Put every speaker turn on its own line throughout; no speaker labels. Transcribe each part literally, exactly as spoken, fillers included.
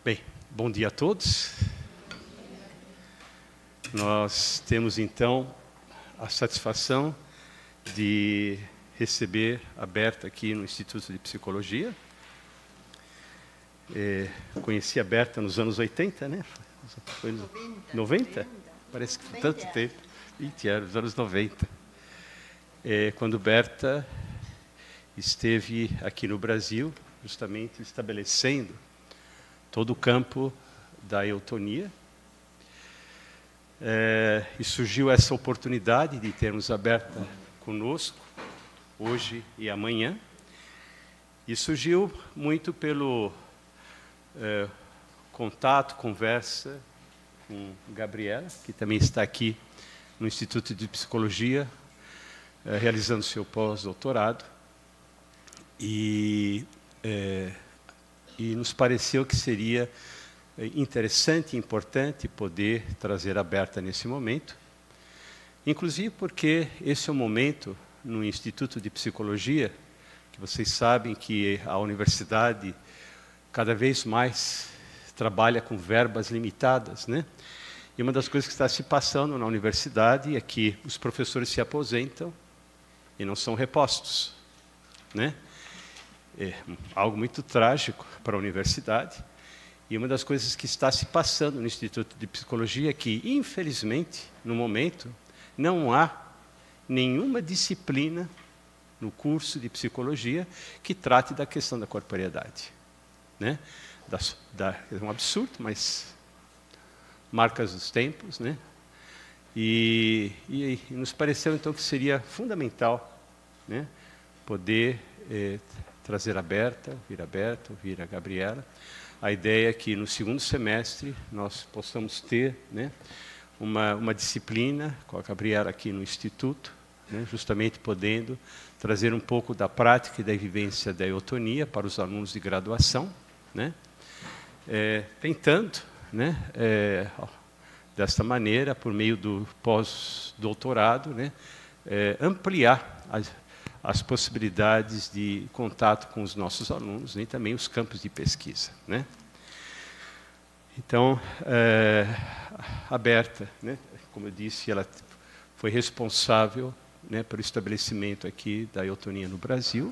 Bem, bom dia a todos. Nós temos, então, a satisfação de receber a Berta aqui no Instituto de Psicologia. É, conheci a Berta nos anos oitenta, né? Foi no noventa? noventa? Parece que foi tanto tempo. vinte anos, anos noventa. É, quando Berta esteve aqui no Brasil, justamente estabelecendo todo o campo da eutonia. É, e surgiu essa oportunidade de termos a Berta conosco, hoje e amanhã. E surgiu muito pelo é, contato, conversa com Gabriela, que também está aqui no Instituto de Psicologia, é, realizando seu pós-doutorado. E... É, E nos pareceu que seria interessante e importante poder trazer a Berta nesse momento, inclusive porque esse é um momento no Instituto de Psicologia, que vocês sabem que a universidade cada vez mais trabalha com verbas limitadas, né? E uma das coisas que está se passando na universidade é que os professores se aposentam e não são repostos, né? É algo muito trágico para a universidade. E uma das coisas que está se passando no Instituto de Psicologia é que, infelizmente, no momento, não há nenhuma disciplina no curso de Psicologia que trate da questão da corporeidade, né? Da, da, é um absurdo, mas marcas dos tempos, né? E, e, e nos pareceu, então, que seria fundamental, né, poder... Eh, trazer a Berta, vir a Berta, vir a Gabriela. A ideia é que no segundo semestre nós possamos ter, né, uma, uma disciplina com a Gabriela aqui no Instituto, né, justamente podendo trazer um pouco da prática e da vivência da eutonia para os alunos de graduação, né, é, tentando, né, é, desta maneira, por meio do pós-doutorado, né, é, ampliar as as possibilidades de contato com os nossos alunos, e também os campos de pesquisa, né? Então, é, a Berta, né, como eu disse, ela foi responsável, né, pelo estabelecimento aqui da eutonia no Brasil.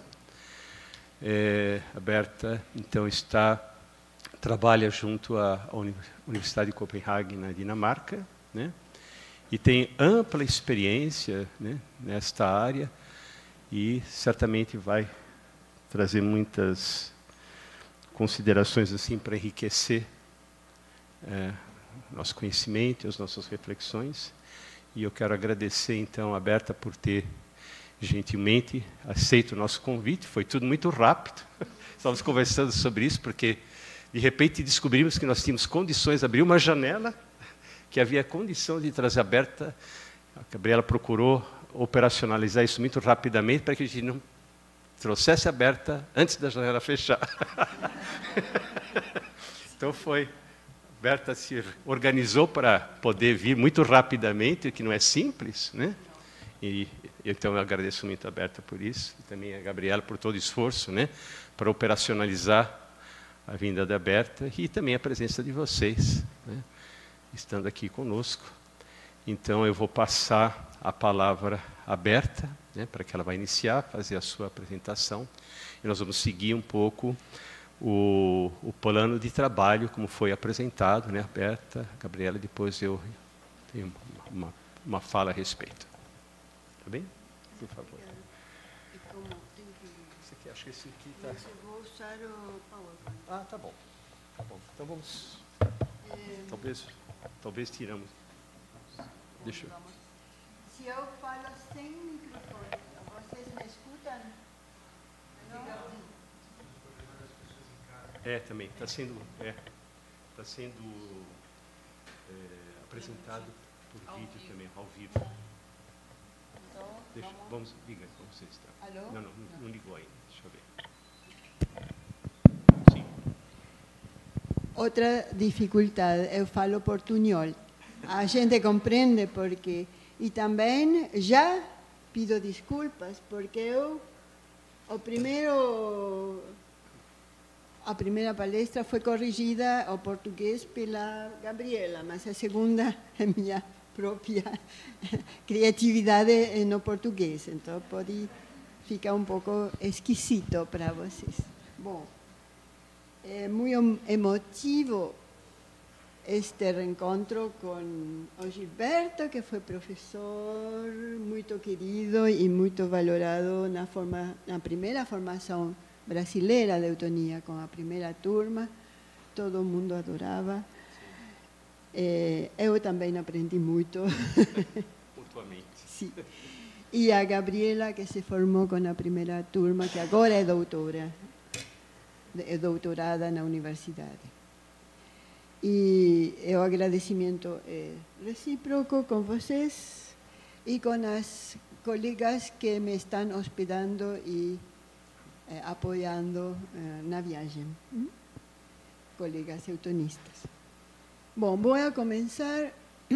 É, a Berta, então, está, trabalha junto à Universidade de Copenhague, na Dinamarca, né, e tem ampla experiência, né, nesta área, e certamente vai trazer muitas considerações assim para enriquecer é, nosso conhecimento e as nossas reflexões. E eu quero agradecer, então, a Berta por ter gentilmente aceito o nosso convite. Foi tudo muito rápido. Estávamos conversando sobre isso, porque, de repente, descobrimos que nós tínhamos condições de abrir uma janela, que havia condição de trazer a Berta. A Gabriela procurou operacionalizar isso muito rapidamente para que a gente não trouxesse a Berta antes da janela fechar. Então foi, a Berta se organizou para poder vir muito rapidamente, o que não é simples, né? E então eu agradeço muito a Berta por isso, e também a Gabriela por todo o esforço, né, para operacionalizar a vinda da Berta e também a presença de vocês, né, estando aqui conosco. Então eu vou passar a palavra aberta, né, para que ela vai iniciar, fazer a sua apresentação, e nós vamos seguir um pouco o, o plano de trabalho, como foi apresentado, né, aberta, Gabriela, depois eu tenho uma, uma fala a respeito. Tá bem? Por favor.
E como tem que...
Esse aqui, acho que esse aqui está...
Eu vou usar o PowerPoint.
Ah, tá bom. Tá bom. Então vamos...
É...
Talvez, talvez tiramos... Deixa eu...
Se eu falo sem microfone, vocês me escutam? Não?
É, também. Está sendo, é, tá sendo é, apresentado por
Ao
vídeo
vivo.
também, ao vivo.
Então,
Deixa,
vamos...
vamos, liga, como você está.
Alô?
Não, não, não, não ligou ainda. Deixa eu ver. Sim.
Outra dificuldade, eu falo portunhol. A gente compreende porque... E também já pido desculpas, porque eu, o primeiro a primeira palestra foi corrigida ao português pela Gabriela, mas a segunda é minha própria criatividade no português, então pode ficar um pouco esquisito para vocês. Bom, é muito emotivo este reencontro com o Gilberto, que foi professor muito querido e muito valorado na, forma, na primeira formação brasileira de eutonia, com a primeira turma, todo mundo adorava. É, eu também aprendi muito.
Mutuamente.
Sim. E a Gabriela, que se formou com a primeira turma, que agora é doutora, é doutorada na universidade. E o agradecimento é recíproco com vocês e com as colegas que me estão hospedando e eh, apoiando eh, na viagem. ¿Mm? Colegas eutonistas. Bom, vou começar.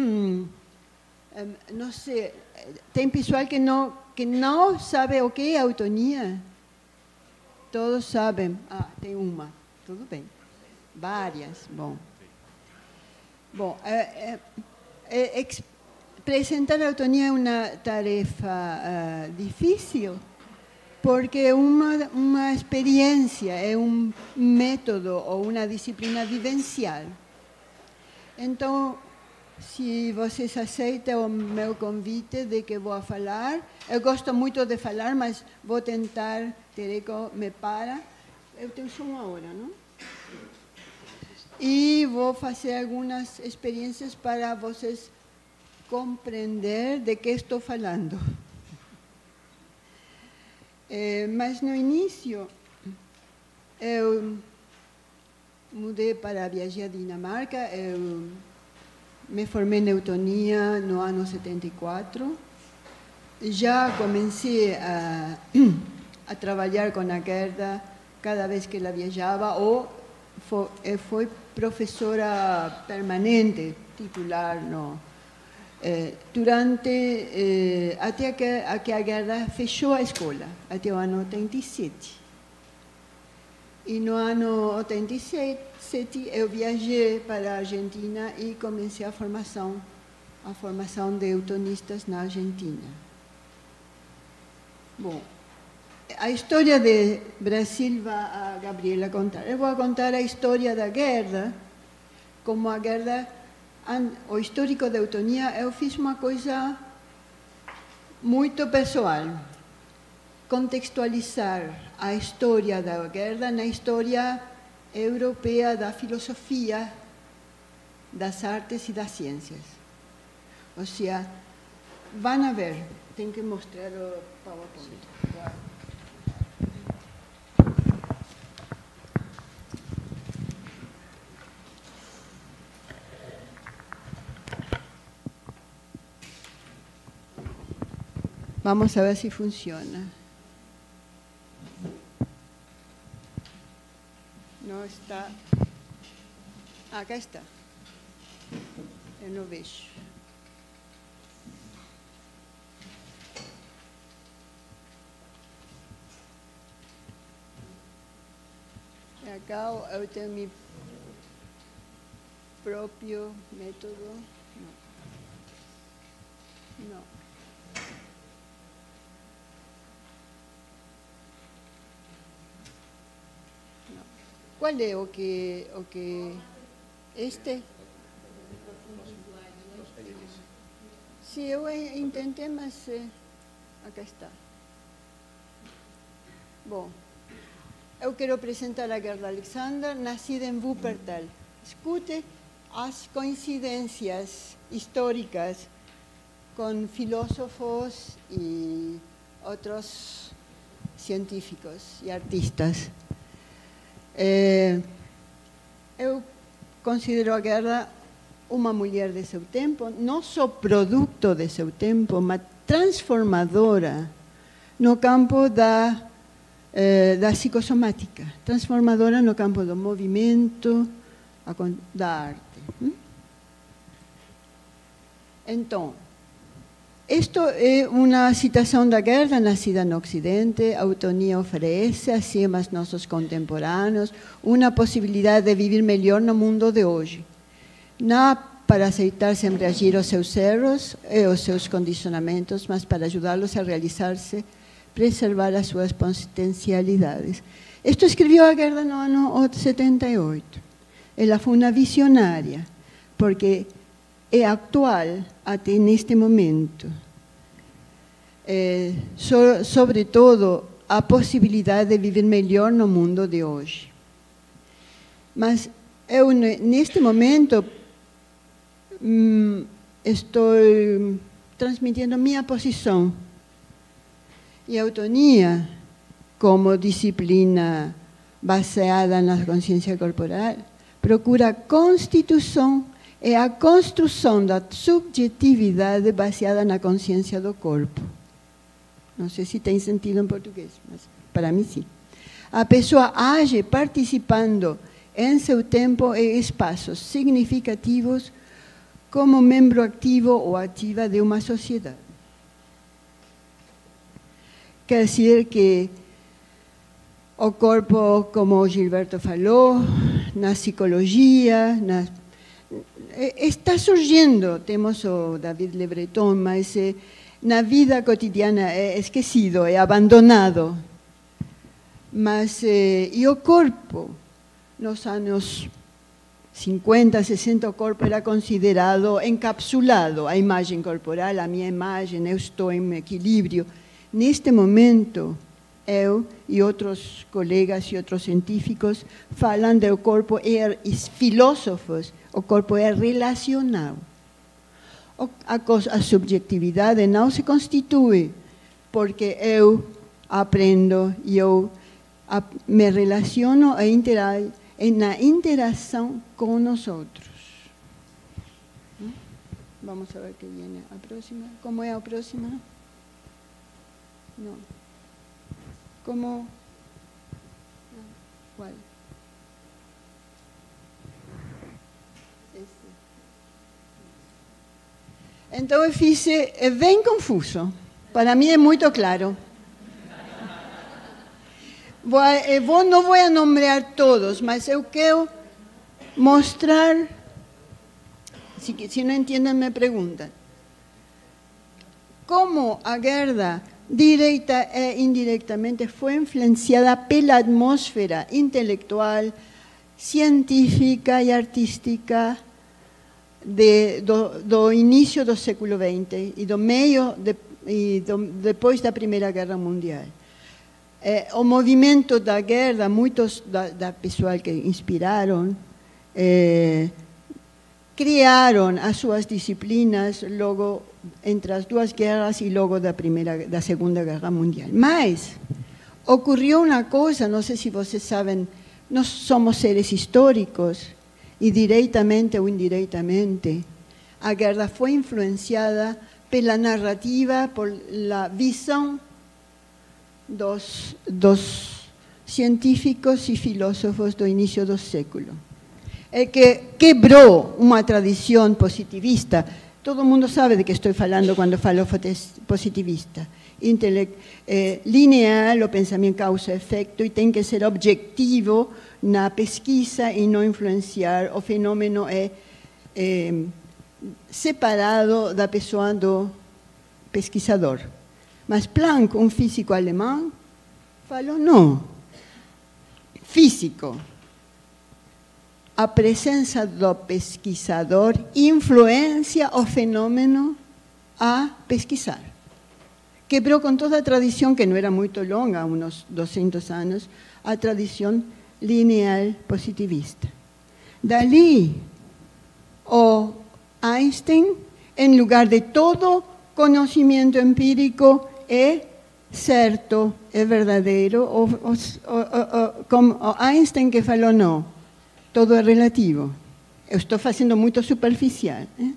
Não sei, tem pessoal que não, que não sabe o que é eutonia? Todos sabem. Ah, tem uma. Tudo bem. Várias. Bom. Bom, é, é, é, apresentar a eutonia é uma tarefa uh, difícil, porque é uma, uma experiência, é um método ou uma disciplina vivencial. Então, se vocês aceitam o meu convite de que vou falar, eu gosto muito de falar, mas vou tentar, Tereco me para, eu tenho só uma hora, não? E vou fazer algumas experiências para vocês compreender de que estou falando. É, mas no início, eu mudei para viajar à Dinamarca, eu me formei em eutonia no ano setenta e quatro. Já comecei a, a trabalhar com a Gerda cada vez que ela viajava, ou foi, foi professora permanente, titular, no, eh, durante, eh, até que, a que a Gerda fechou a escola, até o ano oitenta e sete. E no ano oitenta e sete eu viajei para a Argentina e comecei a formação, a formação de eutonistas na Argentina. Bom, a história de Brasil vai a Gabriela contar. Eu vou contar a história da Gerda, como a Gerda, o histórico da eutonia, eu fiz uma coisa muito pessoal. Contextualizar a história da Gerda na história europeia da filosofia, das artes e das ciências. Ou seja, vão ver, tenho que mostrar o PowerPoint. Vamos a ver se funciona. Não está. Acá está. Eu não vejo. Acá eu tenho meu próprio método. Não. Não. Qual é o que, o que este? Sim, eu tentei, mas eh, aqui está. Bom, eu quero apresentar a Gerda Alexander, nascida em Wuppertal. Escute as coincidências históricas com filósofos e outros científicos e artistas. É, eu considero a Gerda uma mulher de seu tempo, não só produto de seu tempo, mas transformadora no campo da, eh, da psicossomática, transformadora no campo do movimento, da arte. Então, Isto é uma citação da Gerda, nascida no Ocidente. A autonomia oferece, assim aos nossos contemporâneos, uma possibilidade de viver melhor no mundo de hoje. Não para aceitar sem reagir aos seus erros e aos seus condicionamentos, mas para ajudá-los a realizar-se, preservar as suas potencialidades. Isto escreveu a Gerda no ano setenta e oito. Ela foi uma visionária, porque é atual até neste momento. É, so, sobretudo, a possibilidade de viver melhor no mundo de hoje. Mas eu, neste momento, hum, estou transmitindo minha posição. E a autonomia, como disciplina baseada na consciência corporal, procura a constituição é a construção da subjetividade baseada na consciência do corpo. Não sei se tem sentido em português, mas para mim sim. A pessoa age participando em seu tempo e espaços significativos como membro ativo ou ativa de uma sociedade. Quer dizer que o corpo, como o Gilberto falou, na psicologia, na está surgindo, temos o David Le Breton, mas eh, na vida cotidiana é esquecido, é abandonado. Mas, eh, e o corpo, nos anos cinquenta, sessenta, o corpo era considerado encapsulado, a imagem corporal, a minha imagem, eu estou em equilíbrio. Neste momento, eu e outros colegas e outros científicos falam do corpo, e filósofos, o corpo é relacional. A, a subjetividade não se constitui porque eu aprendo e eu a, me relaciono e interajo na interação com os outros. Vamos a ver que viene a próxima. Como é a próxima? Não. Como? Qual? Então eu fiz, é bem confuso. Para mim é muito claro. Vou, eu vou, não vou nomear todos, mas eu quero mostrar, se, se não entendem me perguntam, como a Gerda, direita e indiretamente, foi influenciada pela atmosfera intelectual, científica e artística De, do, do início do século vinte e do meio de, e do, depois da Primeira Guerra Mundial. É, o movimento da guerra, muitos da, da pessoal que inspiraram, é, criaram as suas disciplinas logo entre as duas guerras e logo da primeira, da Segunda Guerra Mundial. Mas ocorreu uma coisa, não sei se vocês sabem, nós somos seres históricos. E diretamente ou indiretamente, a guerra foi influenciada pela narrativa, por la visão dos, dos científicos e filósofos do início do século. É que quebrou uma tradição positivista. Todo mundo sabe de que estou falando quando falo positivista. Intele eh, linear, o pensamento causa-efeito, e tem que ser objetivo na pesquisa e não influenciar. O fenômeno é, é separado da pessoa do pesquisador. Mas Planck, um físico alemão, falou não. Físico. A presença do pesquisador influencia o fenômeno a pesquisar. Quebrou com toda a tradição, que não era muito longa, uns duzentos anos, a tradição lineal positivista. Dali, o Einstein, em lugar de todo conhecimento empírico, é certo, é verdadeiro, o, o, o, o, como o Einstein que falou não, todo é relativo. Eu estou fazendo muito superficial. Eh?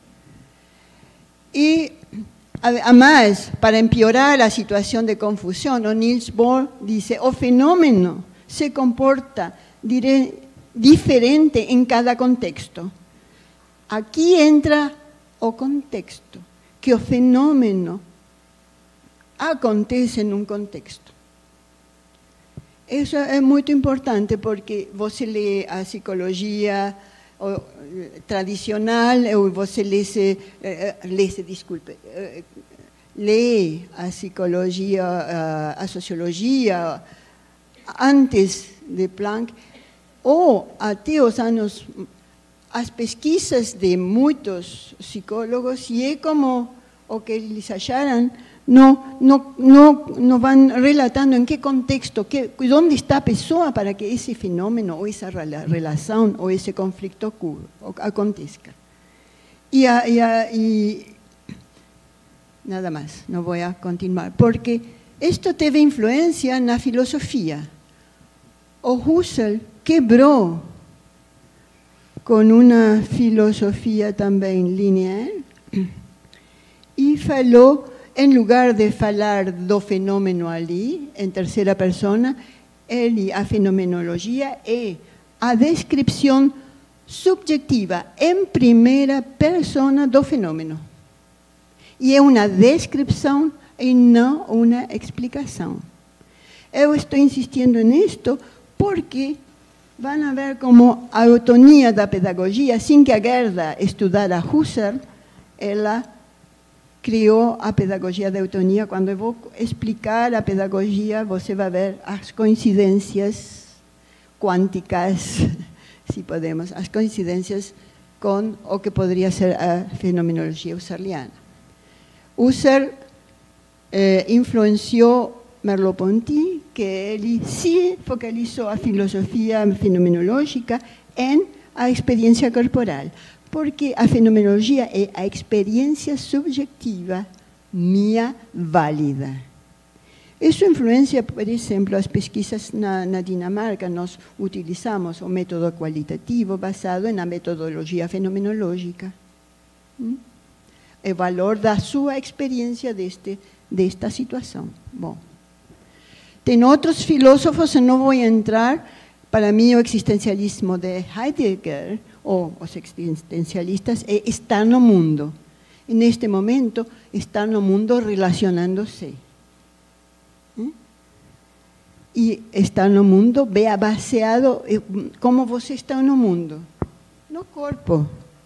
E, además, para empeorar a situação de confusão, o Niels Bohr diz, o fenômeno se comporta dire, diferente em cada contexto. Aqui entra o contexto. que o fenômeno acontece em um contexto. Isso é muito importante porque você lê a psicologia tradicional, ou você lê, lê desculpe, lê a psicologia, a sociologia antes de Planck, ou até os anos, as pesquisas de muitos psicólogos, e é como o que eles acharam, não, não, não, não vão relatando em que contexto, que, onde está a pessoa para que esse fenômeno, ou essa relação, ou esse conflito ocorra, aconteça. E, a, e, a, e nada mais, não vou a continuar, porque isto teve influência na filosofia. O Husserl quebrou com uma filosofia também linear e falou, em lugar de falar do fenômeno ali, em terceira persona, ele, a fenomenologia é a descrição subjetiva em primeira persona do fenômeno. E é uma descrição e não uma explicação. Eu estou insistindo nisto porque vão ver como a autonomia da pedagogia, sem que a Gerda estudara Husserl, ela criou a pedagogia da autonomia. Quando eu vou explicar a pedagogia, você vai ver as coincidências quânticas, se podemos, as coincidências com o que poderia ser a fenomenologia husserliana. Husserl eh, influenciou Merleau-Ponty, que ele se focalizou a filosofia fenomenológica em a experiência corporal, porque a fenomenologia é a experiência subjetiva minha válida. Isso influencia, por exemplo, as pesquisas na, na Dinamarca. Nós utilizamos o método qualitativo basado na metodologia fenomenológica. O valor da sua experiência deste, desta situação. Bom. Tem outros filósofos, eu não vou entrar, para mim o existencialismo de Heidegger, ou os existencialistas, é estar no mundo. E neste momento, estar no mundo relacionando-se. E estar no mundo baseado em como você está no mundo. No corpo.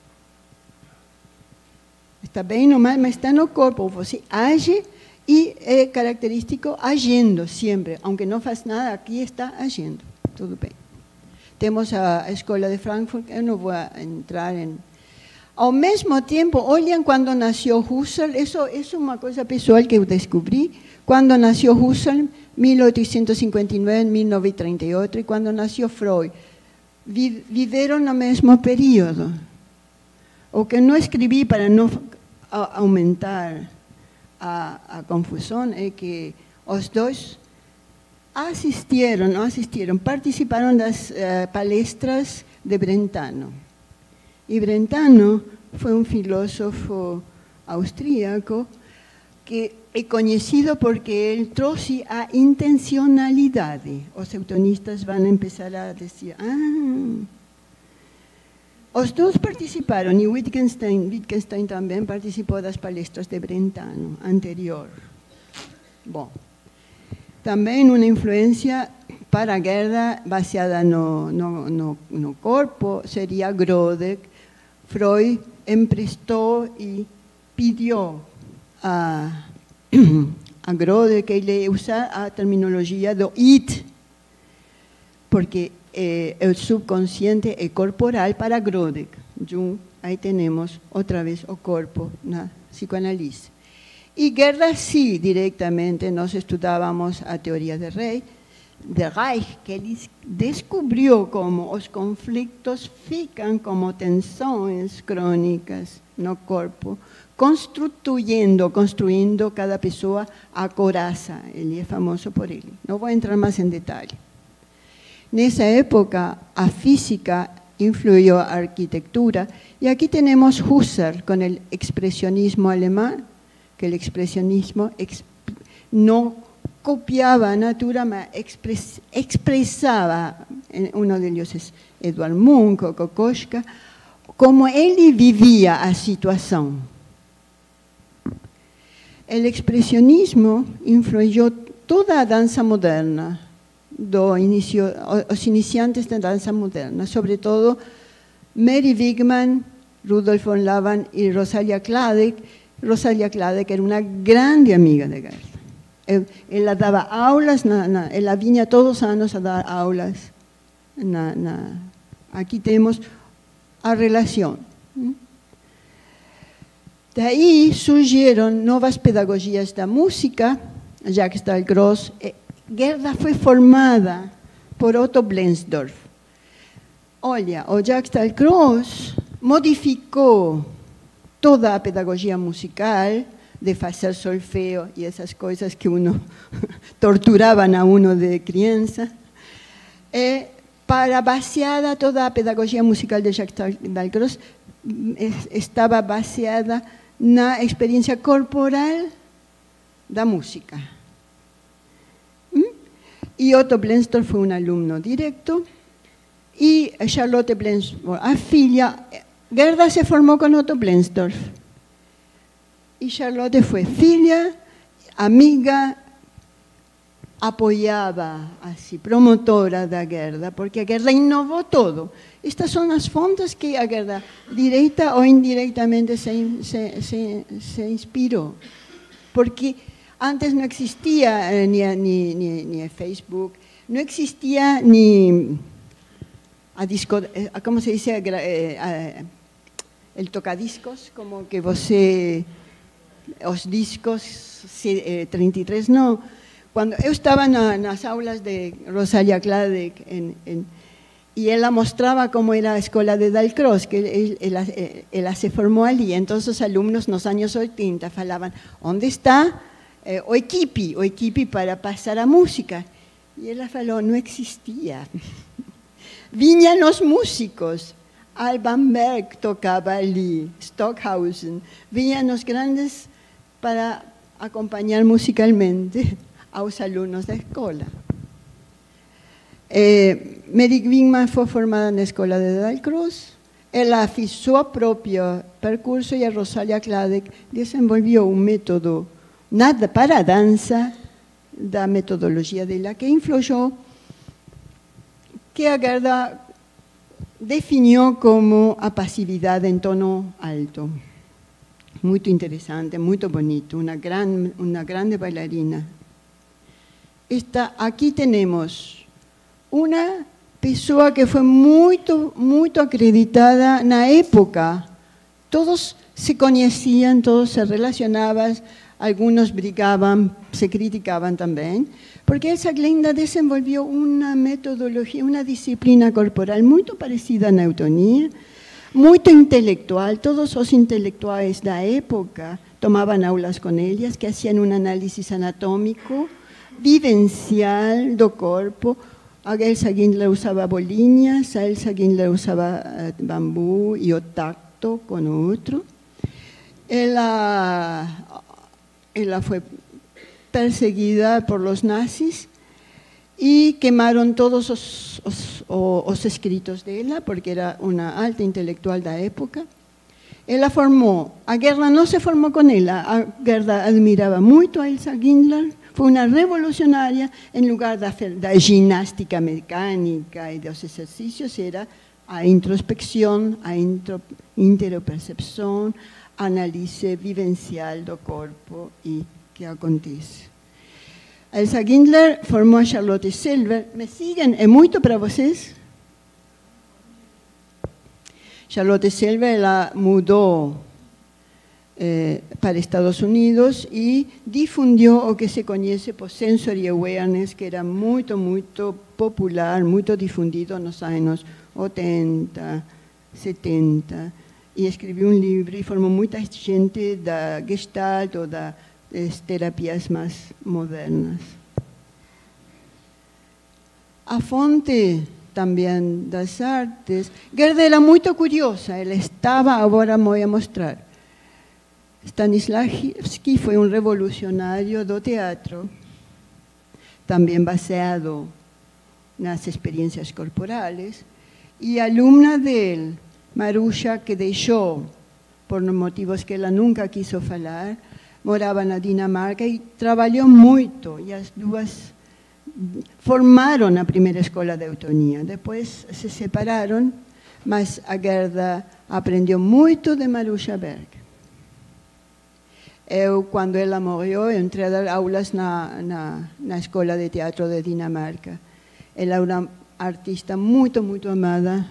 Está bem ou mal, mas está no corpo. Você age e é característico agindo sempre. Aunque não faz nada, aqui está agindo. Tudo bem. Temos a escola de Frankfurt, eu não vou entrar em... Ao mesmo tempo, olhem quando nasceu Husserl, isso, isso é uma coisa pessoal que eu descobri, quando nasceu Husserl, mil oitocentos e cinquenta e nove, mil novecentos e trinta e oito, e quando nasceu Freud, viveram no mesmo período. O que não escrevi para não aumentar a, a confusão é que os dois assistiram, não assistiram, participaram das uh, palestras de Brentano. E Brentano foi um filósofo austríaco que é conhecido porque ele trouxe a intencionalidade. Os eutonistas vão começar a dizer, ah... Os dois participaram, e Wittgenstein, Wittgenstein também participou das palestras de Brentano, anterior. Bom, também uma influência para a Gerda baseada no, no, no, no corpo seria Grodeck. Freud emprestou e pediu a, a Grodeck que ele usar a terminologia do id, porque eh, o subconsciente é corporal para Grodeck. Jung, aí temos outra vez o corpo na psicoanálise. E Gerda, sim, diretamente, nós estudávamos a teoria de Reich, de Reich, que ele descobriu como os conflitos ficam como tensões crônicas no corpo, construindo, construindo cada pessoa a coraça. Ele é famoso por ele. Não vou entrar mais em detalhe. Nessa época, a física influiu a arquitetura, e aqui temos Husserl com o expressionismo alemão, que o expressionismo não copiava a natureza, mas express, expressava, um deles é Edvard Munch, ou Kokoschka, como ele vivia a situação. o expressionismo influiu toda a dança moderna, do inicio, os iniciantes da dança moderna, sobretudo Mary Wigman, Rudolf von Laban e Rosalia Kladek. Rosalia Kladek era uma grande amiga de Gerda. Ela dava aulas, na, na, ela vinha todos os anos a dar aulas. Na, na, aqui temos a relação. Daí surgiram novas pedagogias da música. Jacques Dalcroze. Gerda foi formada por Otto Blensdorf. Olha, o Jacques Dalcroze modificou toda a pedagogia musical, de fazer solfeo e essas coisas que uno torturavam a uno de criança, e para baseada toda a pedagogia musical de Jacques Dalcroze estava baseada na experiência corporal da música. E Otto Blensdorf foi um aluno direto, e Charlotte Blensdorf, a filha, Gerda se formou com Otto Blensdorf. E Charlotte foi filha, amiga, apoiava, assim, promotora da Gerda, porque a Gerda inovou todo. Estas são as fontes que a Gerda, direita ou indiretamente, se, se, se, se inspirou. Porque antes não existia eh, ni, ni, ni, ni Facebook, não existia ni a disco, eh, como se diz, eh, eh, el tocadiscos, como que você, os discos eh, trinta e três, não. Quando eu estava na, nas aulas de Rosalia Kladek, en, en, e ela mostrava como era a escola de Dalcroze, que ela, ela se formou ali, então os alunos nos anos oitenta falavam, onde está Eh, o equipe, o equipe para passar a música. E ela falou, não existia. Vinham os músicos, Alban Berg tocava ali, Stockhausen, vinham os grandes para acompanhar musicalmente aos alunos da escola. Eh, Mary Wigman foi formada na escola de Dalcroze, ela fez seu próprio percurso e a Rosalia Kladek desenvolveu um método nada para a dança, da metodologia dela, que influiu, que a Gerda definiu como a passividade em tono alto. Muito interessante, muito bonito, uma, gran, uma grande bailarina. Esta, aqui temos uma pessoa que foi muito, muito acreditada na época. Todos se conheciam, todos se relacionavam, alguns brigavam, se criticavam também, porque Elsa Glenda desenvolveu uma metodologia, uma disciplina corporal muito parecida à neutonia, muito intelectual. Todos os intelectuais da época tomavam aulas com elas, que faziam um análise anatômico, vivencial do corpo. A Elsa Gindler usava bolinhas, a Elsa Gindler usava bambu e o tacto com o outro. Ela... Ela foi perseguida por los nazis e queimaram todos os, os, os escritos dela, porque era uma alta intelectual da época. Ela formou, a Gerda não se formou com ela, a Gerda admirava muito a Elsa Gindler, foi uma revolucionária, em lugar da, da ginástica mecânica e dos exercícios, era a introspecção, a intro, interopercepção, análise vivencial do corpo e que acontece. Elsa Gindler formou a Charlotte Selver. Me siguen? É muito para vocês? Charlotte Selver ela mudou eh, para Estados Unidos e difundiu o que se conhece por sensory awareness, que era muito, muito popular, muito difundido nos anos oitenta, setenta. E escreveu um livro e formou muita gente da Gestalt ou das terapias mais modernas. A fonte também das artes, Gerda era muito curiosa, ela estava, agora vou mostrar. Stanislavski foi um revolucionário do teatro, também baseado nas experiências corporais, e alumna dele, Marusha, que deixou, por motivos que ela nunca quiso falar, morava na Dinamarca e trabalhou muito, e as duas formaram a primeira escola de eutonia. Depois se separaram, mas a Gerda aprendeu muito de Marusha Berg. Eu, quando ela morreu, eu entrei a dar aulas na, na, na Escola de Teatro de Dinamarca. Ela é uma artista muito, muito amada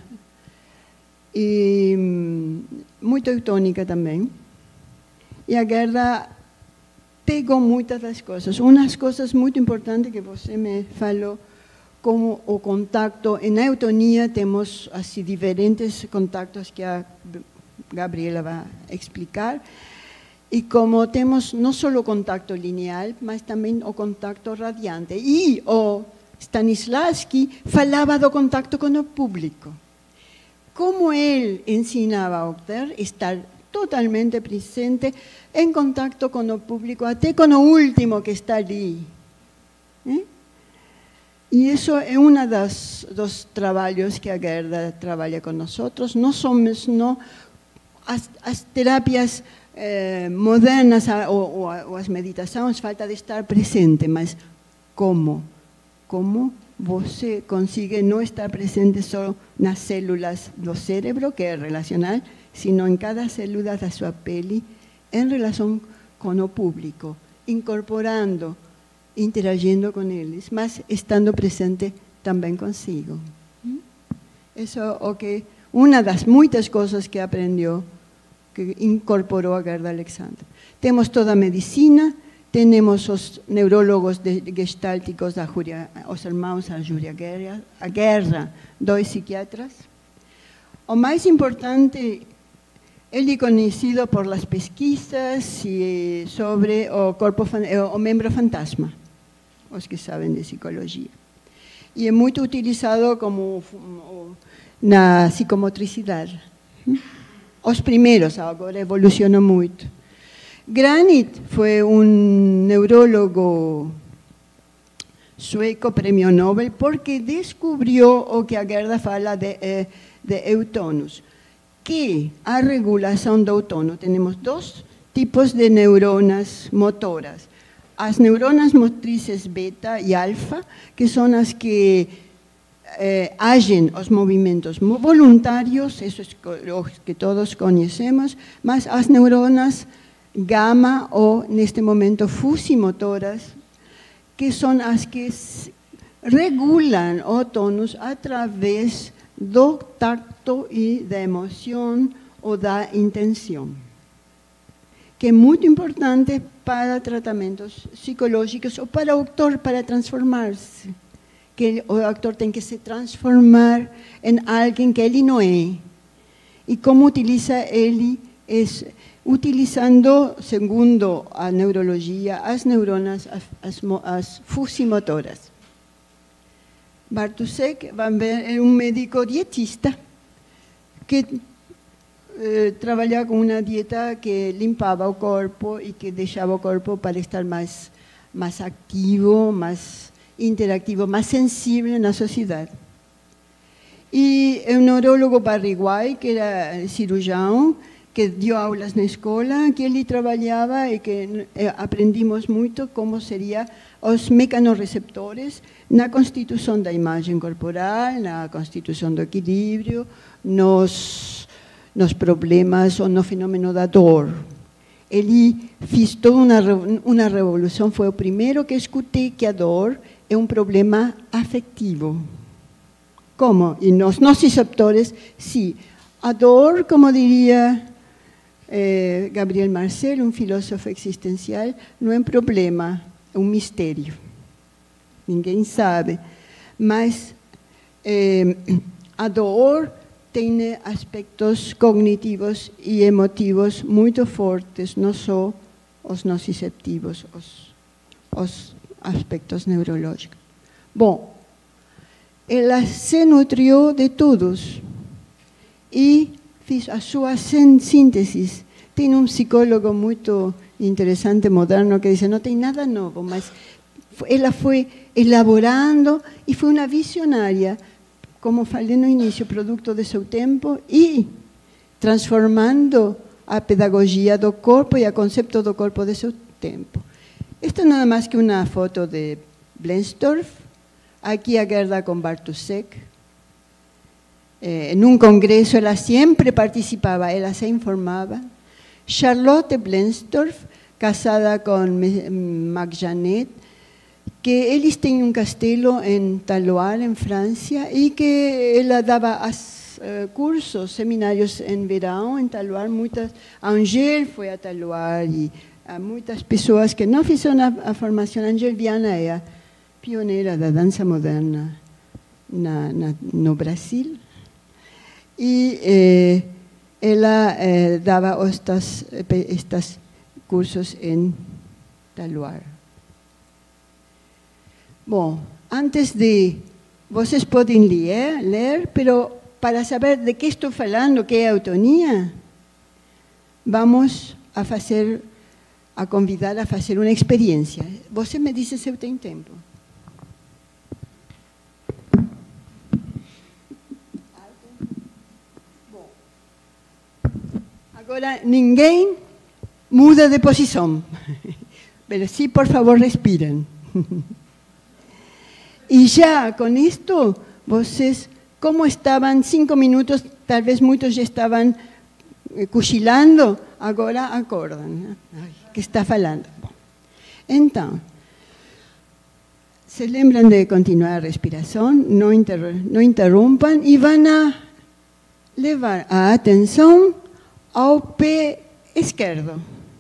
e muito eutônica também. E a Gerda pegou muitas das coisas. Umas coisas muito importantes que você me falou, como o contato. Na eutonia temos assim, diferentes contactos que a Gabriela vai explicar. E como temos não só o contato linear, mas também o contato radiante. E o Stanislavski falava do contato com o público. Como ele ensinava a Octer, estar totalmente presente em contato com o público, até com o último que está ali. ¿Eh? E isso é um dos trabalhos que a Gerda trabalha com nós. Não somos não, as, as terapias eh, modernas ou, ou as meditações, falta de estar presente, mas como? Como você consegue não estar presente só nas células do cérebro, que é relacional, sino em cada célula da sua pele, em relação com o público, incorporando, interagindo com eles, mas estando presente também consigo. Isso é o que, uma das muitas coisas que aprendeu, que incorporou a Gerda Alexander. Temos toda a medicina, temos os neurólogos de, gestálticos, da Júlia, os irmãos da Júlia Guerra, a Guerra, dois psiquiatras. O mais importante, ele é conhecido por as pesquisas sobre o, corpo, o membro fantasma, os que sabem de psicologia. E é muito utilizado como na psicomotricidade. Os primeiros, agora evolucionou muito. Granit foi um neurólogo sueco, prêmio Nobel, porque descobriu o que a Gerda fala de, de eutonus, que a regulação do eutono, temos dois tipos de neuronas motoras. As neuronas motrizes beta e alfa, que são as que eh, agem os movimentos voluntários, isso é o que todos conhecemos, mas as neuronas gama ou, neste momento, fusimotoras, que são as que regulam o tônus através do tacto e da emoção ou da intenção, que é muito importante para tratamentos psicológicos ou para o ator, para transformar-se, que o ator tem que se transformar em alguém que ele não é. E como utiliza ele, é utilizando, segundo a neurologia, as neuronas, as, as fusimotoras. Bartusek, van ver, é um médico dietista que eh, trabalha com uma dieta que limpava o corpo e que deixava o corpo para estar mais, mais ativo, mais interativo, mais sensível na sociedade. E é um neurólogo paraguai, que era cirurgião, que deu aulas na escola, que ele trabalhava e que aprendimos muito como seriam os mecanorreceptores na constituição da imagem corporal, na constituição do equilíbrio, nos, nos problemas ou no fenômeno da dor. Ele fez toda uma, uma revolução, foi o primeiro que escutei que a dor é um problema afetivo. Como? E nos nossos receptores, sim. A dor, como diria Eh, Gabriel Marcel, um filósofo existencial, não é um problema, é um mistério. Ninguém sabe. Mas eh, a dor tem aspectos cognitivos e emotivos muito fortes, não só os nociceptivos, os, os aspectos neurológicos. Bom, ela se nutriu de todos e fiz a sua síntese. Tem um psicólogo muito interessante, moderno, que diz, não tem nada novo, mas ela foi elaborando e foi uma visionária, como falei no início, produto do seu tempo e transformando a pedagogia do corpo e o conceito do corpo do seu, tempo. Esta é nada mais que uma foto de Blensdorf. Aqui a Gerda com Bartusek. Eh, en un congreso ela sempre participava, ela se informava. Charlotte Blensdorf, casada com Mac Janet, que eles têm um castelo em Taloir, em França, e que ela dava as, uh, cursos, seminários em verão, em Taloir. Muitas, a Angèle foi a Taloir, e há muitas pessoas que não fizeram a, a formação. A Angèle Viana é a pioneira da dança moderna na, na, no Brasil. E eh, ela eh, dava estes, estes cursos em Taloir. Bom, antes de... Vocês podem ler, ler, pero para saber de que estou falando, que é autonomia, vamos a fazer, a convidar a fazer uma experiência. Você me diz se eu tenho tempo. Bom, agora ninguém muda de posição. Mas sim, por favor, respirem. E já com isto, vocês, como estavam cinco minutos, talvez muitos já estavam cochilando, agora acordam, né? Ai, que está falando. Bom, então, se lembram de continuar a respiração, não, inter, não interrompam e vão a levar a atenção ao pé esquerdo.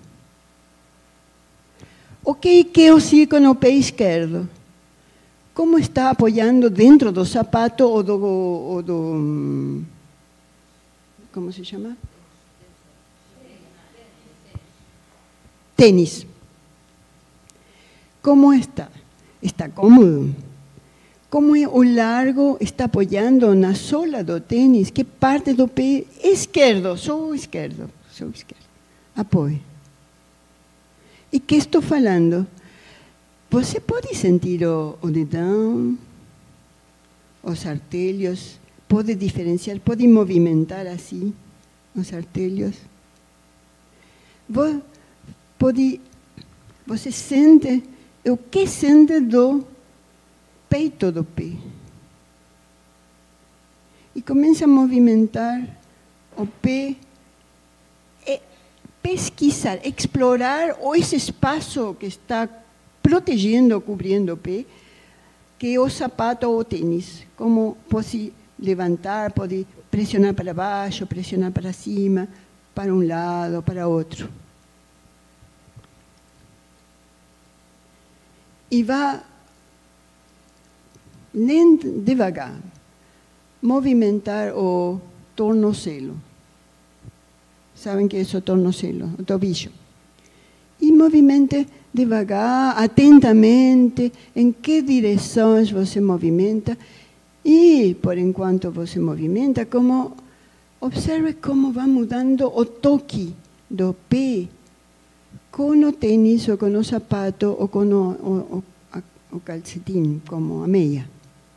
O que é o ciclo no pé esquerdo? Como está apoiando dentro do sapato ou do, ou do... Como se chama? Tênis. Como está? Está cômodo? Como é o largo está apoiando na sola do tênis? Que parte do pé esquerdo? Só o esquerdo. Só o esquerdo. Apoio. E que estou falando? Você pode sentir o, o dedão, os artelhos, pode diferenciar, pode movimentar assim os artelhos. Pode, você sente, o que sente do peito do pé. E começa a movimentar o pé, e pesquisar, explorar esse espaço que está protegendo, cobrindo o pé, que é o sapato ou o tênis. Como pode levantar, pode pressionar para baixo, pressionar para cima, para um lado, para outro. E vá lento, devagar, movimentar o tornozelo. Sabem que é o tornozelo, o tobillo. E movimente devagar, atentamente, em que direções você movimenta. E, por enquanto você movimenta, como, observe como vai mudando o toque do pé com o tênis, ou com o sapato, ou com o, o, o, o calcetim, como a meia.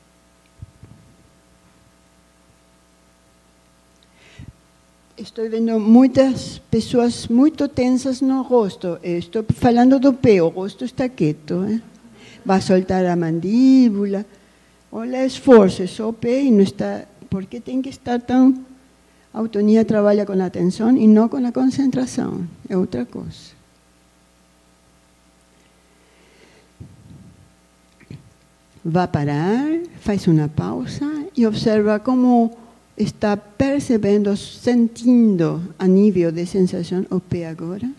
Estou vendo muitas pessoas muito tensas no rosto. Estou falando do pé, o rosto está quieto. Eh? Vai soltar a mandíbula. Olha, esforço, é só o pé e não está... Por que tem que estar tão... A autonomia trabalha com a atenção e não com a concentração. É outra coisa. Vai parar, faz uma pausa e observa como... está percebendo, sentindo a nível de sensação o pé agora?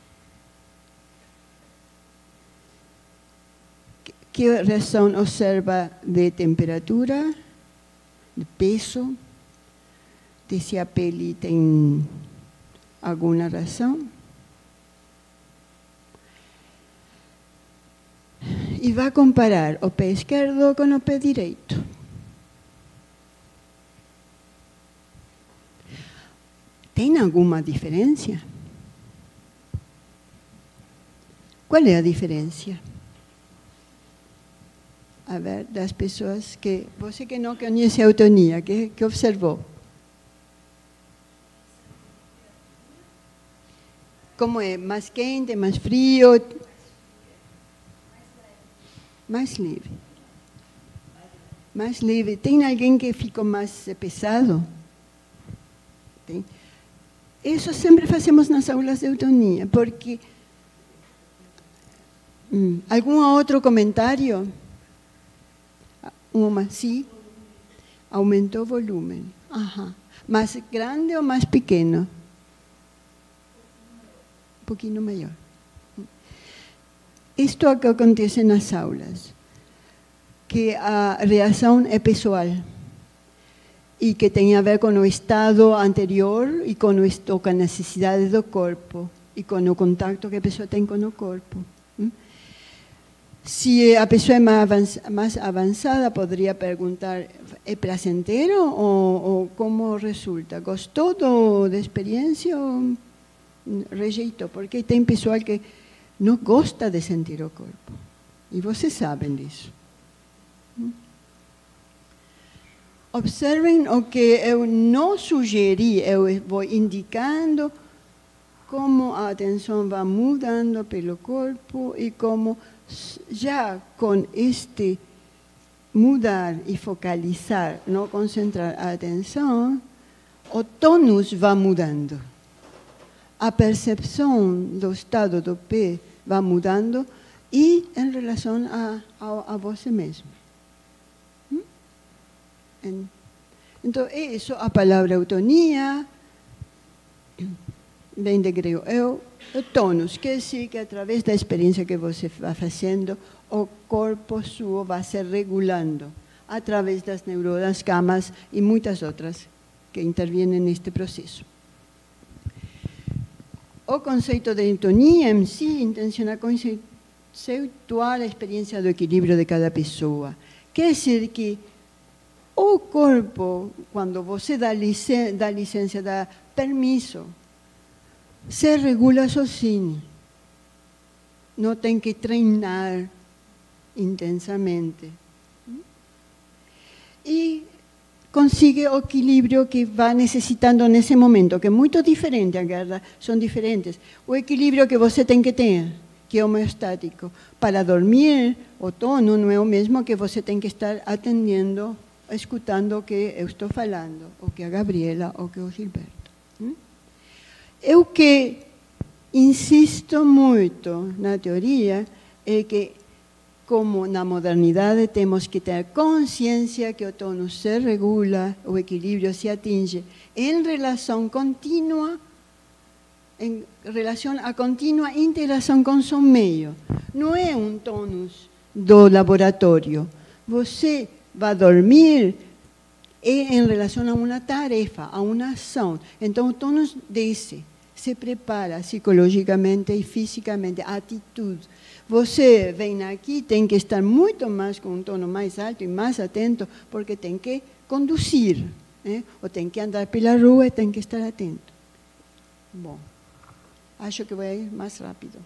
Que reação observa de temperatura, de peso, de se a pele tem alguma reação? E vai comparar o pé esquerdo com o pé direito. Tem alguma diferença? Qual é a diferença? A ver, das pessoas que... Você que não conhece a autonomia, que, que observou? Como é? Mais quente, mais frio? Mais leve. Mais leve. Tem alguém que ficou mais pesado? Tem. Isso sempre fazemos nas aulas de eutonia, porque... Hum, algum outro comentário? Uma, sim? Aumentou o volume. Aham. Mais grande ou mais pequeno? Um pouquinho maior. Isto é o que acontece nas aulas, que a reação é pessoal e que tem a ver com o estado anterior e com, o, com a necessidade do corpo e com o contato que a pessoa tem com o corpo. Se a pessoa é mais avançada, poderia perguntar, é prazenteiro ou, ou como resulta? Gostou do, da experiência ou rejeitou? Porque tem pessoal que não gosta de sentir o corpo. E vocês sabem disso. Observem o que eu não sugeri, eu vou indicando como a atenção vai mudando pelo corpo e como já com este mudar e focalizar, não concentrar a atenção, o tônus vai mudando. A percepção do estado do pé vai mudando e em relação a, a, a você mesmo. Então, isso, a palavra eutonia, vem de grego, é o tônus, quer dizer que através da experiência que você vai fazendo, o corpo seu vai se regulando, através das neuronas, camas e muitas outras que intervêm neste processo. O conceito de eutonia em si intenciona conceituar a experiência do equilíbrio de cada pessoa. Quer dizer que o corpo, quando você dá licença, dá, licença, dá permisso, se regula sozinho. Não tem que treinar intensamente. E consigue o equilíbrio que vai necessitando nesse momento, que é muito diferente, agora são diferentes. O equilíbrio que você tem que ter, que é homeostático. Para dormir, o tono não é o mesmo que você tem que estar atendendo, escutando o que eu estou falando, o que a Gabriela, ou que o Gilberto. Eu que insisto muito na teoria é que, como na modernidade, temos que ter consciência que o tono se regula, o equilíbrio se atinge em relação contínua, em relação à contínua interação com o seu meio. Não é um tônus do laboratório. Você vai dormir é em relação a uma tarefa, a uma ação. Então, o tônus desce, se prepara psicologicamente e fisicamente, a atitude. Você vem aqui, tem que estar muito mais com um tono mais alto e mais atento, porque tem que conduzir, né? Ou tem que andar pela rua e tem que estar atento. Bom, acho que vai mais rápido.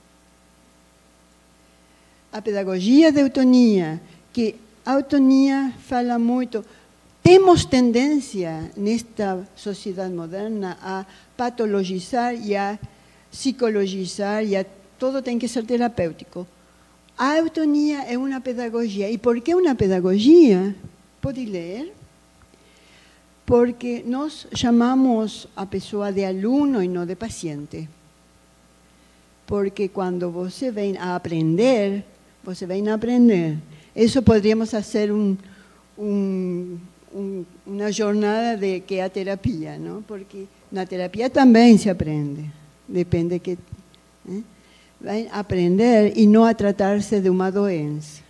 A pedagogia de eutonia, que a eutonia fala muito. Temos tendência, nesta sociedade moderna, a patologizar e a psicologizar, e a, tudo tem que ser terapêutico. A eutonia é uma pedagogia. E por que uma pedagogia? Pode ler. Porque nós chamamos a pessoa de aluno e não de paciente. Porque quando você vem a aprender, você vem a aprender. Isso poderíamos fazer um... um Um, uma jornada de que é a terapia, não? Porque na terapia também se aprende, depende que né? Vai aprender e não a tratar-se de uma doença.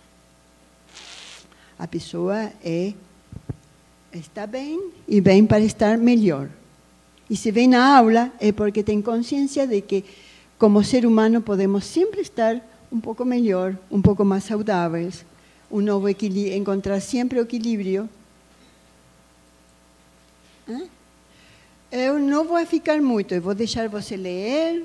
A pessoa é está bem e vem para estar melhor. E se vem na aula é porque tem consciência de que como ser humano podemos sempre estar um pouco melhor, um pouco mais saudáveis, um novo equilíbrio, encontrar sempre o equilíbrio. Eu não vou ficar muito, eu vou deixar você ler.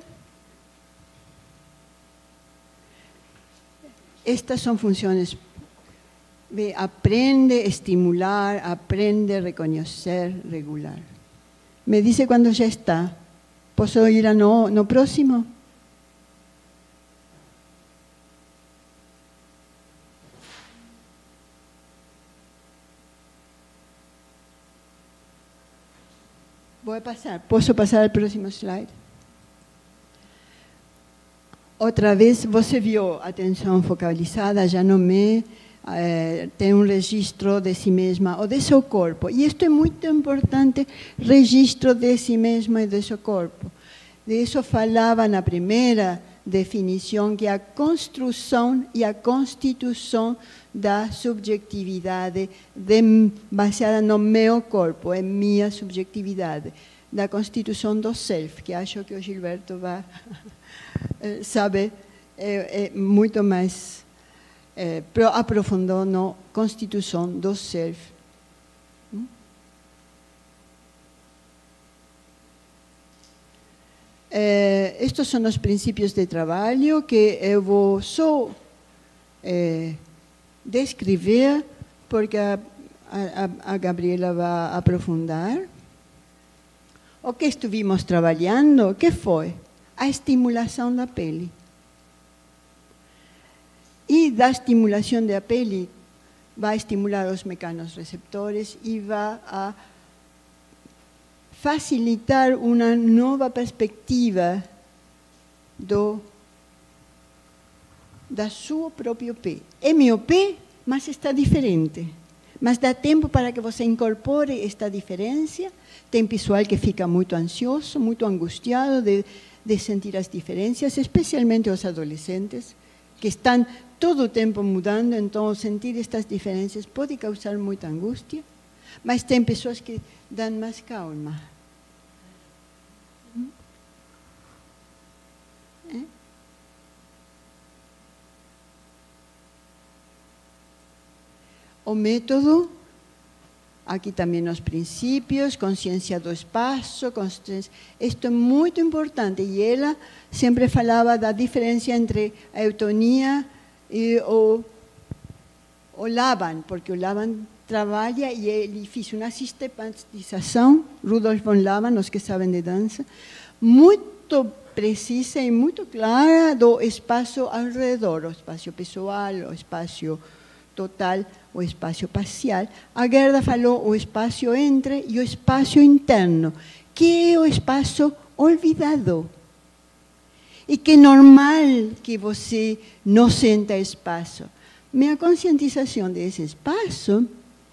Estas são funções. Aprende, estimular, aprende, reconhecer, regular. Me dice quando já está. Posso ir no, no próximo? Pode passar. Posso passar ao próximo slide? Outra vez, você viu atenção focalizada, já não me eh, tem um registro de si mesma ou de seu corpo. E isto é muito importante, registro de si mesma e de seu corpo. De isso falava na primeira definição, que é a construção e a constituição da subjetividade de, baseada no meu corpo, em minha subjetividade, da constituição do self, que acho que o Gilberto vai saber é, é muito mais é, aprofundou na constituição do self. É, estes são os princípios de trabalho que eu vou só é, descrever, porque a, a, a Gabriela vai aprofundar. O que estivemos trabalhando, que foi? A estimulação da pele. E da estimulação da pele vai estimular os mecanorreceptores e vai a facilitar uma nova perspectiva do, da sua própria pé. É meu pé, mas está diferente. Mas dá tempo para que você incorpore esta diferença. Tem pessoal que fica muito ansioso, muito angustiado de, de sentir as diferenças, especialmente os adolescentes, que estão todo o tempo mudando, então sentir estas diferenças pode causar muita angústia, mas tem pessoas que dão mais calma. É? O método, aqui também os princípios, consciência do espaço, consciência, isto é muito importante, e ela sempre falava da diferença entre a eutonia e o, o Laban, porque o Laban trabalha e ele fez uma sistematização, Rudolf von Laban, os que sabem de dança, muito precisa e muito clara do espaço ao redor, o espaço pessoal, o espaço total, o espaço parcial. A Gerda falou o espaço entre e o espaço interno, que é o espaço olvidado. E que é normal que você não sinta espaço. Minha conscientização desse espaço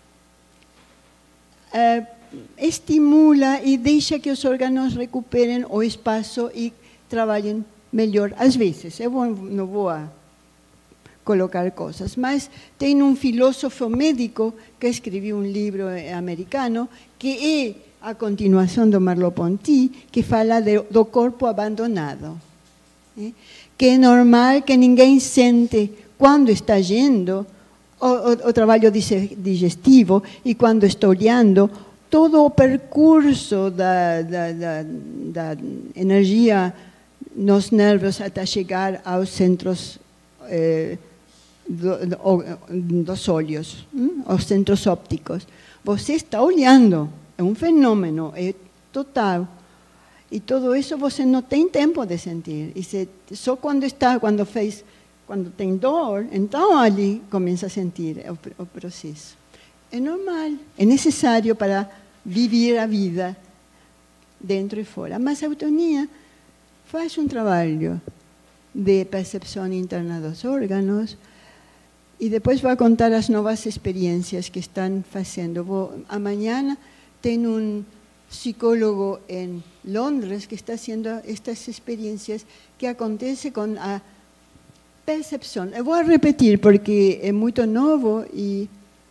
eh, estimula e deixa que os órgãos recuperem o espaço e trabalhem melhor. Às vezes, eu vou, não vou colocar coisas, mas tem um filósofo médico que escreveu um livro americano que é a continuação do Merleau-Ponty, que fala de, do corpo abandonado. É? Que é normal que ninguém sente quando está yendo o, o, o trabalho digestivo e quando está olhando todo o percurso da, da, da, da energia nos nervos até chegar aos centros eh, do, do, dos olhos, hein? Os centros ópticos. Você está olhando, é um fenômeno, é total. E tudo isso você não tem tempo de sentir. E se, só quando está, quando fez, quando tem dor, então ali começa a sentir o, o processo. É normal, é necessário para viver a vida dentro e fora. Mas a autonomia faz um trabalho de percepção interna dos órgãos e depois vai contar as novas experiências que estão fazendo. Vou, amanhã tem um psicólogo em Londres que está haciendo estas experiencias que acontece con a percepción. Eu vou repetir porque é muito novo e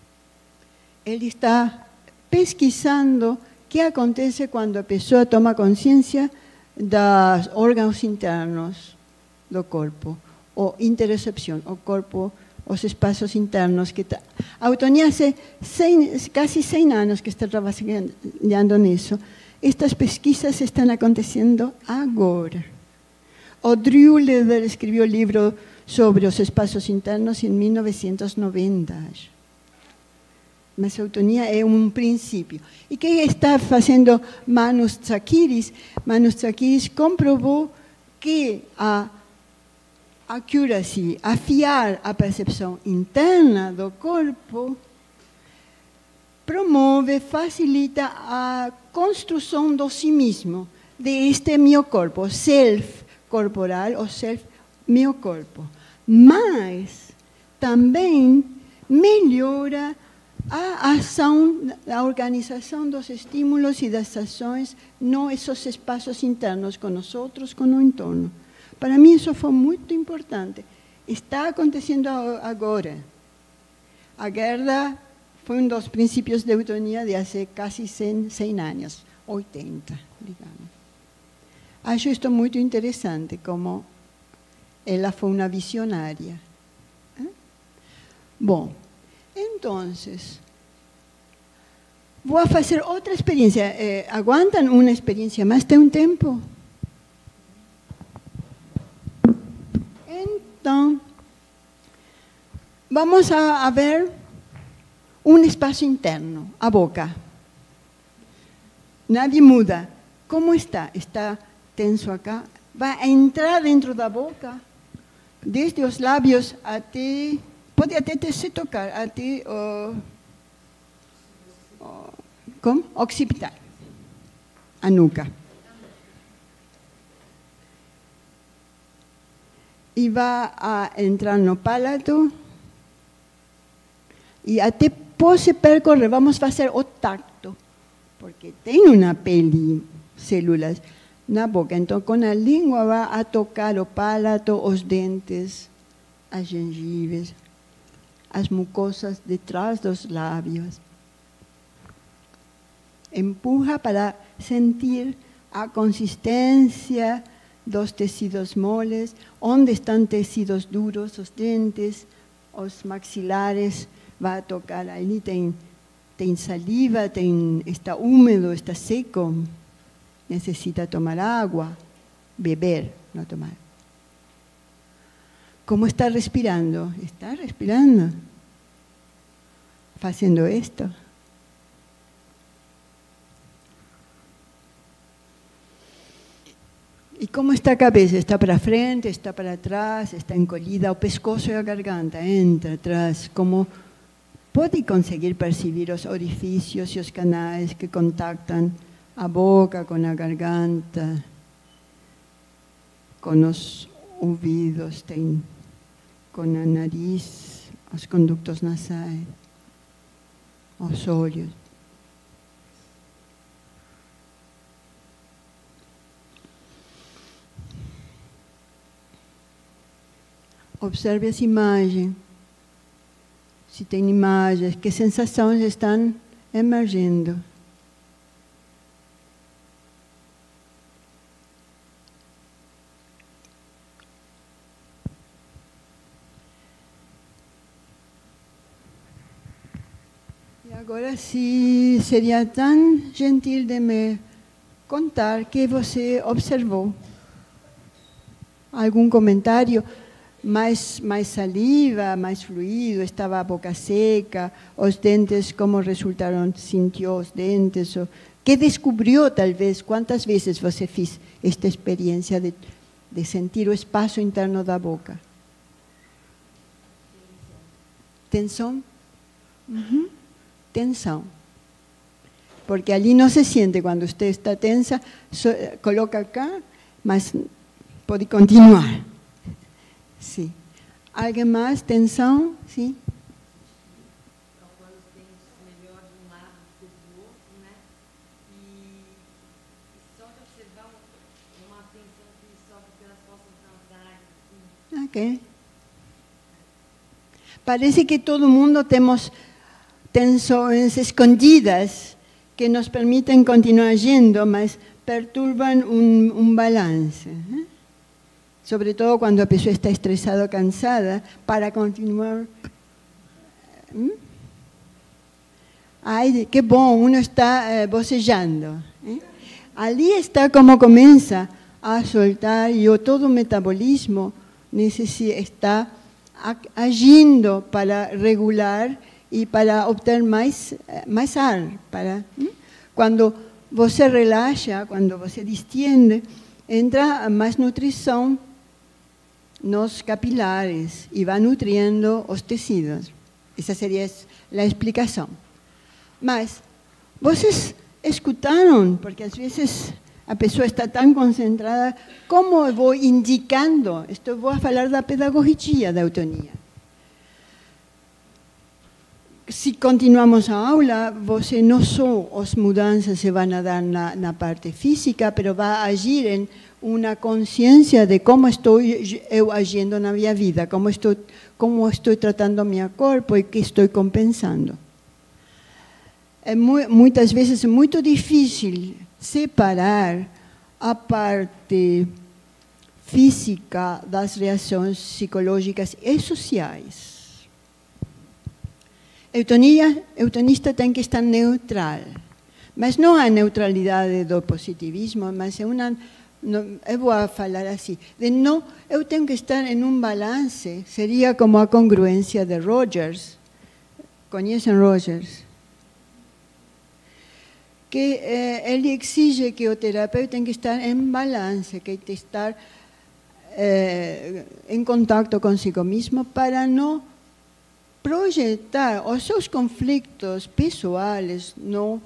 ele está pesquisando o que acontece quando a pessoa toma consciência dos órgãos internos do corpo, ou interocepção, o corpo, os espaços internos. Que tá... A autonomia há quase cem anos que está trabalhando nisso. Estas pesquisas estão acontecendo agora. O Drew Leder escreveu um livro sobre os espaços internos em mil novecentos e noventa. Mas a autonomia é um princípio. E o que está fazendo Manus Tsakiris? Manus Tsakiris comprovou que a accuracy, afiar a percepção interna do corpo, promove, facilita a construção do si mesmo, de este meu corpo, self corporal ou self meu corpo. Mas também melhora a ação, a organização dos estímulos e das ações nesses espaços internos com nós outros, com o entorno. Para mim isso foi muito importante. Está acontecendo agora. A guerra foi um dos princípios de eutanasia de há quase cem anos, oitenta, digamos. Acho isto muito interessante, como ela foi uma visionária. Bom, então, vou fazer outra experiência. Eh, aguantam uma experiência mais? Tem um tempo? Então, vamos a, a ver um espaço interno, a boca. Nadie muda. Como está? Está tenso acá. Vai entrar dentro da boca, desde os lábios até... Pode até se tocar, até o... o como? Occipital. A nuca. E vai a entrar no palato. E até pode percorrer, vamos fazer o tacto, porque tem uma pele, células na boca. Então, com a língua vai a tocar o palato, os dentes, as gengivas, as mucosas detrás dos lábios. Empuja para sentir a consistência dos tecidos moles, onde estão tecidos duros, os dentes, os maxilares. Vai tocar, ali tem, tem saliva, tem, está úmido, está seco, necessita tomar água, beber, não tomar. Como está respirando? Está respirando, fazendo isto. E como está a cabeça? Está para frente, está para trás, está encolhida, o pescoço e a garganta, entra atrás, como... Pode conseguir perceber os orifícios e os canais que contactam a boca com a garganta, com os ouvidos, tem, com a nariz, os conductos nasais, os olhos. Observe as imagens. Se tem imagens, que sensações estão emergindo. E agora, se seria tão gentil de me contar que você observou. Algum comentário? Mais, mais saliva, mais fluido, estava a boca seca, os dentes, como resultaram, sentiu os dentes, o que descobriu, talvez, quantas vezes você fez esta experiência de, de sentir o espaço interno da boca? Tensão? Uhum. Tensão. Porque ali não se sente quando você está tensa, so, coloca cá, mas pode continuar. Sim. Alguém mais? Tensão? Sim.
Colocando os dentes melhor de um lado do que do outro, né? E, e só de observar uma, uma tensão que sobe pelas costas nasais. Assim.
Ok. Parece que todo mundo temos tensões escondidas que nos permitem continuar agindo, mas perturbam um, um balance. ¿eh? Sobre todo quando a pessoa está estressada ou cansada, para continuar. ¿Mm? Ai, que bom, uno está eh, bocejando. ¿eh? Ali está como começa a soltar e o todo o metabolismo está agindo para regular e para obter mais, mais ar. Para, ¿eh? Quando você relaxa, quando você distende, entra mais nutrição nos capilares e vai nutrindo os tecidos. Essa seria a explicação. Mas vocês escutaram, porque às vezes a pessoa está tão concentrada, como eu vou indicando, estou vou falar da pedagogia da eutonia. Se continuamos a aula, você não só as mudanças se vão a dar na, na parte física, mas vai agir em uma consciência de como estou eu agindo na minha vida, como estou, como estou tratando meu corpo e que estou compensando. É mu muitas vezes é muito difícil separar a parte física das reações psicológicas e sociais. Eutonia, eutonista tem que estar neutral, mas não a neutralidade do positivismo, mas é uma, não, eu vou falar assim, de não, eu tenho que estar em um balance, seria como a congruência de Rogers. Conhecem Rogers? Que eh, ele exige que o terapeuta tem que estar em balance, que tem que estar eh, em contato consigo mesmo para não projetar os seus conflitos pessoais no,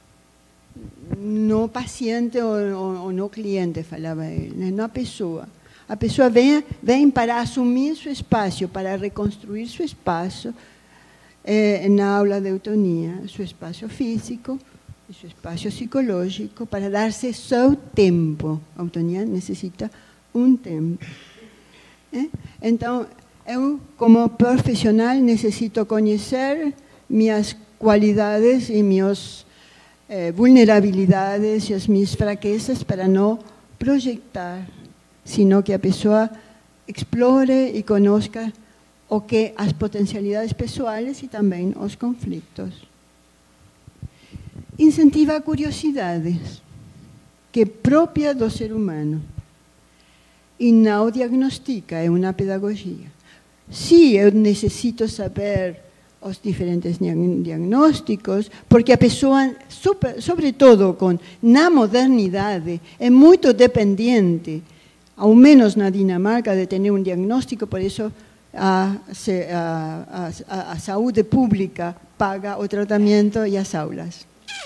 no paciente ou, ou no cliente, falava ele, não a pessoa. A pessoa vem, vem para assumir seu espaço, para reconstruir seu espaço eh, na aula de eutonia, seu espaço físico, seu espaço psicológico, para dar-se seu tempo. A eutonia necessita um tempo. Eh? Então, eu, como profissional, necessito conhecer minhas qualidades e minhas eh, vulnerabilidades e as minhas fraquezas para não projetar, sino que a pessoa explore e conozca o que as potencialidades pessoais e também os conflitos. Incentiva a curiosidade, que é própria do ser humano, e não diagnostica, é uma pedagogia. Sim, eu necessito saber os diferentes diagnósticos, porque a pessoa, sobretudo com, na modernidade, é muito dependente, ao menos na Dinamarca, de ter um diagnóstico, por isso a, a, a, a saúde pública paga o tratamento e as aulas.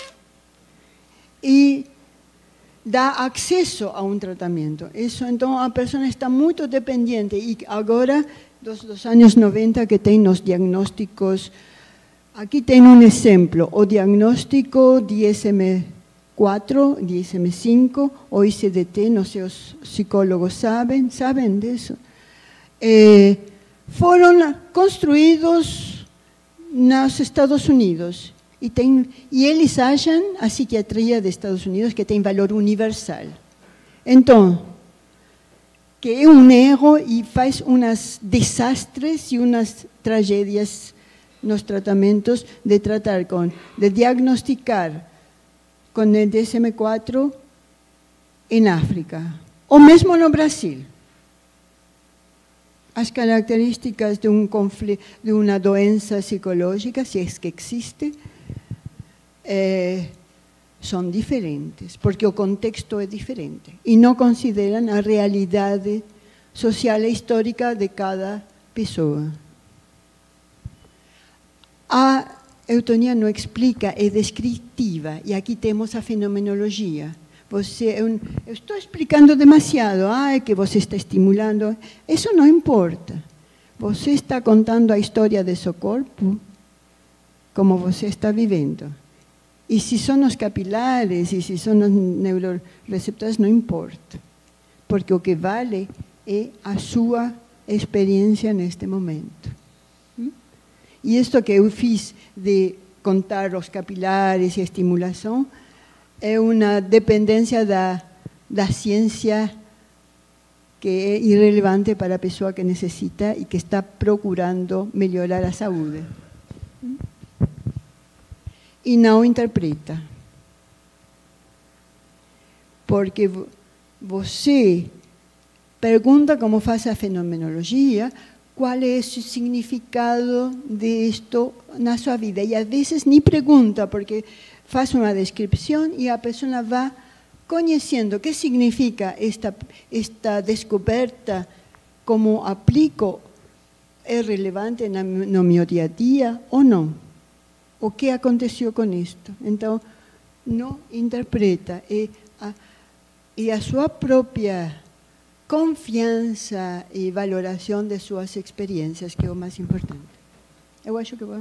E dá acesso a um tratamento. Isso, então, a pessoa está muito dependente e agora dos, dos anos noventa que tem os diagnósticos. Aqui tem um exemplo, o diagnóstico D S M quatro, D S M cinco, o I C D T, não sei, os psicólogos sabem, sabem disso. Eh, foram construídos nos Estados Unidos e, tem, e eles acham, a psiquiatria dos Estados Unidos, que tem valor universal. Então, que é um erro e faz uns desastres e umas tragédias nos tratamentos de tratar com, de diagnosticar com o D S M quatro em África, ou mesmo no Brasil. As características de, um conflito, de uma doença psicológica, se é que existe, eh, são diferentes, porque o contexto é diferente e não consideram a realidade social e histórica de cada pessoa. A eutonia não explica, é descritiva, e aqui temos a fenomenologia. Você, eu, eu estou explicando demasiado, ah, é que você está estimulando. Isso não importa. Você está contando a história do seu corpo, como você está vivendo. E se são os capilares, e se são os neuroreceptores, não importa. Porque o que vale é a sua experiência neste momento. E isto que eu fiz de contar os capilares e a estimulação é uma dependência da, da ciência que é irrelevante para a pessoa que necessita e que está procurando melhorar a saúde. E não interpreta. Porque você pergunta como faz a fenomenologia, qual é o significado disto na sua vida. E às vezes nem pergunta, porque faz uma descrição e a pessoa vai conhecendo o que significa esta, esta descoberta, como aplico, é relevante no meu dia a dia ou não. o que aconteceu com isto. Então, não interpreta. E a, e a sua própria confiança e valoração de suas experiências, que é o mais importante. Eu acho que vou...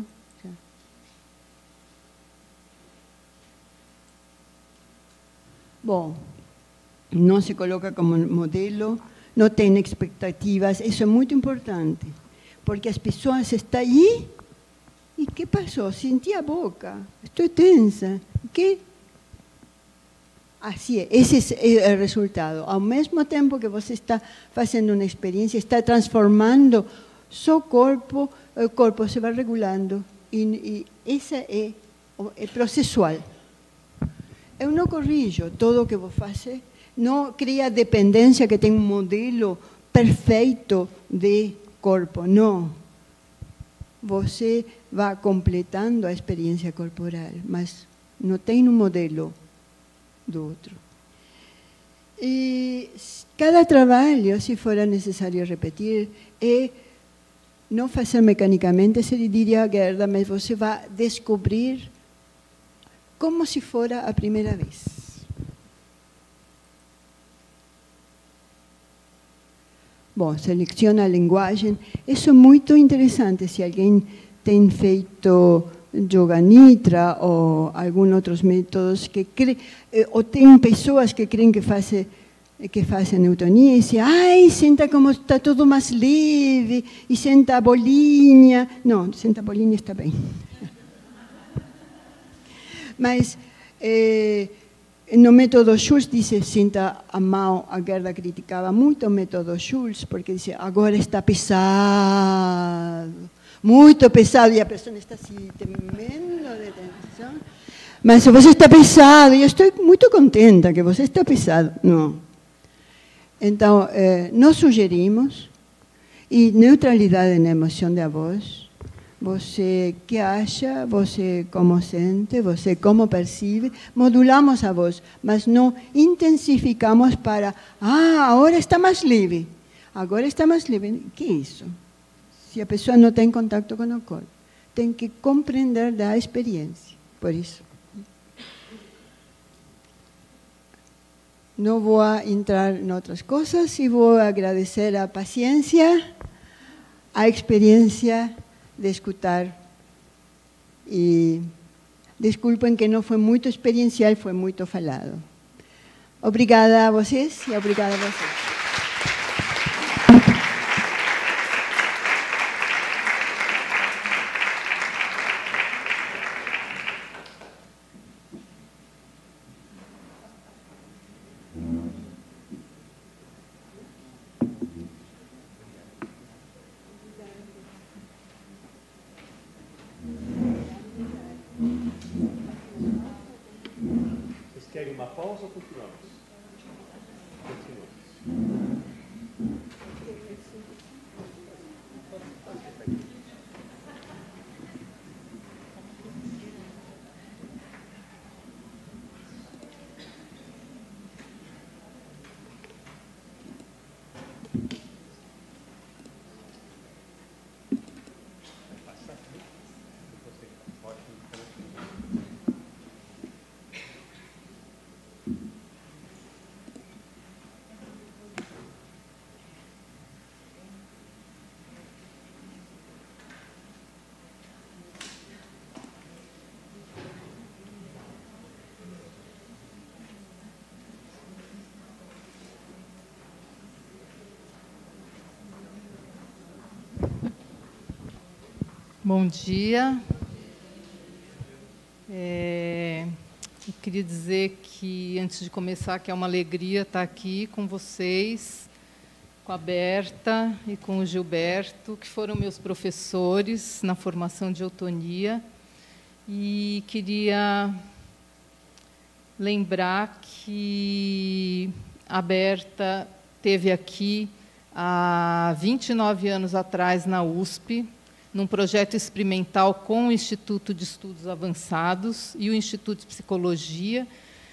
Bom, não se coloca como modelo, não tem expectativas, isso é muito importante, porque as pessoas estão aí, e o que passou? Senti a boca, estou tensa, que? Assim é, esse é o resultado. Ao mesmo tempo que você está fazendo uma experiência, está transformando seu corpo, o corpo se vai regulando, e, e esse é, é processual. Eu não corrijo tudo o que vou fazer, não cria dependência que tem um modelo perfeito de corpo, não. Você vai completando a experiência corporal, mas não tem um modelo do outro. E cada trabalho, se for necessário repetir, é não fazer mecanicamente, se diria Gerda, mas você vai descobrir como se fora a primeira vez. Bom, seleciona a linguagem. Isso é muito interessante. Se alguém tem feito yoga nidra ou alguns outros métodos, que cre... ou tem pessoas que creem que fazem que fazem eutonia e dizem, ai, senta como está tudo mais leve, e senta a bolinha. Não, senta a bolinha está bem. Mas eh, no método Schultz dice, senta a mão, a Gerda criticava muito o método Schultz, porque dice, agora está pesado, muito pesado, e a pessoa está assim, tremendo de tensão. Mas se você está pesado, eu estou muito contenta que você está pesado. Não. Então, eh, nós sugerimos, e neutralidade na emoção da voz, você que acha, você como sente, você como percebe, modulamos a voz, mas não intensificamos para, ah, agora está mais leve, agora está mais leve. O que é isso? Se a pessoa não tem contato com o corpo, tem que compreender da experiência, por isso. Não vou entrar em outras coisas e vou agradecer a paciência, a experiência de escutar. E desculpem que não foi muito experiencial, foi muito falado. Obrigada a vocês e obrigada a vocês.
Querem uma pausa ou continuamos? Continuamos.
Bom dia. É, eu queria dizer que, antes de começar, que é uma alegria estar aqui com vocês, com a Berta e com o Gilberto, que foram meus professores na formação de eutonia. E queria lembrar que a Berta esteve aqui há vinte e nove anos atrás, na U S P, num projeto experimental com o Instituto de Estudos Avançados e o Instituto de Psicologia,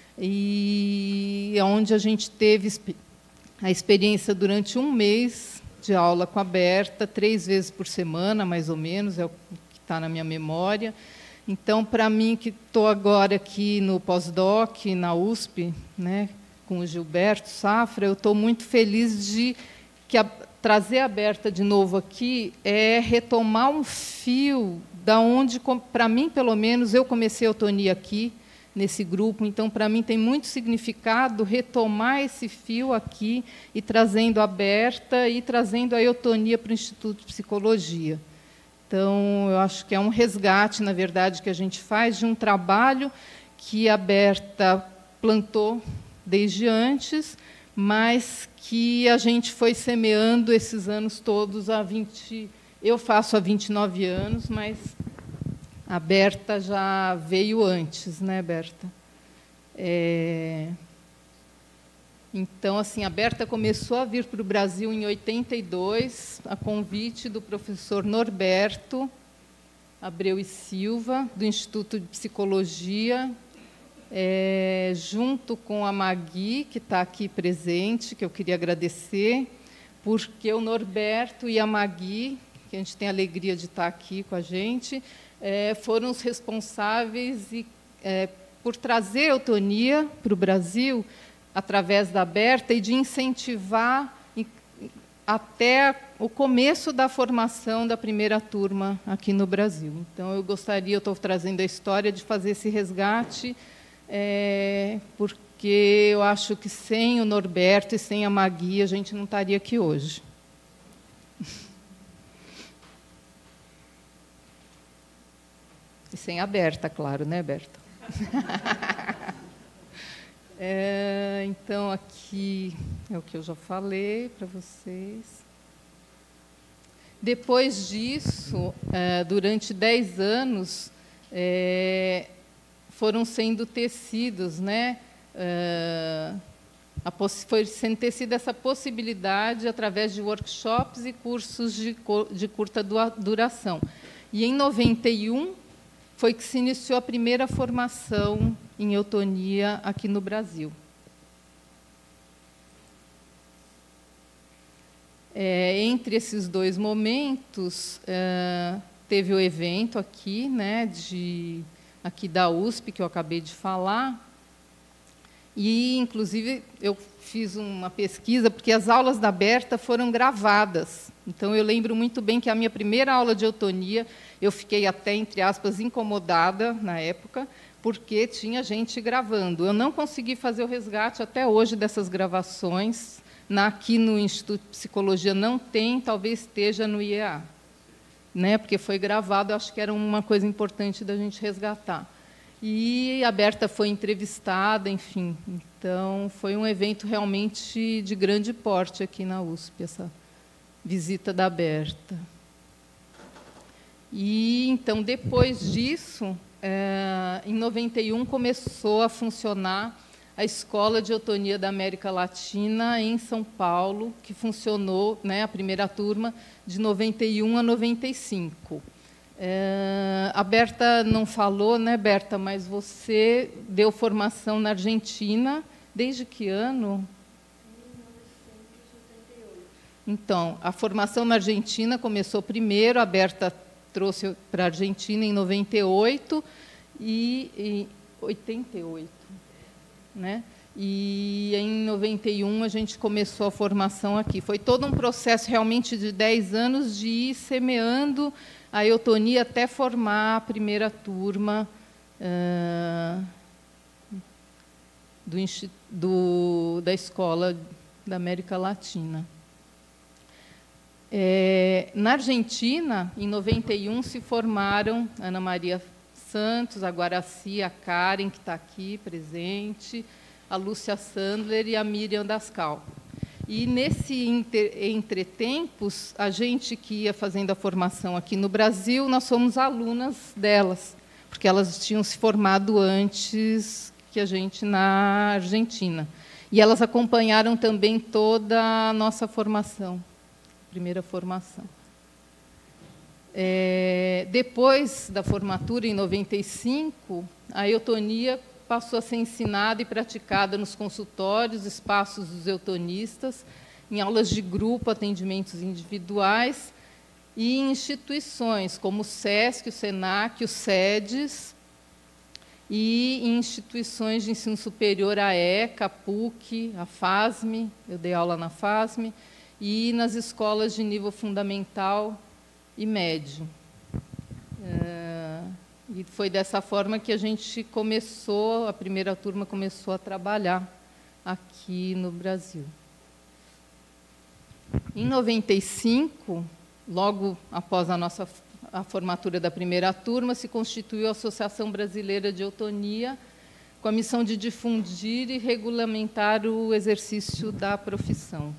e onde a gente teve a experiência durante um mês de aula com a Berta, três vezes por semana, mais ou menos, é o que está na minha memória, Então, para mim, que estou agora aqui no pós-doc, na U S P, né, com o Gilberto Safra, eu estou muito feliz de que a, trazer a Berta de novo aqui é retomar um fio da onde, para mim, pelo menos, eu comecei a eutonia aqui, nesse grupo. Então, para mim, tem muito significado retomar esse fio aqui e trazendo a Berta e trazendo a eutonia para o Instituto de Psicologia. Então, eu acho que é um resgate, na verdade, que a gente faz de um trabalho que a Berta plantou desde antes, mas que a gente foi semeando esses anos todos há vinte... Eu faço há vinte e nove anos, mas a Berta já veio antes, né, Berta? É... Então, assim, a Berta começou a vir para o Brasil em oitenta e dois, a convite do professor Norberto Abreu e Silva, do Instituto de Psicologia, é, junto com a Magui, que está aqui presente, que eu queria agradecer, porque o Norberto e a Magui, que a gente tem a alegria de estar aqui com a gente, é, foram os responsáveis e, é, por trazer a eutonia para o Brasil, através da Berta, e de incentivar até o começo da formação da primeira turma aqui no Brasil. Então, eu gostaria, eu estou trazendo a história de fazer esse resgate, é, porque eu acho que sem o Norberto e sem a Magui, a gente não estaria aqui hoje. E sem a Berta, claro, né, Berta? É, então, aqui é o que eu já falei para vocês. Depois disso, é, durante dez anos, é, foram sendo tecidos, né? É, a foi sendo tecida essa possibilidade através de workshops e cursos de, de curta duração. E, em noventa e um, foi que se iniciou a primeira formação em eutonia aqui no Brasil. É, entre esses dois momentos, é, teve o evento aqui, né, de, aqui da U S P, que eu acabei de falar, e, inclusive, eu fiz uma pesquisa, porque as aulas da Berta foram gravadas. Então, eu lembro muito bem que a minha primeira aula de eutonia, eu fiquei até, entre aspas, incomodada na época, porque tinha gente gravando. Eu não consegui fazer o resgate até hoje dessas gravações. Na, aqui no Instituto de Psicologia não tem, talvez esteja no I E A, né, porque foi gravado, acho que era uma coisa importante da gente resgatar. E a Berta foi entrevistada, enfim. Então, foi um evento realmente de grande porte aqui na U S P, essa visita da Berta. E, então, depois disso, é, em noventa e um, começou a funcionar a Escola de Eutonia da América Latina, em São Paulo, que funcionou, né, a primeira turma, de noventa e um a noventa e cinco. É, a Berta não falou, né, Berta, mas você deu formação na Argentina, desde que ano?
mil novecentos e oitenta e oito.
Então, a formação na Argentina começou primeiro, a Berta trouxe para a Argentina em noventa e oito e em oitenta e oito, né? E em noventa e um a gente começou a formação aqui. Foi todo um processo realmente de dez anos de ir semeando a eutonia até formar a primeira turma uh, do, do, da Escola da América Latina. É, na Argentina, em noventa e um, se formaram a Ana Maria Santos, a Guaraci, a Karen, que está aqui presente, a Lúcia Sandler e a Miriam Dascal. E, nesse entretempos, a gente que ia fazendo a formação aqui no Brasil, nós somos alunas delas, porque elas tinham se formado antes que a gente na Argentina. E elas acompanharam também toda a nossa formação, primeira formação. É, depois da formatura, em noventa e cinco, a eutonia passou a ser ensinada e praticada nos consultórios, espaços dos eutonistas, em aulas de grupo, atendimentos individuais, e instituições como o SESC, o SENAC, o SEDES, e em instituições de ensino superior, a ECA, a PUC, a FASM, eu dei aula na FASM, e nas escolas de nível fundamental e médio. É, e foi dessa forma que a gente começou, a primeira turma começou a trabalhar aqui no Brasil. Em noventa e cinco, logo após a nossa a formatura da primeira turma, se constituiu a Associação Brasileira de Eutonia, com a missão de difundir e regulamentar o exercício da profissão.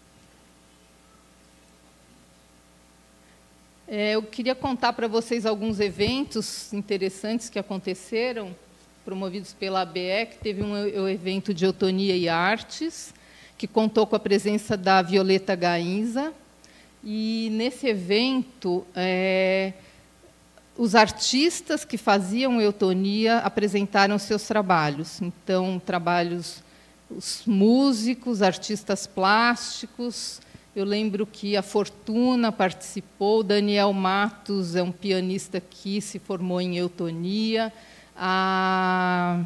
É, eu queria contar para vocês alguns eventos interessantes que aconteceram, promovidos pela A B E, que teve um, um evento de Eutonia e Artes, que contou com a presença da Violeta Gainza. E, nesse evento, é, os artistas que faziam eutonia apresentaram seus trabalhos. Então, trabalhos, os músicos, artistas plásticos. Eu lembro que a Fortuna participou, Daniel Matos é um pianista que se formou em eutonia, a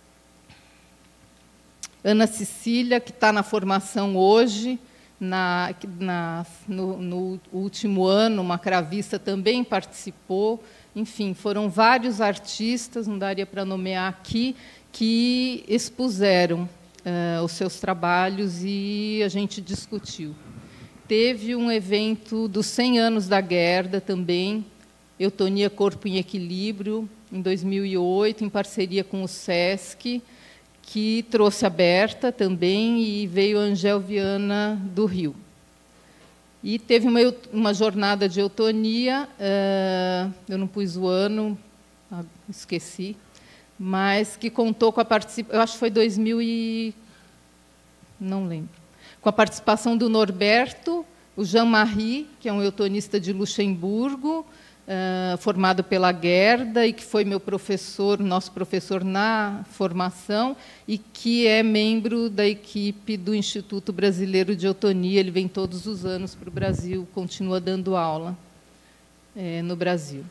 Ana Cecília, que está na formação hoje, Na, na, no, no último ano, uma cravista também participou. Enfim, foram vários artistas, não daria para nomear aqui, que expuseram uh, os seus trabalhos e a gente discutiu. Teve um evento dos cem anos da Gerda também, Eutonia Corpo em Equilíbrio, em dois mil e oito, em parceria com o SESC, que trouxe a Berta também, e veio a Angel Viana do Rio. E teve uma, uma jornada de eutonia, uh, eu não pus o ano, esqueci, mas que contou com a participação, eu acho que foi dois mil e... não lembro, com a participação do Norberto, o Jean-Marie, que é um eutonista de Luxemburgo, Uh, formado pela Gerda, e que foi meu professor, nosso professor na formação, e que é membro da equipe do Instituto Brasileiro de Eutonia. Ele vem todos os anos para o Brasil, continua dando aula é, no Brasil.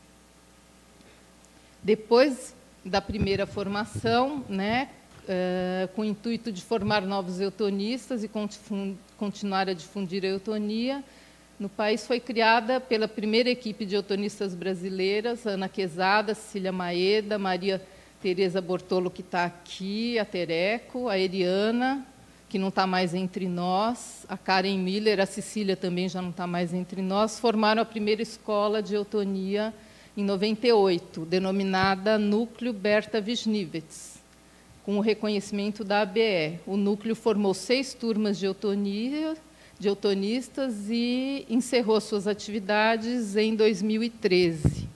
Depois da primeira formação, né, uh, com o intuito de formar novos eutonistas e continuar a difundir a eutonia, no país foi criada pela primeira equipe de eutonistas brasileiras, Ana Quezada, Cecília Maeda, Maria Tereza Bortolo, que está aqui, a Tereco, a Eriana, que não está mais entre nós, a Karen Miller, a Cecília também já não está mais entre nós, formaram a primeira escola de eutonia em noventa e oito, denominada Núcleo Berta Wisniewicz, com o reconhecimento da A B E. O núcleo formou seis turmas de eutonia, de eutonistas, e encerrou suas atividades em dois mil e treze.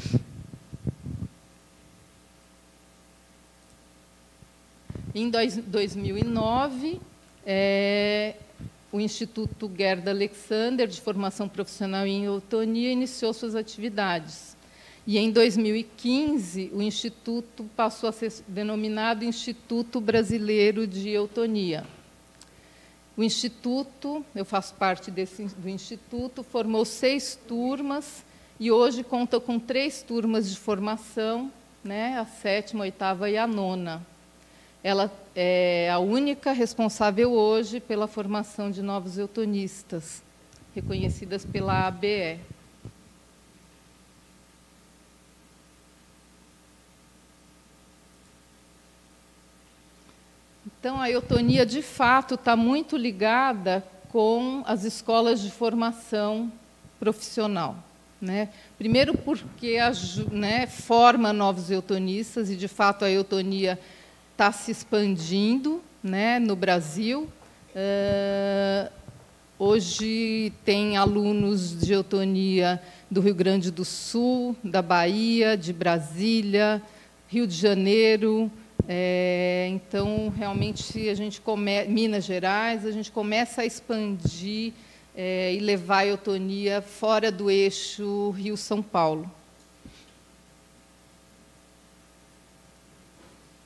Em dois mil e nove, é, o Instituto Gerda Alexander, de formação profissional em eutonia, iniciou suas atividades. E, em dois mil e quinze, o Instituto passou a ser denominado Instituto Brasileiro de Eutonia. O Instituto, eu faço parte desse, do Instituto, formou seis turmas e hoje conta com três turmas de formação, né, a sétima, a oitava e a nona. Ela é a única responsável hoje pela formação de novos eutonistas, reconhecidas pela A B E. Então, a eutonia, de fato, está muito ligada com as escolas de formação profissional, né? Primeiro porque a, né, forma novos eutonistas, e, de fato, a eutonia está se expandindo, né, no Brasil. Uh, hoje tem alunos de eutonia do Rio Grande do Sul, da Bahia, de Brasília, Rio de Janeiro. É, então, realmente, a gente come... Minas Gerais, a gente começa a expandir é, e levar a eutonia fora do eixo Rio-São Paulo.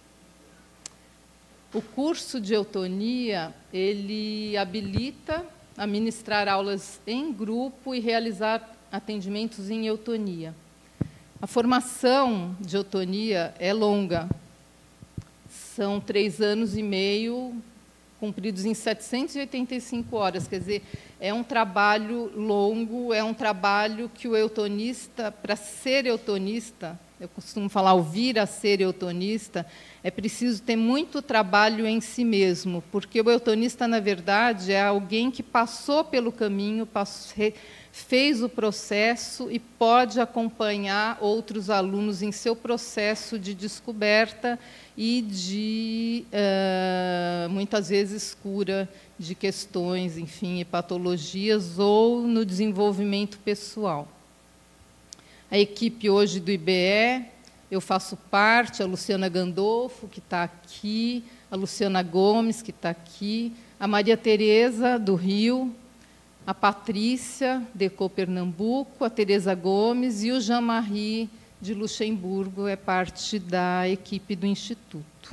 O curso de eutonia, ele habilita a ministrar aulas em grupo e realizar atendimentos em eutonia. A formação de eutonia é longa. São três anos e meio, cumpridos em setecentas e oitenta e cinco horas. Quer dizer, é um trabalho longo, é um trabalho que o eutonista, para ser eutonista, eu costumo falar, o vir a ser eutonista, é preciso ter muito trabalho em si mesmo, porque o eutonista, na verdade, é alguém que passou pelo caminho, passou, fez o processo e pode acompanhar outros alunos em seu processo de descoberta e de, uh, muitas vezes, cura de questões, enfim, e patologias, ou no desenvolvimento pessoal. A equipe hoje do I B E, eu faço parte, a Luciana Gandolfo, que está aqui, a Luciana Gomes, que está aqui, a Maria Tereza, do Rio, a Patrícia, de Pernambuco, a Tereza Gomes e o Jean-Marie, de Luxemburgo, é parte da equipe do Instituto.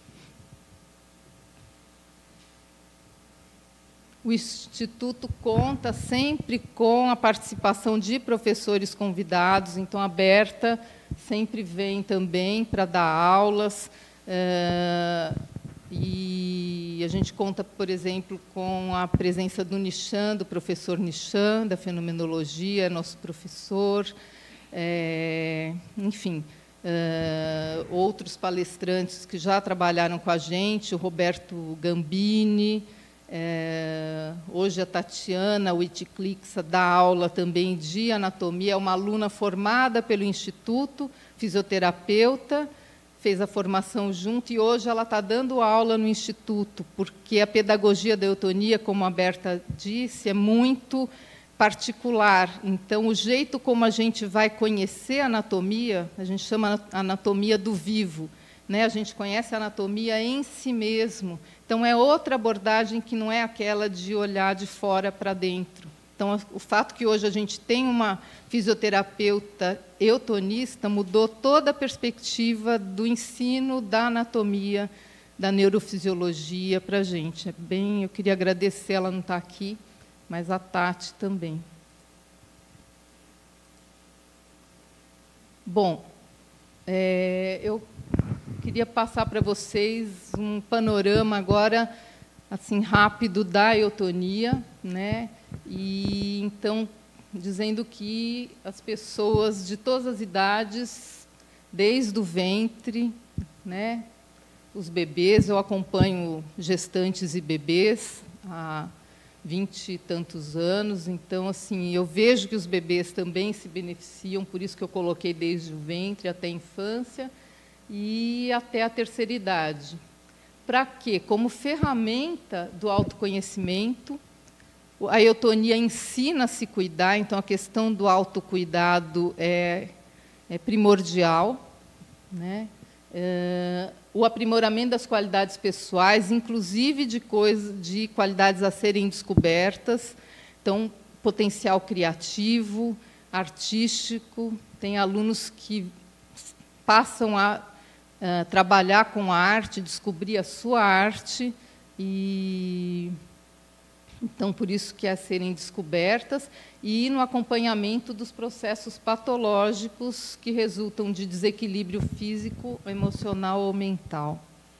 O Instituto conta sempre com a participação de professores convidados, então a Berta sempre vem também para dar aulas, é, e a gente conta, por exemplo, com a presença do Nishan, do professor Nishan, da Fenomenologia, nosso professor, é, enfim, é, outros palestrantes que já trabalharam com a gente, o Roberto Gambini, é, hoje a Tatiana Witklixa dá aula também de anatomia, é uma aluna formada pelo Instituto, fisioterapeuta, fez a formação junto e hoje ela está dando aula no Instituto, porque a pedagogia da eutonia, como a Berta disse, é muito particular. Então, o jeito como a gente vai conhecer a anatomia, a gente chama anatomia do vivo, né? A gente conhece a anatomia em si mesmo. Então, é outra abordagem que não é aquela de olhar de fora para dentro. Então, o fato que hoje a gente tem uma fisioterapeuta eutonista mudou toda a perspectiva do ensino da anatomia, da neurofisiologia para a gente. É bem, eu queria agradecer, ela não está aqui, mas a Tati também. Bom, é, eu queria passar para vocês um panorama agora, assim, rápido da eutonia, né? E, então, dizendo que as pessoas de todas as idades, desde o ventre, né, os bebês, eu acompanho gestantes e bebês há vinte e tantos anos, então, assim, eu vejo que os bebês também se beneficiam, por isso que eu coloquei desde o ventre até a infância e até a terceira idade. Para quê? Como ferramenta do autoconhecimento. A eutonia ensina a se cuidar, então a questão do autocuidado é, é primordial, né? É, o aprimoramento das qualidades pessoais, inclusive de, coisa, de qualidades a serem descobertas, então, potencial criativo, artístico, tem alunos que passam a, a trabalhar com a arte, descobrir a sua arte, e então, por isso que é serem descobertas, e no acompanhamento dos processos patológicos que resultam de desequilíbrio físico, emocional ou mental.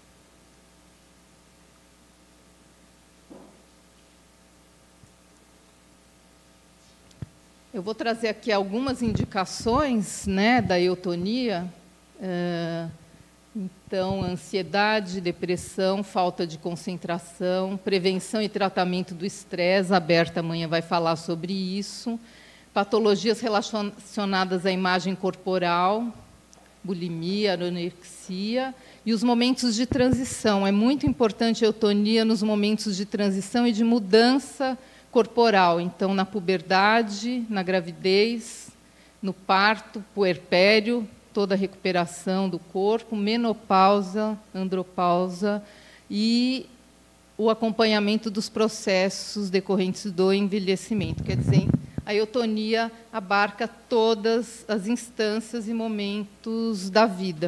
Eu vou trazer aqui algumas indicações, né, da eutonia. É, Então, ansiedade, depressão, falta de concentração, prevenção e tratamento do estresse, a Berta amanhã vai falar sobre isso, patologias relacionadas à imagem corporal, bulimia, anorexia, e os momentos de transição. É muito importante a eutonia nos momentos de transição e de mudança corporal. Então, na puberdade, na gravidez, no parto, puerpério, toda a recuperação do corpo, menopausa, andropausa e o acompanhamento dos processos decorrentes do envelhecimento. Quer dizer, a eutonia abarca todas as instâncias e momentos da vida.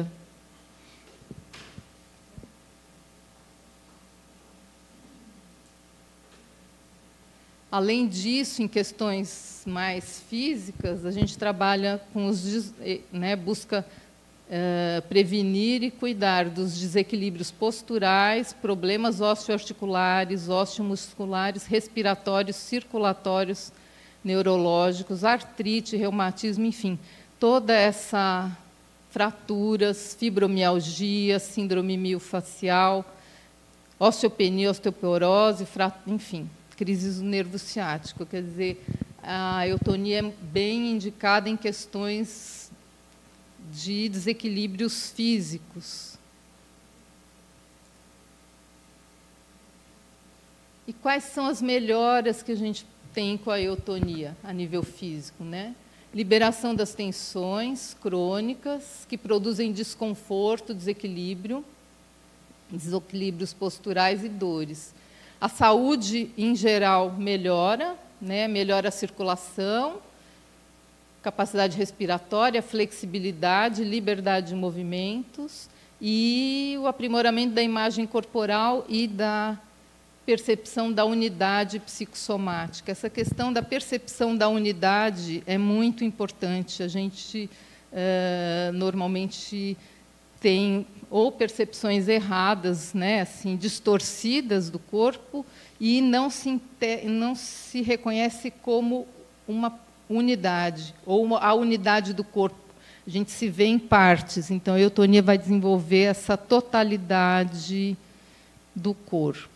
Além disso, em questões mais físicas, a gente trabalha com os, né, busca uh, prevenir e cuidar dos desequilíbrios posturais, problemas osteoarticulares, osteomusculares, respiratórios, circulatórios, neurológicos, artrite, reumatismo, enfim, toda essa fraturas, fibromialgia, síndrome miofascial, osteopenia, osteoporose, enfim, crises do nervo ciático. Quer dizer, a eutonia é bem indicada em questões de desequilíbrios físicos. E quais são as melhoras que a gente tem com a eutonia a nível físico, né? Liberação das tensões crônicas que produzem desconforto, desequilíbrio, desequilíbrios posturais e dores. A saúde, em geral, melhora, né? Melhora a circulação, capacidade respiratória, flexibilidade, liberdade de movimentos e o aprimoramento da imagem corporal e da percepção da unidade psicossomática. Essa questão da percepção da unidade é muito importante. A gente uh, normalmente tem ou percepções erradas, né, assim, distorcidas do corpo, e não se, não se reconhece como uma unidade, ou a unidade do corpo. A gente se vê em partes. Então, a eutonia vai desenvolver essa totalidade do corpo.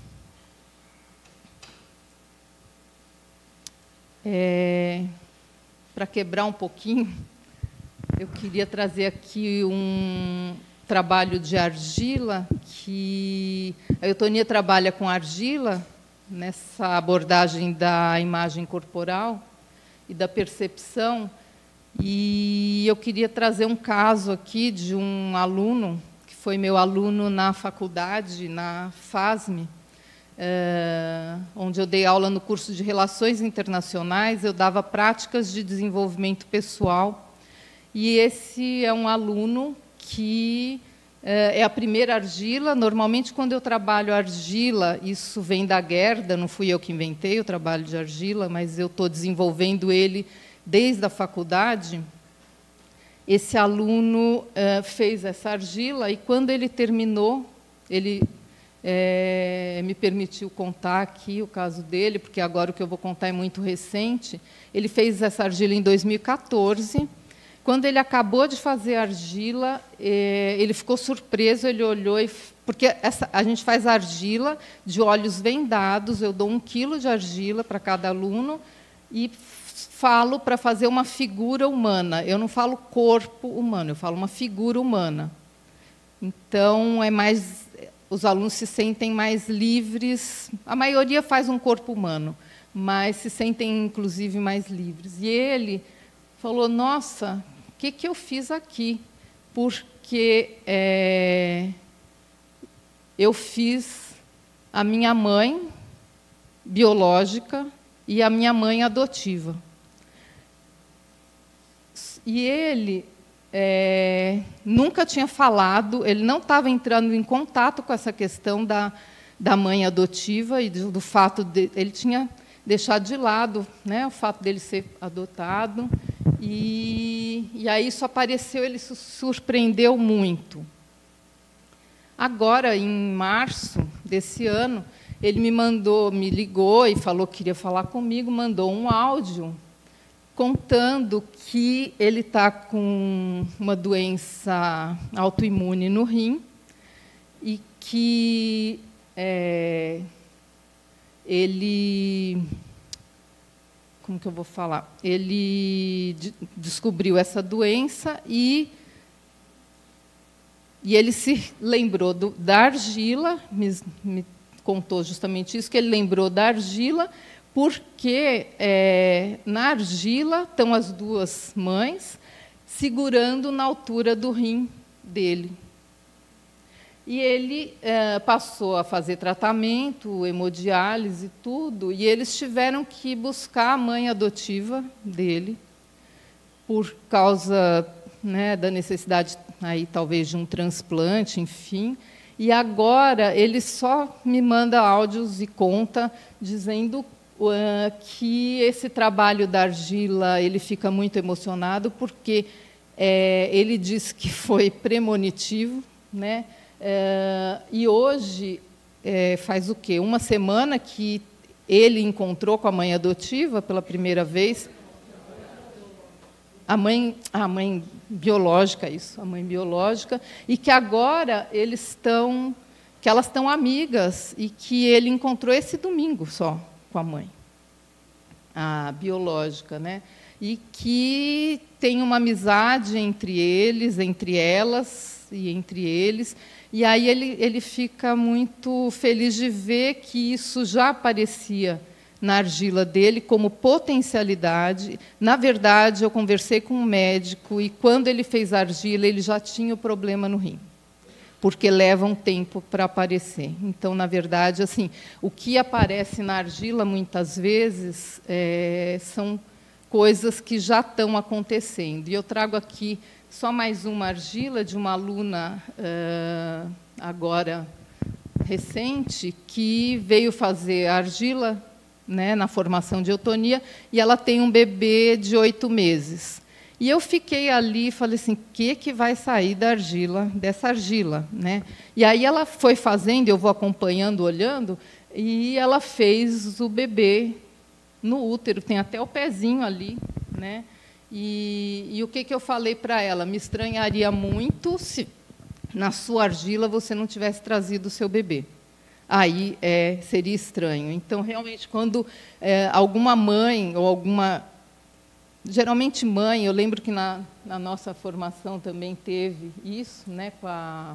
É, para quebrar um pouquinho, eu queria trazer aqui um trabalho de argila, que a eutonia trabalha com argila, nessa abordagem da imagem corporal e da percepção, e eu queria trazer um caso aqui de um aluno, que foi meu aluno na faculdade, na FASM, Uh, onde eu dei aula no curso de Relações Internacionais, eu dava práticas de desenvolvimento pessoal, e esse é um aluno que uh, é a primeira argila. Normalmente, quando eu trabalho argila, isso vem da Gerda, não fui eu que inventei o trabalho de argila, mas eu estou desenvolvendo ele desde a faculdade. Esse aluno uh, fez essa argila, e quando ele terminou, ele É, me permitiu contar aqui o caso dele, porque agora o que eu vou contar é muito recente. Ele fez essa argila em dois mil e quatorze. Quando ele acabou de fazer a argila, é, ele ficou surpreso, ele olhou, e, porque essa, a gente faz argila de olhos vendados, eu dou um quilo de argila para cada aluno e falo para fazer uma figura humana. Eu não falo corpo humano, eu falo uma figura humana. Então, é mais... os alunos se sentem mais livres, a maioria faz um corpo humano, mas se sentem, inclusive, mais livres. E ele falou, nossa, o que, que eu fiz aqui? Porque é, eu fiz a minha mãe biológica e a minha mãe adotiva. E ele... É, nunca tinha falado, ele não estava entrando em contato com essa questão da, da mãe adotiva e do, do fato de ele tinha deixado de lado, né, o fato dele ser adotado, e, e aí isso apareceu, ele se surpreendeu muito. Agora, em março desse ano, ele me mandou, me ligou e falou que queria falar comigo, mandou um áudio contando que ele está com uma doença autoimune no rim e que é, ele, como que eu vou falar? Ele de, descobriu essa doença e, e ele se lembrou do, da argila, me, me contou justamente isso, que ele lembrou da argila, porque é, na argila estão as duas mães segurando na altura do rim dele. E ele é, passou a fazer tratamento, hemodiálise e tudo, e eles tiveram que buscar a mãe adotiva dele, por causa, né, da necessidade, aí, talvez, de um transplante, enfim. E agora ele só me manda áudios e conta dizendo uh, que esse trabalho da argila ele fica muito emocionado, porque é, ele diz que foi premonitivo, né? É, e hoje, é, faz o quê? Uma semana que ele encontrou com a mãe adotiva pela primeira vez. A mãe, a mãe biológica, isso, a mãe biológica, e que agora eles estão, que elas estão amigas, e que ele encontrou esse domingo só com a mãe, a biológica, né? E que tem uma amizade entre eles, entre elas e entre eles, e aí ele, ele fica muito feliz de ver que isso já aparecia na argila dele como potencialidade. Na verdade, eu conversei com um médico, e quando ele fez a argila, ele já tinha o problema no rim, porque leva um tempo para aparecer. Então, na verdade, assim, o que aparece na argila, muitas vezes, é, são coisas que já estão acontecendo. E eu trago aqui só mais uma argila de uma aluna, uh, agora recente, que veio fazer a argila, né, na formação de eutonia, e ela tem um bebê de oito meses. E eu fiquei ali e falei assim, o que, que vai sair da argila, dessa argila? Né? E aí ela foi fazendo, eu vou acompanhando, olhando, e ela fez o bebê no útero, tem até o pezinho ali. Né? E, e o que, que eu falei para ela? Me estranharia muito se na sua argila você não tivesse trazido o seu bebê. Aí é, seria estranho. Então, realmente, quando é, alguma mãe ou alguma... Geralmente mãe, eu lembro que na, na nossa formação também teve isso, né, com a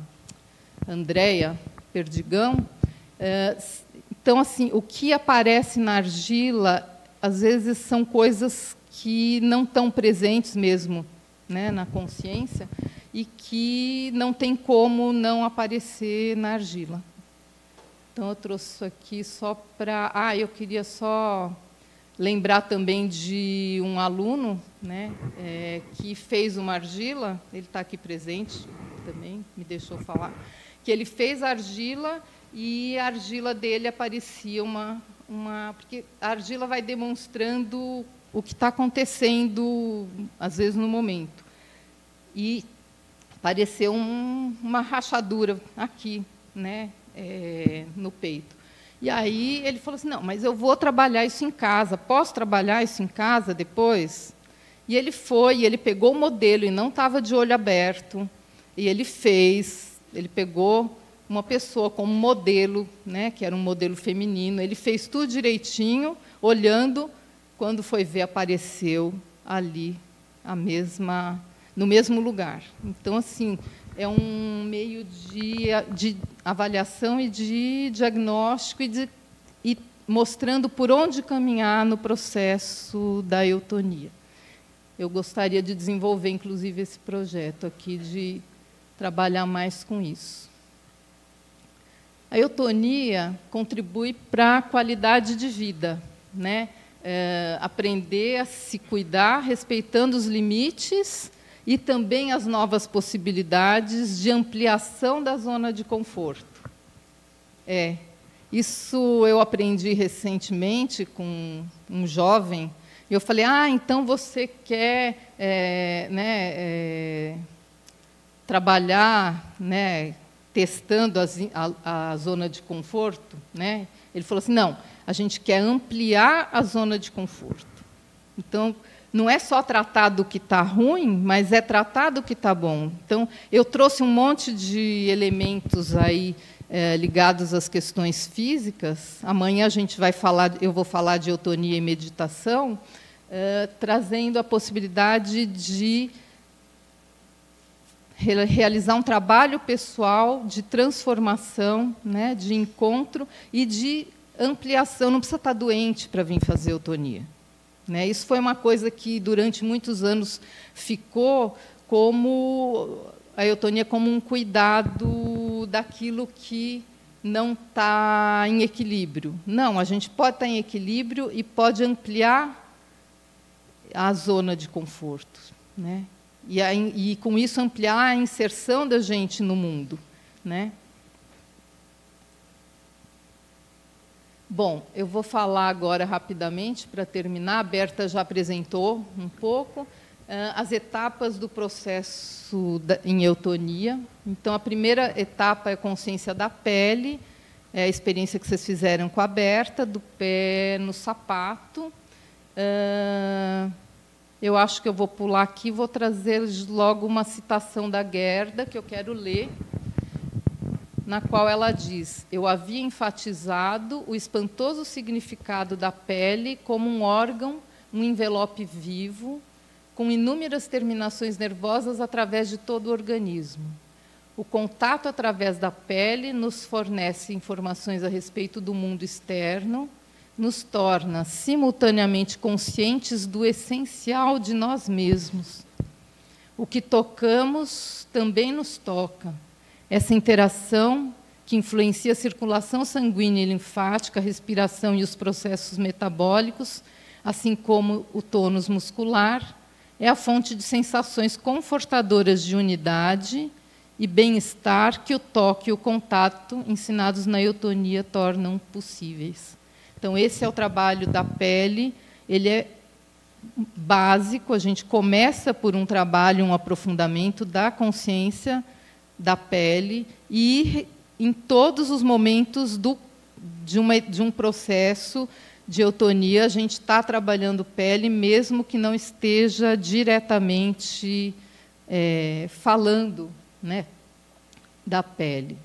Andréia Perdigão. É, então, assim, o que aparece na argila, às vezes, são coisas que não estão presentes mesmo, né, na consciência, e que não tem como não aparecer na argila. Então, eu trouxe isso aqui só para... Ah, eu queria só lembrar também de um aluno, né, é, que fez uma argila, ele está aqui presente também, me deixou falar, que ele fez a argila e a argila dele aparecia uma... uma porque a argila vai demonstrando o que está acontecendo, às vezes, no momento. E apareceu um, uma rachadura aqui, né, É, no peito. E aí ele falou assim, não, mas eu vou trabalhar isso em casa, posso trabalhar isso em casa depois? E ele foi, ele pegou o modelo, e não estava de olho aberto, e ele fez, ele pegou uma pessoa como modelo, né, que era um modelo feminino, ele fez tudo direitinho, olhando, quando foi ver, apareceu ali, a mesma, no mesmo lugar. Então, assim, é um meio de, de avaliação e de diagnóstico e, de, e mostrando por onde caminhar no processo da eutonia. Eu gostaria de desenvolver, inclusive, esse projeto aqui, de trabalhar mais com isso. A eutonia contribui para a qualidade de vida, né? É, aprender a se cuidar, respeitando os limites, e também as novas possibilidades de ampliação da zona de conforto. É, isso eu aprendi recentemente com um jovem. Eu falei, ah, então você quer é, né, é, trabalhar, né, testando as, a, a zona de conforto? Né? Ele falou assim, não, a gente quer ampliar a zona de conforto. Então, não é só tratar do que está ruim, mas é tratar do que está bom. Então, eu trouxe um monte de elementos aí é, ligados às questões físicas. Amanhã a gente vai falar, eu vou falar de eutonia e meditação, é, trazendo a possibilidade de realizar um trabalho pessoal de transformação, né, de encontro e de ampliação. Não precisa estar doente para vir fazer eutonia. Né? Isso foi uma coisa que, durante muitos anos, ficou como a eutonia como um cuidado daquilo que não está em equilíbrio. Não, a gente pode estar em equilíbrio e pode ampliar a zona de conforto. Né? E, a, e, com isso, ampliar a inserção da gente no mundo. Né? Bom, eu vou falar agora rapidamente, para terminar. A Berta já apresentou um pouco as etapas do processo em eutonia. Então, a primeira etapa é a consciência da pele, é a experiência que vocês fizeram com a Berta, do pé no sapato. Eu acho que eu vou pular aqui, vou trazer logo uma citação da Gerda, que eu quero ler, na qual ela diz: eu havia enfatizado o espantoso significado da pele como um órgão, um envelope vivo, com inúmeras terminações nervosas através de todo o organismo. O contato através da pele nos fornece informações a respeito do mundo externo, nos torna simultaneamente conscientes do essencial de nós mesmos. O que tocamos também nos toca. Essa interação, que influencia a circulação sanguínea e linfática, a respiração e os processos metabólicos, assim como o tônus muscular, é a fonte de sensações confortadoras de unidade e bem-estar que o toque e o contato, ensinados na eutonia, tornam possíveis. Então, esse é o trabalho da pele. Ele é básico, a gente começa por um trabalho, um aprofundamento da consciência da pele, e em todos os momentos do, de, uma, de um processo de eutonia, a gente está trabalhando pele, mesmo que não esteja diretamente é, falando, né, da pele.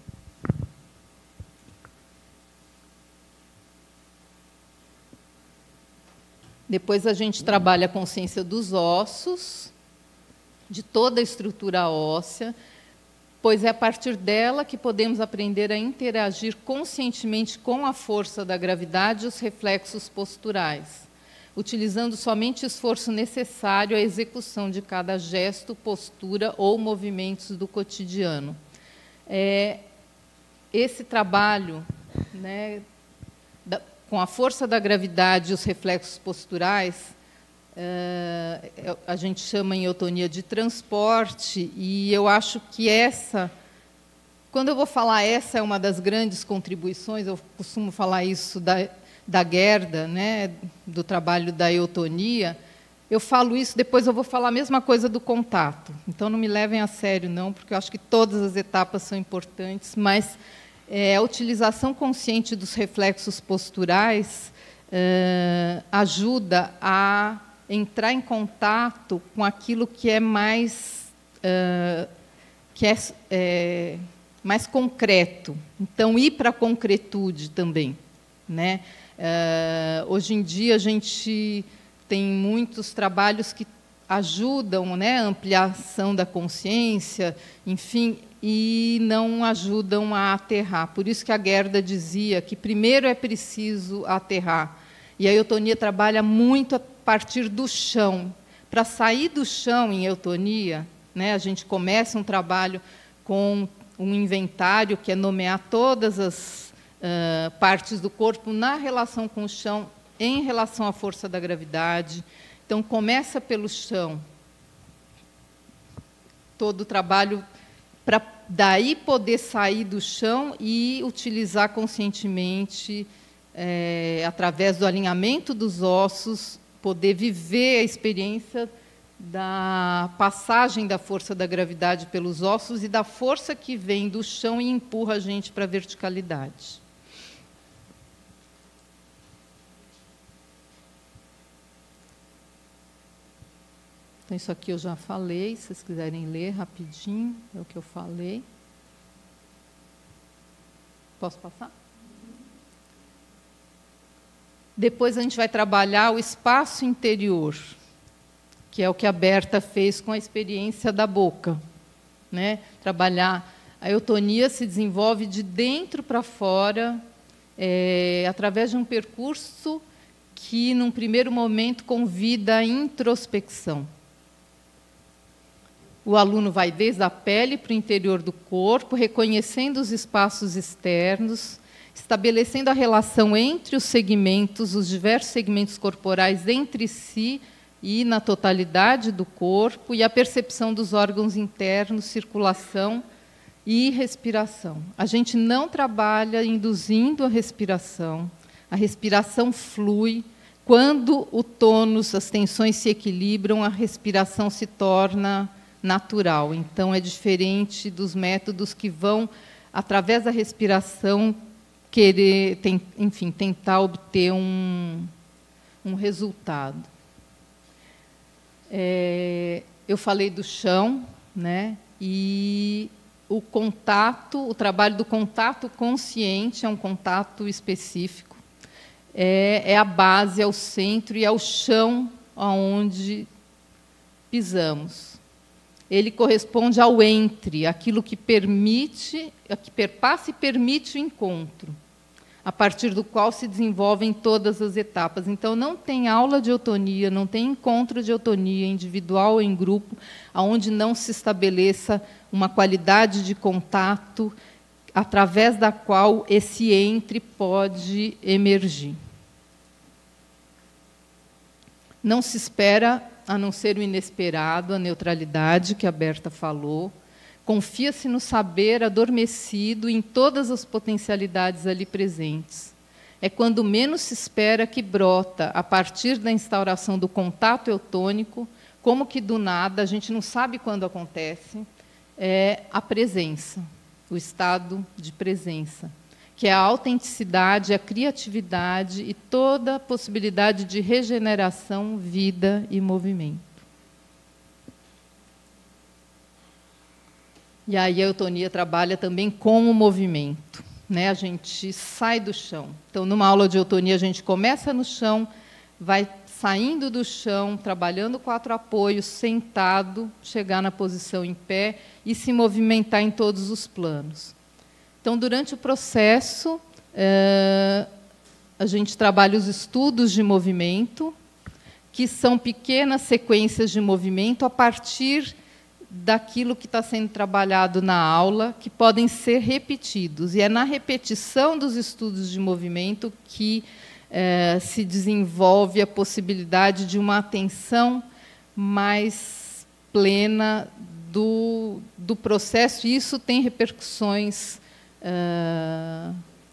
Depois a gente trabalha a consciência dos ossos, de toda a estrutura óssea, pois é a partir dela que podemos aprender a interagir conscientemente com a força da gravidade e os reflexos posturais, utilizando somente o esforço necessário à execução de cada gesto, postura ou movimentos do cotidiano. É, esse trabalho, né, da, com a força da gravidade e os reflexos posturais, Uh, a gente chama em eutonia de transporte, e eu acho que essa, quando eu vou falar essa é uma das grandes contribuições, eu costumo falar isso da, da Gerda, né, do trabalho da eutonia, eu falo isso, depois eu vou falar a mesma coisa do contato. Então, não me levem a sério, não, porque eu acho que todas as etapas são importantes, mas é, a utilização consciente dos reflexos posturais uh, ajuda a entrar em contato com aquilo que é mais, uh, que é, é, mais concreto. Então, ir para a concretude também, né? Uh, hoje em dia, a gente tem muitos trabalhos que ajudam, né, a ampliação da consciência, enfim, e não ajudam a aterrar. Por isso que a Gerda dizia que primeiro é preciso aterrar. E a eutonia trabalha muito a partir do chão. Para sair do chão em eutonia, né, a gente começa um trabalho com um inventário, que é nomear todas as uh, partes do corpo na relação com o chão, em relação à força da gravidade. Então, começa pelo chão. Todo o trabalho para daí poder sair do chão e utilizar conscientemente, é, através do alinhamento dos ossos, poder viver a experiência da passagem da força da gravidade pelos ossos e da força que vem do chão e empurra a gente para a verticalidade. Então, isso aqui eu já falei, se vocês quiserem ler rapidinho, é o que eu falei. Posso passar? Depois a gente vai trabalhar o espaço interior, que é o que a Berta fez com a experiência da boca, né? Trabalhar a eutonia se desenvolve de dentro para fora, é, através de um percurso que, num primeiro momento, convida à introspecção. O aluno vai desde a pele para o interior do corpo, reconhecendo os espaços externos, estabelecendo a relação entre os segmentos, os diversos segmentos corporais entre si e na totalidade do corpo, e a percepção dos órgãos internos, circulação e respiração. A gente não trabalha induzindo a respiração, a respiração flui. Quando o tônus, as tensões se equilibram, a respiração se torna natural. Então, é diferente dos métodos que vão, através da respiração, querer, tem, enfim, tentar obter um, um resultado. É, eu falei do chão, né? E o contato, o trabalho do contato consciente é um contato específico. É, é a base, é o centro e é o chão aonde pisamos. Ele corresponde ao entre, aquilo que permite, que perpassa e permite o encontro, a partir do qual se desenvolvem todas as etapas. Então, não tem aula de eutonia, não tem encontro de eutonia, individual ou em grupo, onde não se estabeleça uma qualidade de contato através da qual esse entre pode emergir. Não se espera, a não ser o inesperado, a neutralidade que a Berta falou. Confia-se no saber adormecido em todas as potencialidades ali presentes. É quando menos se espera que brota, a partir da instauração do contato eutônico, como que do nada, a gente não sabe quando acontece, é a presença, o estado de presença, que é a autenticidade, a criatividade e toda a possibilidade de regeneração, vida e movimento. E aí a eutonia trabalha também com o movimento, né? A gente sai do chão. Então, numa aula de eutonia, a gente começa no chão, vai saindo do chão, trabalhando quatro apoios, sentado, chegar na posição em pé e se movimentar em todos os planos. Então, durante o processo, eh, a gente trabalha os estudos de movimento, que são pequenas sequências de movimento a partir daquilo que está sendo trabalhado na aula, que podem ser repetidos. E é na repetição dos estudos de movimento que eh, se desenvolve a possibilidade de uma atenção mais plena do, do processo, e isso tem repercussões Uh,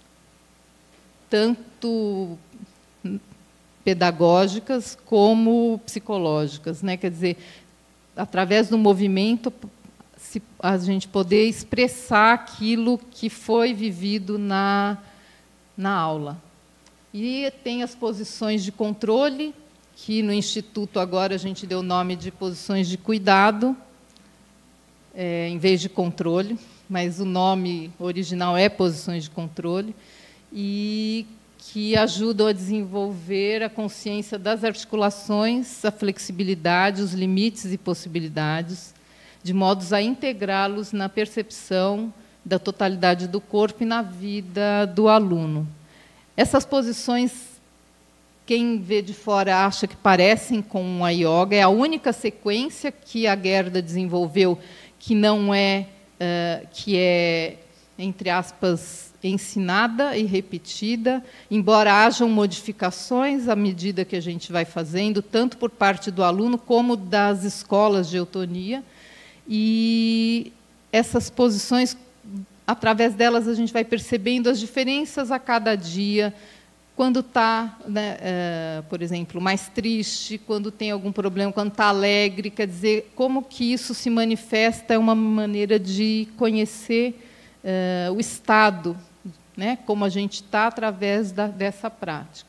tanto pedagógicas como psicológicas, né? Quer dizer, através do movimento, se, a gente poder expressar aquilo que foi vivido na, na aula. E tem as posições de controle, que no Instituto agora a gente deu o nome de posições de cuidado, é, em vez de controle, mas o nome original é posições de controle, e que ajudam a desenvolver a consciência das articulações, a flexibilidade, os limites e possibilidades, de modos a integrá-los na percepção da totalidade do corpo e na vida do aluno. Essas posições, quem vê de fora acha que parecem com a yoga, é a única sequência que a Gerda desenvolveu que não é Uh, que é, entre aspas, ensinada e repetida, embora hajam modificações à medida que a gente vai fazendo, tanto por parte do aluno como das escolas de eutonia. E essas posições, através delas, a gente vai percebendo as diferenças a cada dia, quando está, né, uh, por exemplo, mais triste, quando tem algum problema, quando está alegre, quer dizer, como que isso se manifesta é uma maneira de conhecer uh, o estado, né, como a gente está através da, dessa prática.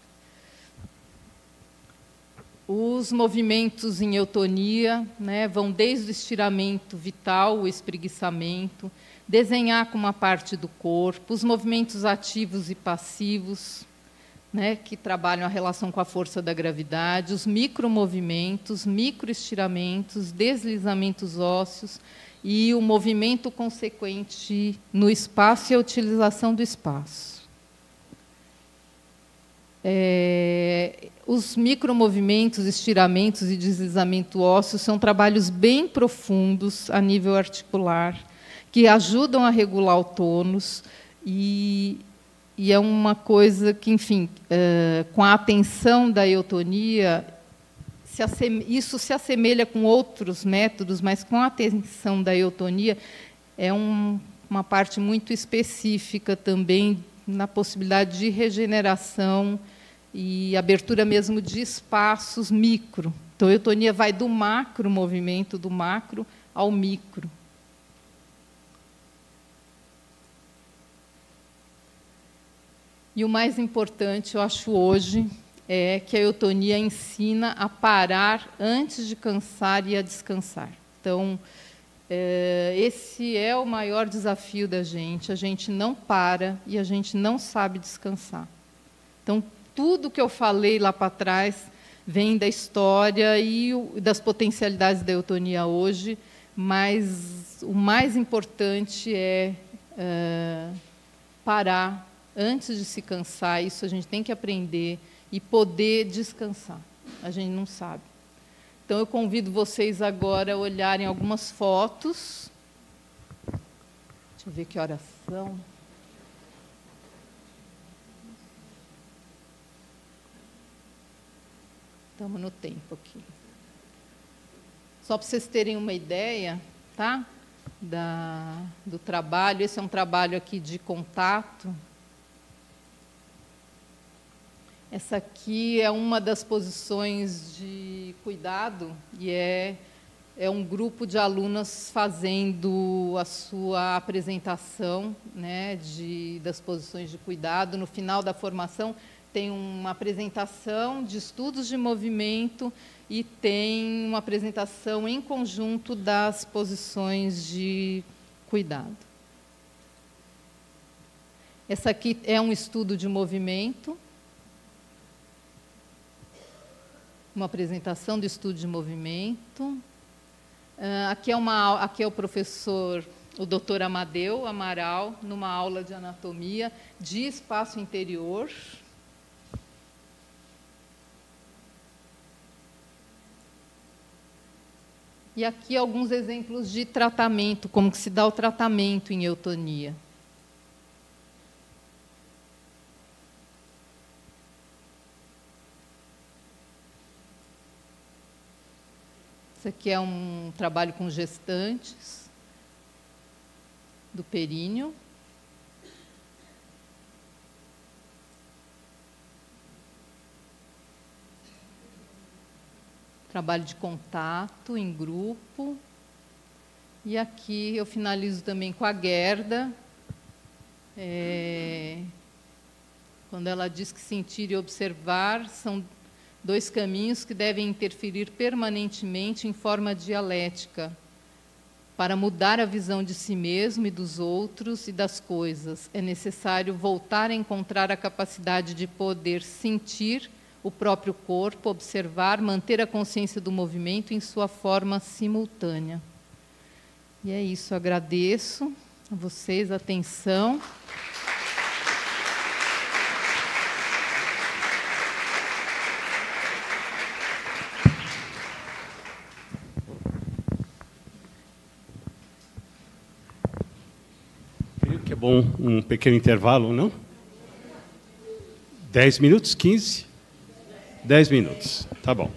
Os movimentos em eutonia, né, vão desde o estiramento vital, o espreguiçamento, desenhar com uma parte do corpo, os movimentos ativos e passivos, né, que trabalham a relação com a força da gravidade, os micromovimentos, microestiramentos, deslizamentos ósseos e o movimento consequente no espaço e a utilização do espaço. É, os micromovimentos, estiramentos e deslizamento ósseo são trabalhos bem profundos a nível articular, que ajudam a regular o tônus e E é uma coisa que, enfim, uh, com a atenção da eutonia, se isso se assemelha com outros métodos, mas com a atenção da eutonia é um, uma parte muito específica também na possibilidade de regeneração e abertura mesmo de espaços micro. Então, a eutonia vai do macro movimento, do macro ao micro. E o mais importante, eu acho, hoje, é que a eutonia ensina a parar antes de cansar e a descansar. Então, é, esse é o maior desafio da gente. A gente não para e a gente não sabe descansar. Então, tudo que eu falei lá para trás vem da história e o, das potencialidades da eutonia hoje, mas o mais importante é, é parar antes de se cansar. Isso a gente tem que aprender e poder descansar. A gente não sabe. Então, eu convido vocês agora a olharem algumas fotos. Deixa eu ver que horas são. Estamos no tempo aqui. Só para vocês terem uma ideia, tá? Da, do trabalho. Esse é um trabalho aqui de contato. Essa aqui é uma das posições de cuidado e é, é um grupo de alunas fazendo a sua apresentação, né, de, das posições de cuidado. No final da formação tem uma apresentação de estudos de movimento e tem uma apresentação em conjunto das posições de cuidado. Essa aqui é um estudo de movimento. Uma apresentação do estudo de movimento. Uh, aqui, é uma, aqui é o professor, o doutor Amadeu Amaral, numa aula de anatomia de espaço interior. E aqui alguns exemplos de tratamento, como que se dá o tratamento em eutonia. Esse aqui é um trabalho com gestantes do períneo. Trabalho de contato em grupo. E aqui eu finalizo também com a Gerda, é, quando ela diz que sentir e observar são dois caminhos que devem interferir permanentemente em forma dialética. Para mudar a visão de si mesmo e dos outros e das coisas, é necessário voltar a encontrar a capacidade de poder sentir o próprio corpo, observar, manter a consciência do movimento em sua forma simultânea. E é isso, agradeço a vocês a atenção.
Que é bom um pequeno intervalo, não? Dez minutos, quinze? Dez minutos, tá bom.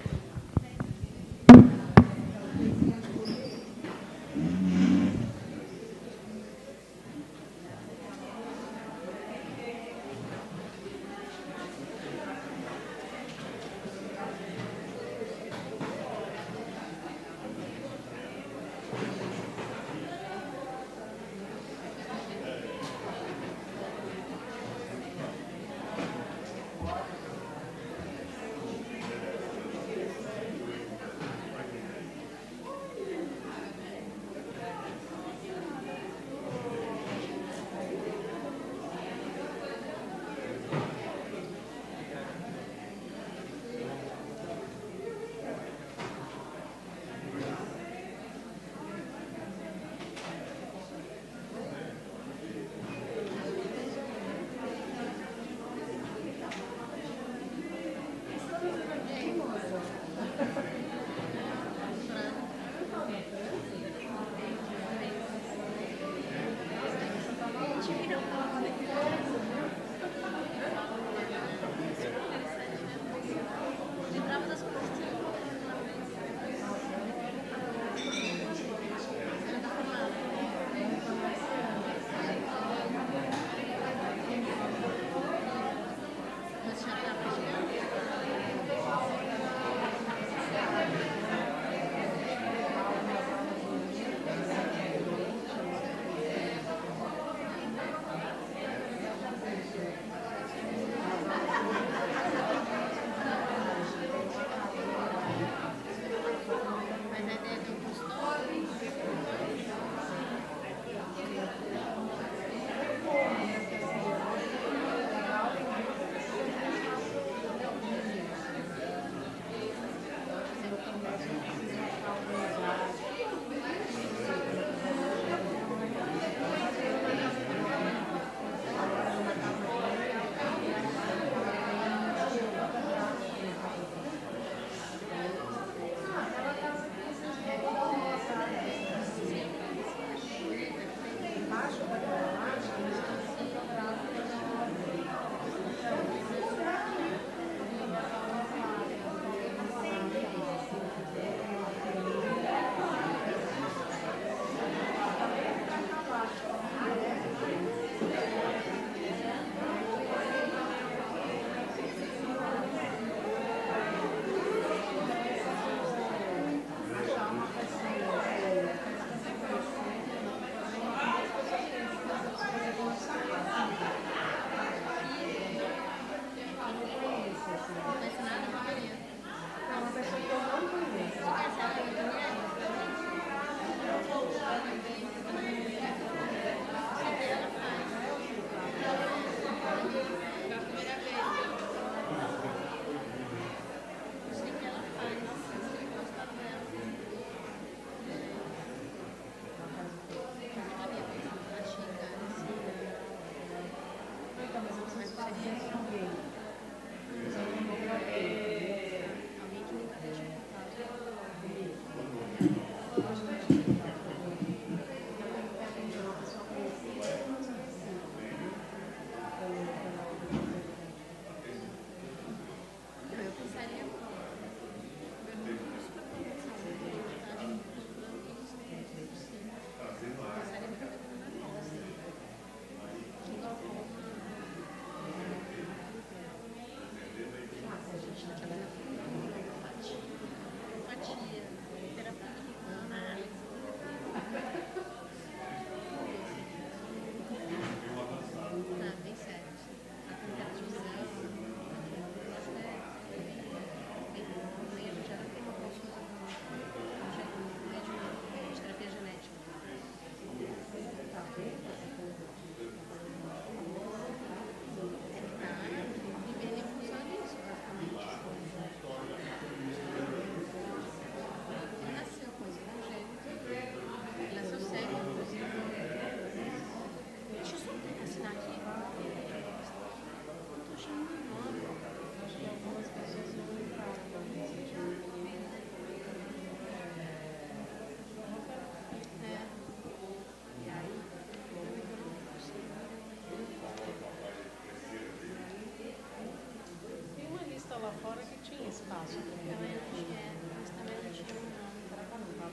fácil.
Também não tinha, mas também não tinha um nome.
Também não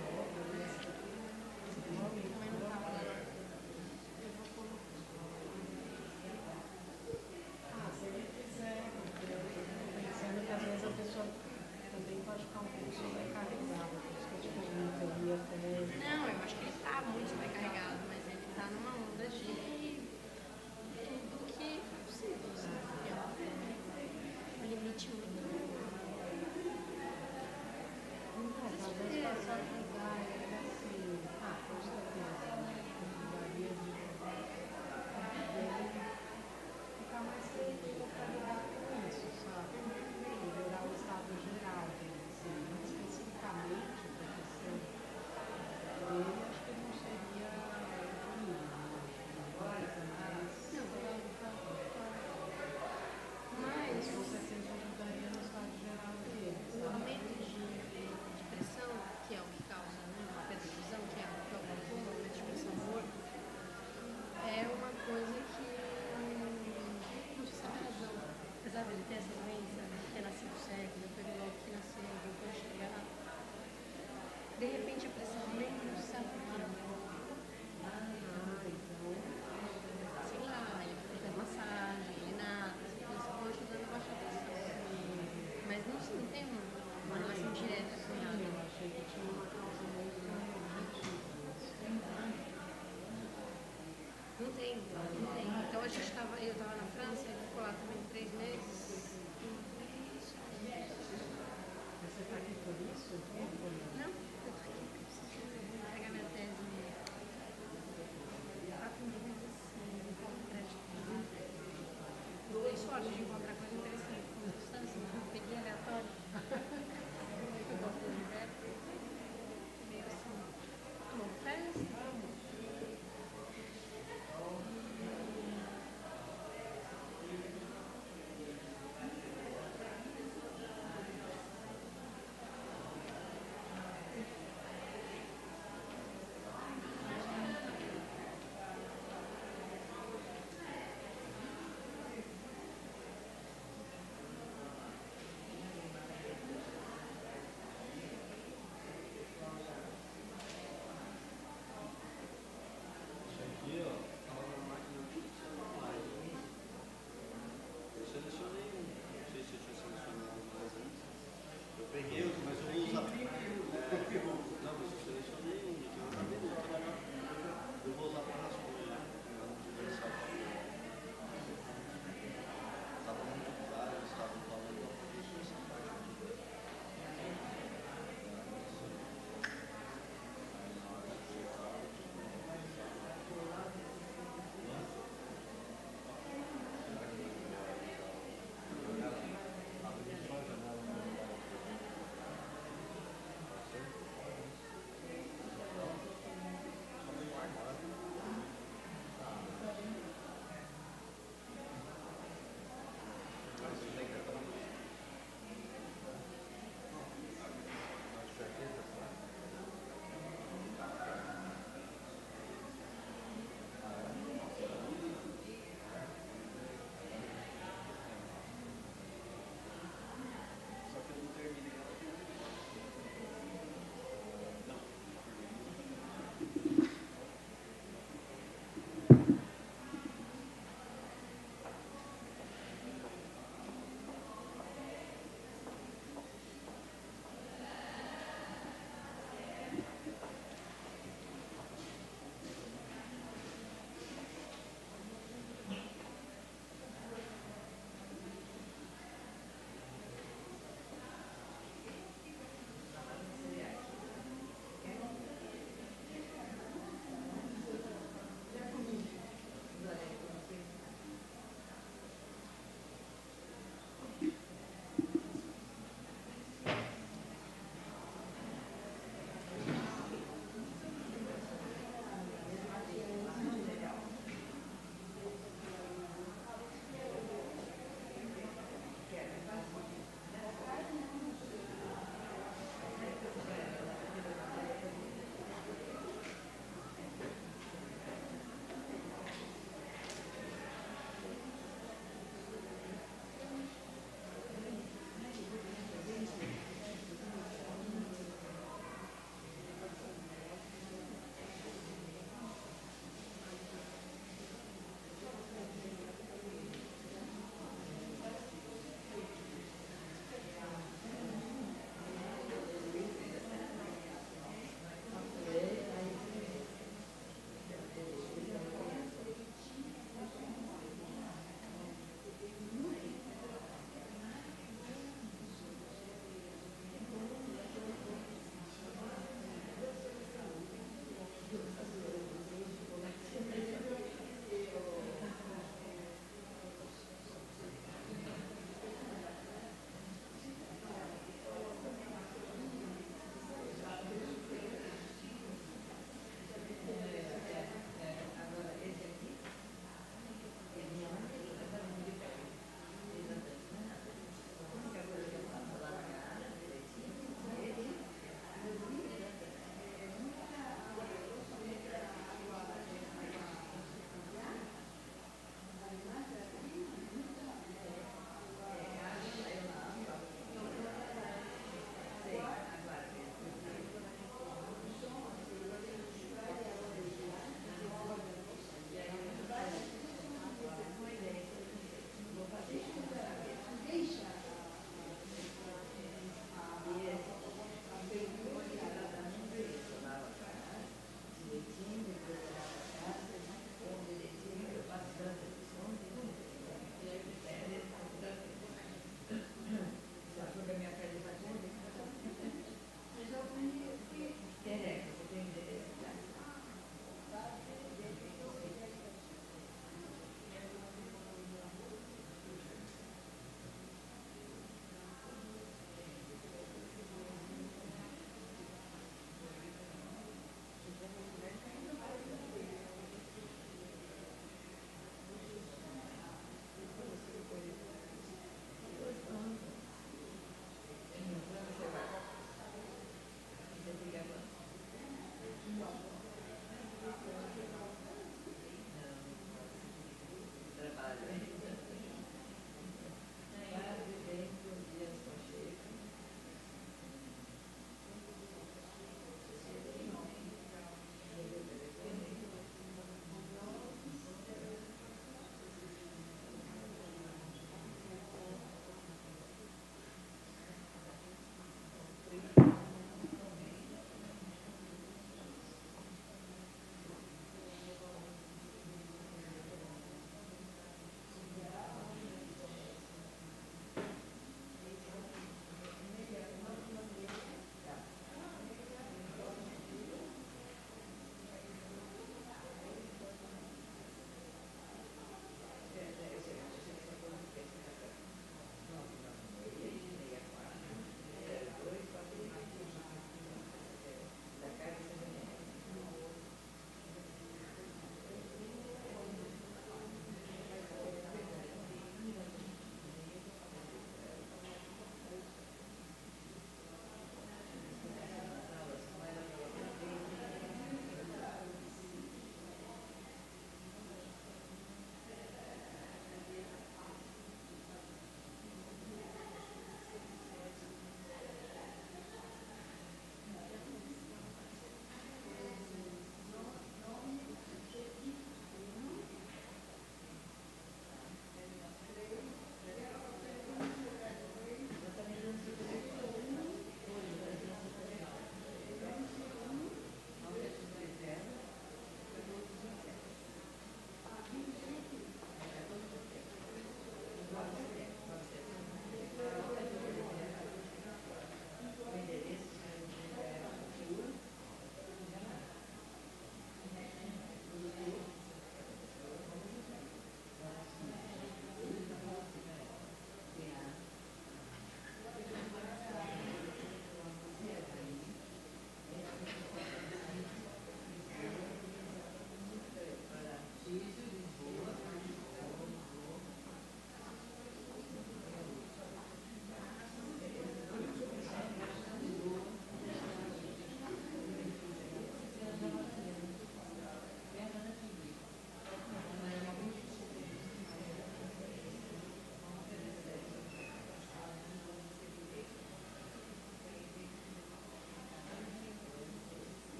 tava lá.
Ah, se ele quiser, eu estou pensando que às vezes a pessoa também pode ficar um pouco sobrecarregada, por isso que eu te perguntaria até.
Não, eu acho que ele tá muito sobrecarregado, mas ele tá numa onda de tudo que é possível, sabe? É um limite muito.
Não, talvez passar a ajudar ele assim. Ah, com certeza. Ajudaria de dele ficar mais tranquilo para lidar com isso, sabe? Melhorar o estado geral dele, assim, não especificamente para a questão dele, acho que não seria o mínimo, acho que mais.
Mas
Com certeza ajudaria no estado geral dele,
o
sabe?
aumento de, de pressão, que é o que causa, né, uma perda de visão, que é o que é o glaucoma, o aumento de pressão no olho, é uma coisa que não se sabe a razão. Apesar de ele ter essa doença, ter nascido cego, depois ele logo que nasceu, voltou a enxergar, de repente a pressão nem não se sabe por quê. Sei lá, ele faz massagem, ele nada, eles vão ajudando a baixar a pressão. Mas não, não tem uma, uma relação direta com nada.
Eu achei que tinha uma causa muito objetiva.
Não tem, não tem. Então a gente tava, eu estava na França, ele ficou lá também três meses.
Mas você está aqui por isso? Ou por isso?
Não, eu tô aqui porque eu preciso pegar minha tese. Tá com dúvidas assim, qual crédito. Eu dei sorte de encontrar coisa interessante, como distância, eu peguei aleatório. Eu gosto do universo. Meio assim. Tomou festa?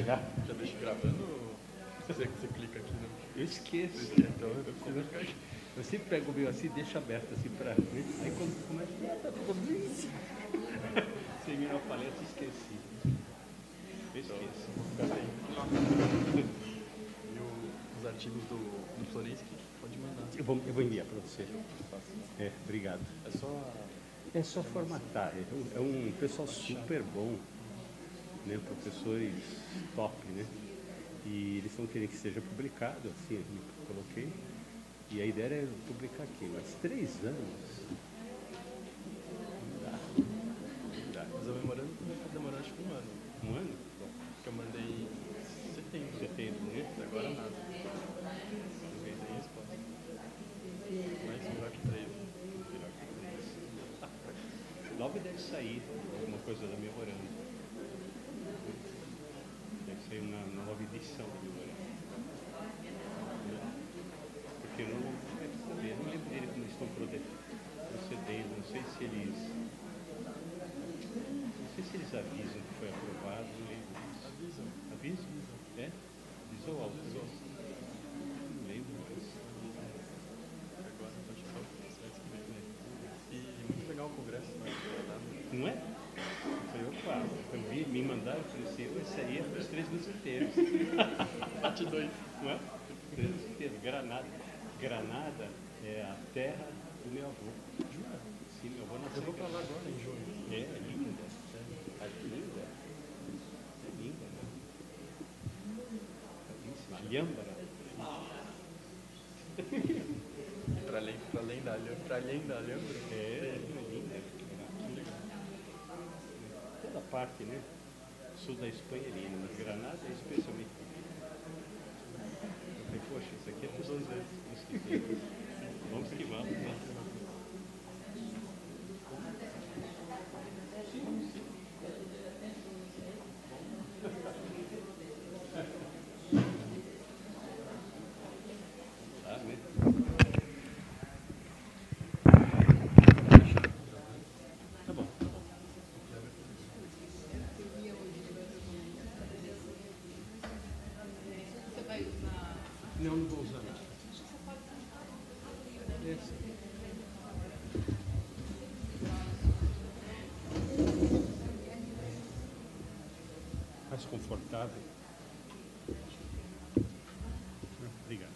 cá.
Já deixa gravando ou você, você clica aqui? Né?
Eu esqueço.
Então eu coloco aqui.
Eu sempre pego o meu assim, deixo aberto assim para ver. Aí quando começa, ah, tá tudo isso. Terminar a palestra, esqueci. Eu esqueço.
E o, os artigos do, do Florenski, pode mandar.
Eu vou, eu vou enviar para você. É, obrigado.
É só...
É só formatar. É um, é um pessoal super bom, né? Professores top, né? E eles vão querer que seja publicado, assim, eu coloquei. E a ideia é publicar aqui, mas três anos. Não dá. Não dá.
Mas o memorando também vai demorar acho que um ano.
Um ano?
Que eu mandei em setembro.
Setembro, né?
Até agora nada. Não veio nem resposta. Mas melhor que três.
Melhor que três. Logo deve sair alguma coisa da memorando. Deve sair uma nova edição da memorando. Porque eu não deve saber, não lembro dele como eles estão procedendo, não sei se eles. Não sei se eles avisam que foi aprovado, não lembro disso.
Avisam.
Avisam? É? Avisou algo? Avisou. Não lembro mais.
Agora pode ficar o processo que vem, né? E muito legal o congresso, né?
Não é? Eu falei, opa, eu vi, me mandaram, eu falei assim, esse aí é para os três mosqueteiros.
Parte dois.
Não é? Três mosqueteiros. Granada. Granada é a terra do meu avô.
Jura?
Sim, meu avô nasceu.
Eu vou pra lá agora em junho.
É, é linda. É linda. É linda, né? Belíssima. Alhambra.
Pra além, pra além da Alhambra. Pra além da Alhambra.
É, é linda. Que legal. Toda a parte, né? Sul da Espanha é linda, mas Granada é especialmente bonita. Eu falei, poxa, isso aqui é para os dois mosquiteiros. Vamos que vamos, né? Tá, né? Tá bom, tá bom.
Você vai usar...
Não, não vou usar nada. Esse. Mais confortável. Obrigado.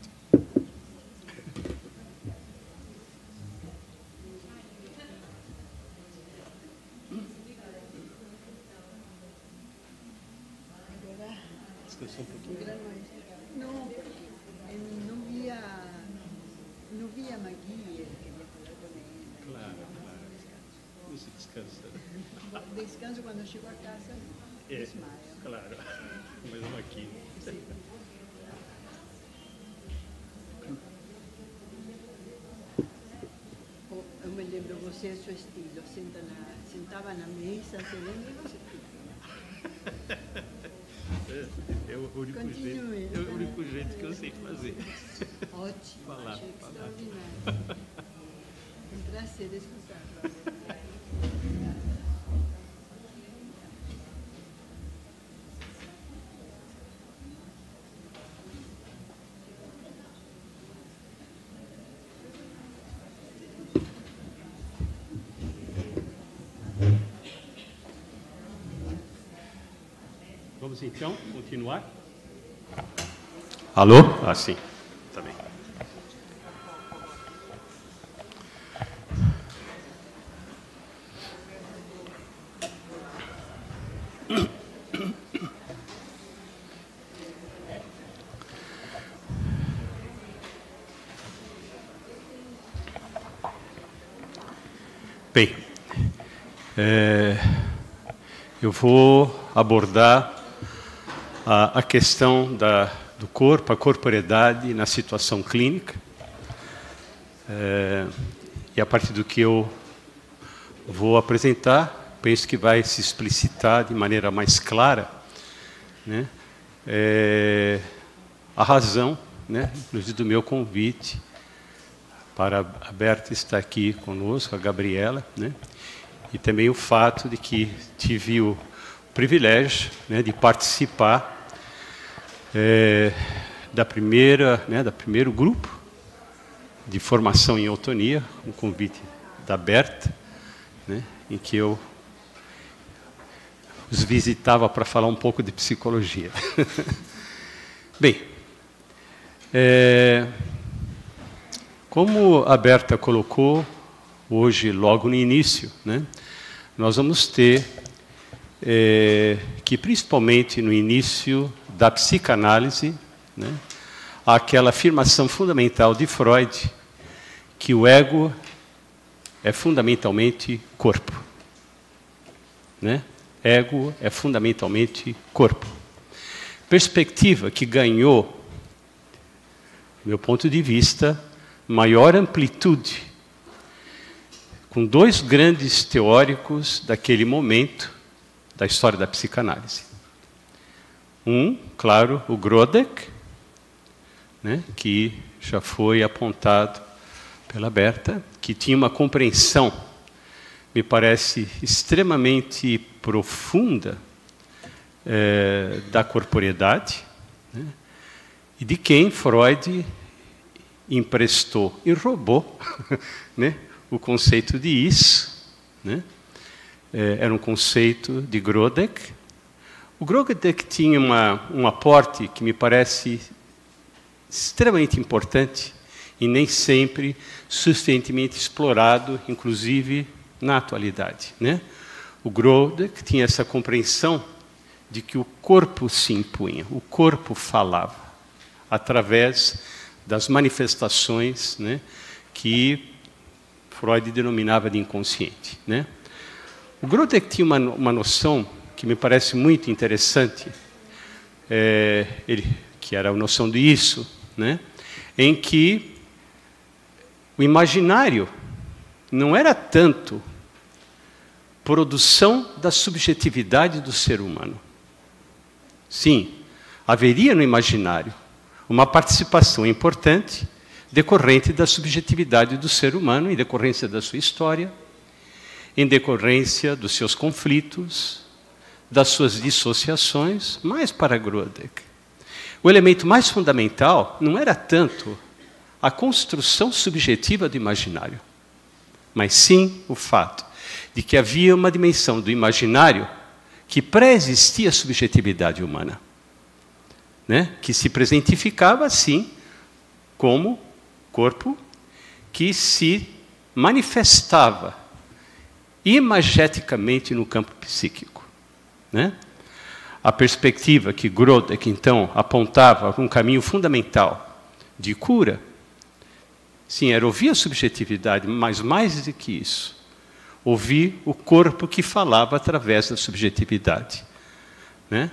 Agora,
Descansou um pouquinho.
não, eu não via, não via Magui, ele queria falar com ele.
Claro, claro. Não se descansa.
Descanso quando eu chego a casa,
É,
desmaio.
claro. Mais uma aqui.
Eu me lembro, você é seu estilo, senta na, sentava na mesa, você lembra? E você
É o único,
Continue.
jeito, é o único jeito que eu sei fazer.
ótimo,
Falar,
achei
falar.
extraordinário. Um prazer escutá-lo.
Vamos então continuar? Alô? Ah, sim. Tá bem. Bem, é, eu vou abordar a, a questão da, do corpo, a corporeidade na situação clínica. É, e a partir do que eu vou apresentar, penso que vai se explicitar de maneira mais clara, né, é, a razão, né, inclusive do meu convite para a Berta estar aqui conosco, a Gabriela, né, e também o fato de que tive o privilégio, né, de participar é, da primeira, né, da primeiro grupo de formação em eutonia, um convite da Berta, né, em que eu os visitava para falar um pouco de psicologia. Bem, é, como a Berta colocou hoje, logo no início, né, nós vamos ter é, que, principalmente no início da psicanálise, né, aquela afirmação fundamental de Freud, que o ego é fundamentalmente corpo. Né? Ego é fundamentalmente corpo. Perspectiva que ganhou, do meu ponto de vista, maior amplitude, com dois grandes teóricos daquele momento da história da psicanálise. Um, claro, o Grodek, né, que já foi apontado pela Berta, que tinha uma compreensão, me parece, extremamente profunda é, da corporeidade, né, e de quem Freud emprestou e roubou, né, o conceito de isso, né, é, era um conceito de Grodek. O Grodek tinha uma, um aporte que me parece extremamente importante e nem sempre suficientemente explorado, inclusive na atualidade. Né? O Grodek tinha essa compreensão de que o corpo se impunha, o corpo falava, através das manifestações, né, que Freud denominava de inconsciente. Né? O Grodek tinha uma, uma noção que me parece muito interessante, é, ele, que era a noção de isso, né, em que o imaginário não era tanto produção da subjetividade do ser humano. Sim, haveria no imaginário uma participação importante decorrente da subjetividade do ser humano, em decorrência da sua história, em decorrência dos seus conflitos, das suas dissociações, mas para Grodek, o elemento mais fundamental não era tanto a construção subjetiva do imaginário, mas sim o fato de que havia uma dimensão do imaginário que pré-existia a subjetividade humana, né? Que se presentificava, assim, como corpo que se manifestava imageticamente no campo psíquico. Né? A perspectiva que Grodek, então, apontava para um caminho fundamental de cura, sim, era ouvir a subjetividade, mas mais do que isso, ouvir o corpo que falava através da subjetividade. Né?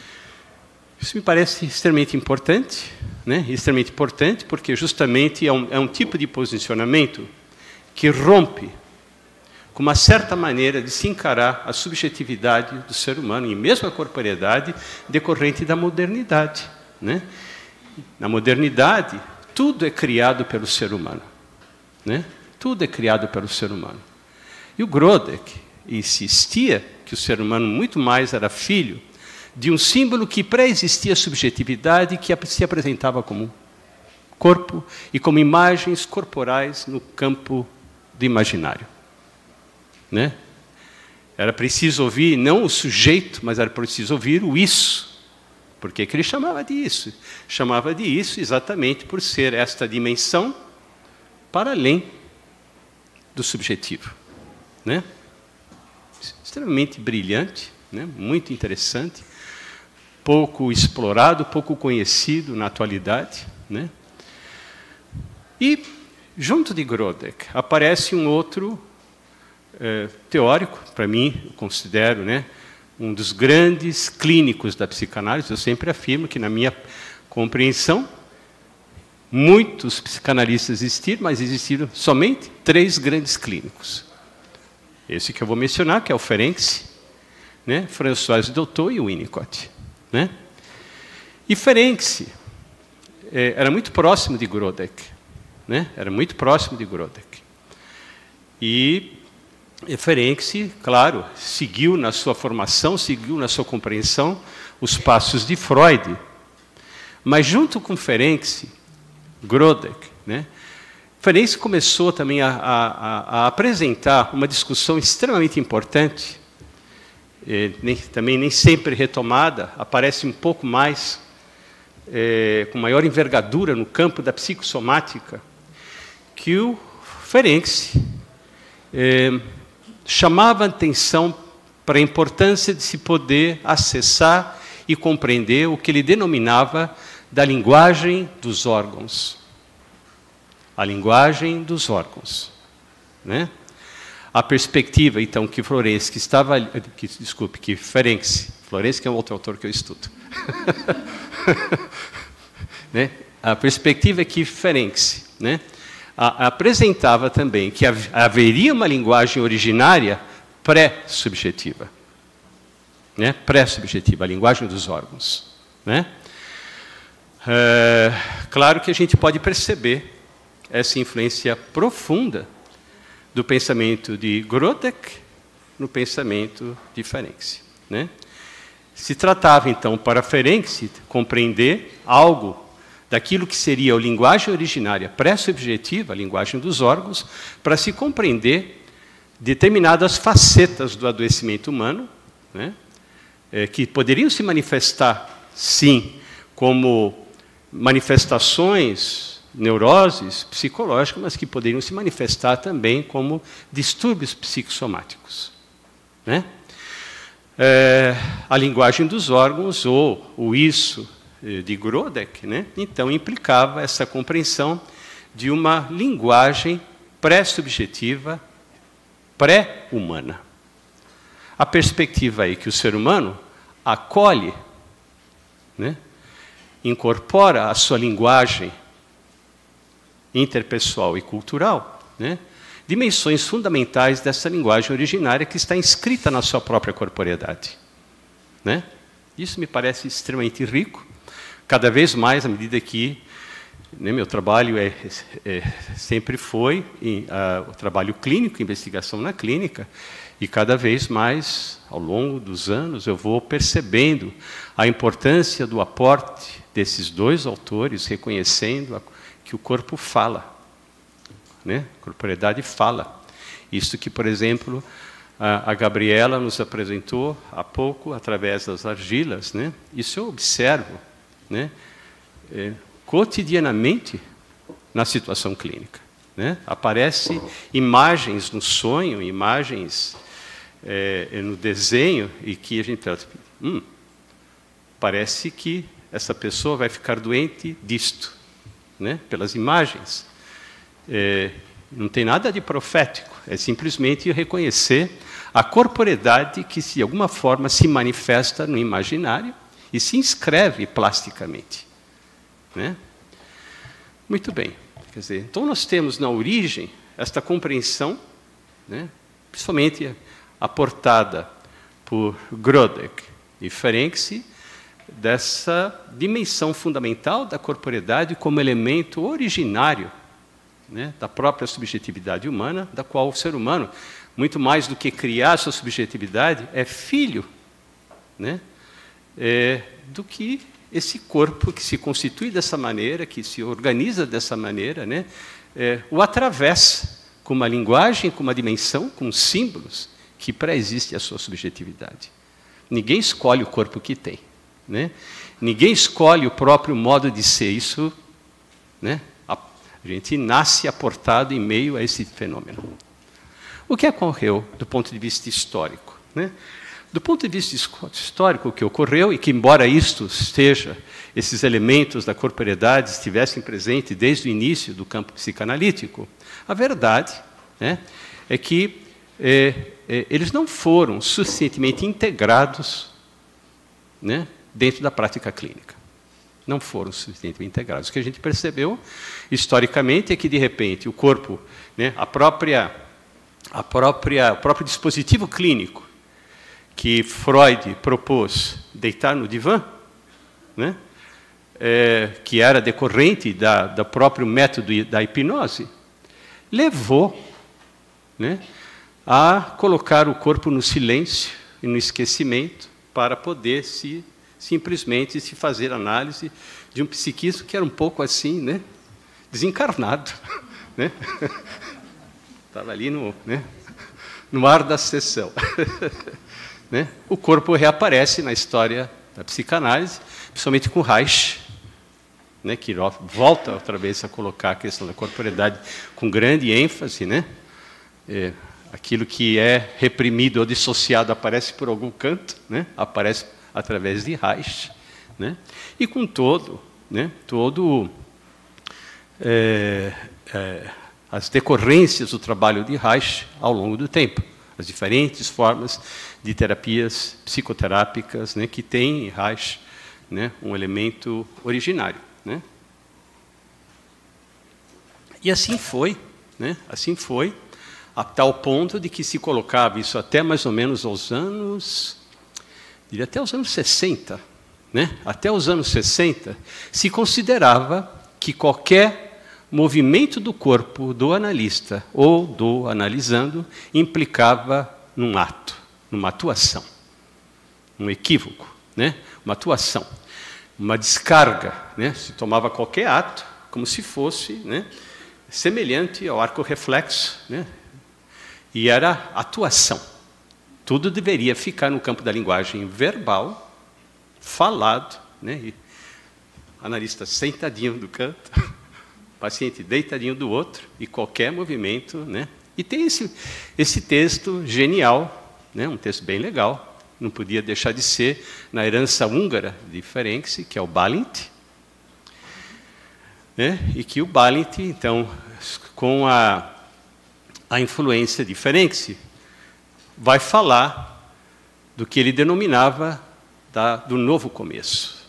Isso me parece extremamente importante, né? Extremamente importante, porque justamente é um, é um tipo de posicionamento que rompe com uma certa maneira de se encarar a subjetividade do ser humano, e mesmo a corporeidade, decorrente da modernidade. Né? Na modernidade, tudo é criado pelo ser humano. Né? Tudo é criado pelo ser humano. E o Grodek insistia que o ser humano muito mais era filho de um símbolo que pré-existia a subjetividade, que se apresentava como corpo e como imagens corporais no campo do imaginário. Né? Era preciso ouvir não o sujeito, mas era preciso ouvir o isso. Por que que ele chamava de isso? Chamava de isso exatamente por ser esta dimensão para além do subjetivo. Né? Extremamente brilhante, né? Muito interessante, pouco explorado, pouco conhecido na atualidade. Né? E, junto de Grodek, aparece um outro É, teórico, para mim, eu considero, né, um dos grandes clínicos da psicanálise. Eu sempre afirmo que, na minha compreensão, muitos psicanalistas existiram, mas existiram somente três grandes clínicos. Esse que eu vou mencionar, que é o Ferenczi, né, François Dolto e o Winnicott. Né? E Ferenczi é, era muito próximo de Grodek. Né? Era muito próximo de Grodek. E Ferenczi, claro, seguiu na sua formação, seguiu na sua compreensão os passos de Freud, Mas junto com Ferenczi, Grodek, né, Ferenczi começou também a, a, a apresentar uma discussão extremamente importante, eh, nem, também nem sempre retomada, aparece um pouco mais, eh, com maior envergadura no campo da psicossomática, que o Ferenczi eh, chamava a atenção para a importância de se poder acessar e compreender o que ele denominava da linguagem dos órgãos. A linguagem dos órgãos, né? A perspectiva, então, que Florenzi, que estava, que, desculpe, que Ferenczi, Florenzi que é um outro autor que eu estudo, né? A perspectiva é que Ferenczi, né, a, apresentava também que haveria uma linguagem originária pré-subjetiva, né? Pré-subjetiva, a linguagem dos órgãos, né? É, claro que a gente pode perceber essa influência profunda do pensamento de Grodek no pensamento de Ferenczi, né? Se tratava, então, para Ferenczi compreender algo daquilo que seria a linguagem originária pré-subjetiva, a linguagem dos órgãos, para se compreender determinadas facetas do adoecimento humano, né, é, que poderiam se manifestar, sim, como manifestações, neuroses psicológicas, mas que poderiam se manifestar também como distúrbios psicossomáticos, né? É, a linguagem dos órgãos, ou o isso de Grodek, né, então implicava essa compreensão de uma linguagem pré-subjetiva, pré-humana. A perspectiva aí que o ser humano acolhe, né, incorpora a sua linguagem interpessoal e cultural, né, dimensões fundamentais dessa linguagem originária que está inscrita na sua própria corporeidade, né? Isso me parece extremamente rico, cada vez mais à medida que, né, meu trabalho é, é, sempre foi em, a, o trabalho clínico, investigação na clínica, e cada vez mais, ao longo dos anos, eu vou percebendo a importância do aporte desses dois autores, reconhecendo a, que o corpo fala, né? A corporeidade fala. Isso que, por exemplo, a, a Gabriela nos apresentou há pouco, através das argilas, né? Isso eu observo, né, é, cotidianamente na situação clínica, né? Aparecem imagens no sonho, imagens é, no desenho, e que a gente pensa, hum, parece que essa pessoa vai ficar doente disto, né? Pelas imagens. É, não tem nada de profético, é simplesmente reconhecer a corporeidade que, de alguma forma, se manifesta no imaginário e se inscreve plasticamente, né? Muito bem. Quer dizer, então nós temos na origem esta compreensão, né, principalmente aportada por Grodek e Ferenczi, dessa dimensão fundamental da corporeidade como elemento originário, né, da própria subjetividade humana, da qual o ser humano, muito mais do que criar sua subjetividade, é filho, né, é, do que esse corpo que se constitui dessa maneira, que se organiza dessa maneira, né, é, o atravessa com uma linguagem, com uma dimensão, com símbolos que pré-existe a sua subjetividade. Ninguém escolhe o corpo que tem, né? Ninguém escolhe o próprio modo de ser. Isso, né, a, a gente nasce aportado em meio a esse fenômeno. O que ocorreu do ponto de vista histórico, né? Do ponto de vista histórico, o que ocorreu, e que, embora isto esteja, esses elementos da corporeidade estivessem presentes desde o início do campo psicanalítico, a verdade, né, é que é, é, eles não foram suficientemente integrados, né, dentro da prática clínica. Não foram suficientemente integrados. O que a gente percebeu, historicamente, é que, de repente, o corpo, né, a própria, a própria, o próprio dispositivo clínico, que Freud propôs deitar no divã, né, é, que era decorrente da, do próprio método da hipnose, levou, né, a colocar o corpo no silêncio e no esquecimento para poder se, simplesmente se fazer análise de um psiquismo que era um pouco assim, né, desencarnado, né? Estava ali no, né, no ar da sessão. Né? O corpo reaparece na história da psicanálise, principalmente com Reich, né, que volta outra vez a colocar a questão da corporeidade com grande ênfase, né? É, aquilo que é reprimido ou dissociado aparece por algum canto, né? Aparece através de Reich, né? E com todo, né, todo é, é, as decorrências do trabalho de Reich ao longo do tempo, as diferentes formas de terapias psicoterápicas, né, que tem em Reich, né, um elemento originário, né? E assim foi, né? Assim foi, a tal ponto de que se colocava isso até mais ou menos aos anos, diria até os anos sessenta, né? Até os anos sessenta, se considerava que qualquer movimento do corpo do analista ou do analisando implicava num ato, numa atuação, um equívoco, né? Uma atuação, uma descarga, né? Se tomava qualquer ato como se fosse, né, semelhante ao arco reflexo, né? E era atuação. Tudo deveria ficar no campo da linguagem verbal, falado, né? E analista sentadinho do canto, paciente deitadinho do outro, e qualquer movimento, né? E tem esse, esse texto genial, né? Um texto bem legal, não podia deixar de ser na herança húngara de Ferenczi, que é o Balint, né? E que o Balint, então, com a, a influência de Ferenczi, vai falar do que ele denominava da, do novo começo.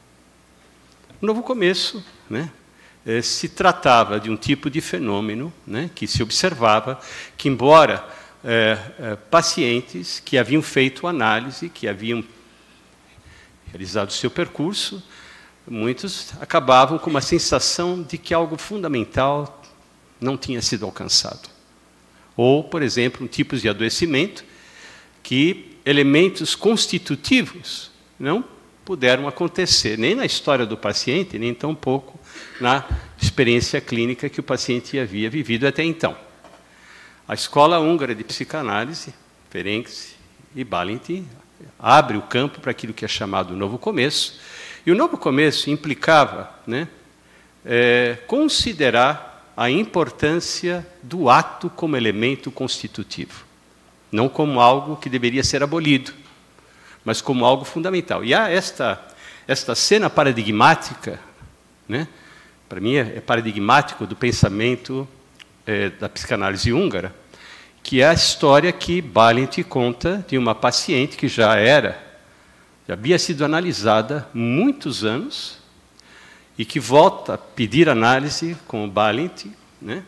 O novo começo, né, eh, se tratava de um tipo de fenômeno, né, que se observava que, embora eh, eh, pacientes que haviam feito análise, que haviam realizado o seu percurso, muitos acabavam com uma sensação de que algo fundamental não tinha sido alcançado. Ou, por exemplo, um tipo de adoecimento que elementos constitutivos não puderam acontecer, nem na história do paciente, nem tampouco na experiência clínica que o paciente havia vivido até então. A escola húngara de psicanálise, Ferenczi e Balint, abre o campo para aquilo que é chamado novo começo, e o novo começo implicava, né, é, considerar a importância do ato como elemento constitutivo, não como algo que deveria ser abolido, mas como algo fundamental. E há esta, esta cena paradigmática, né, para mim é paradigmático do pensamento é, da psicanálise húngara, que é a história que Balint conta de uma paciente que já era, já havia sido analisada há muitos anos, e que volta a pedir análise com o Balint, né?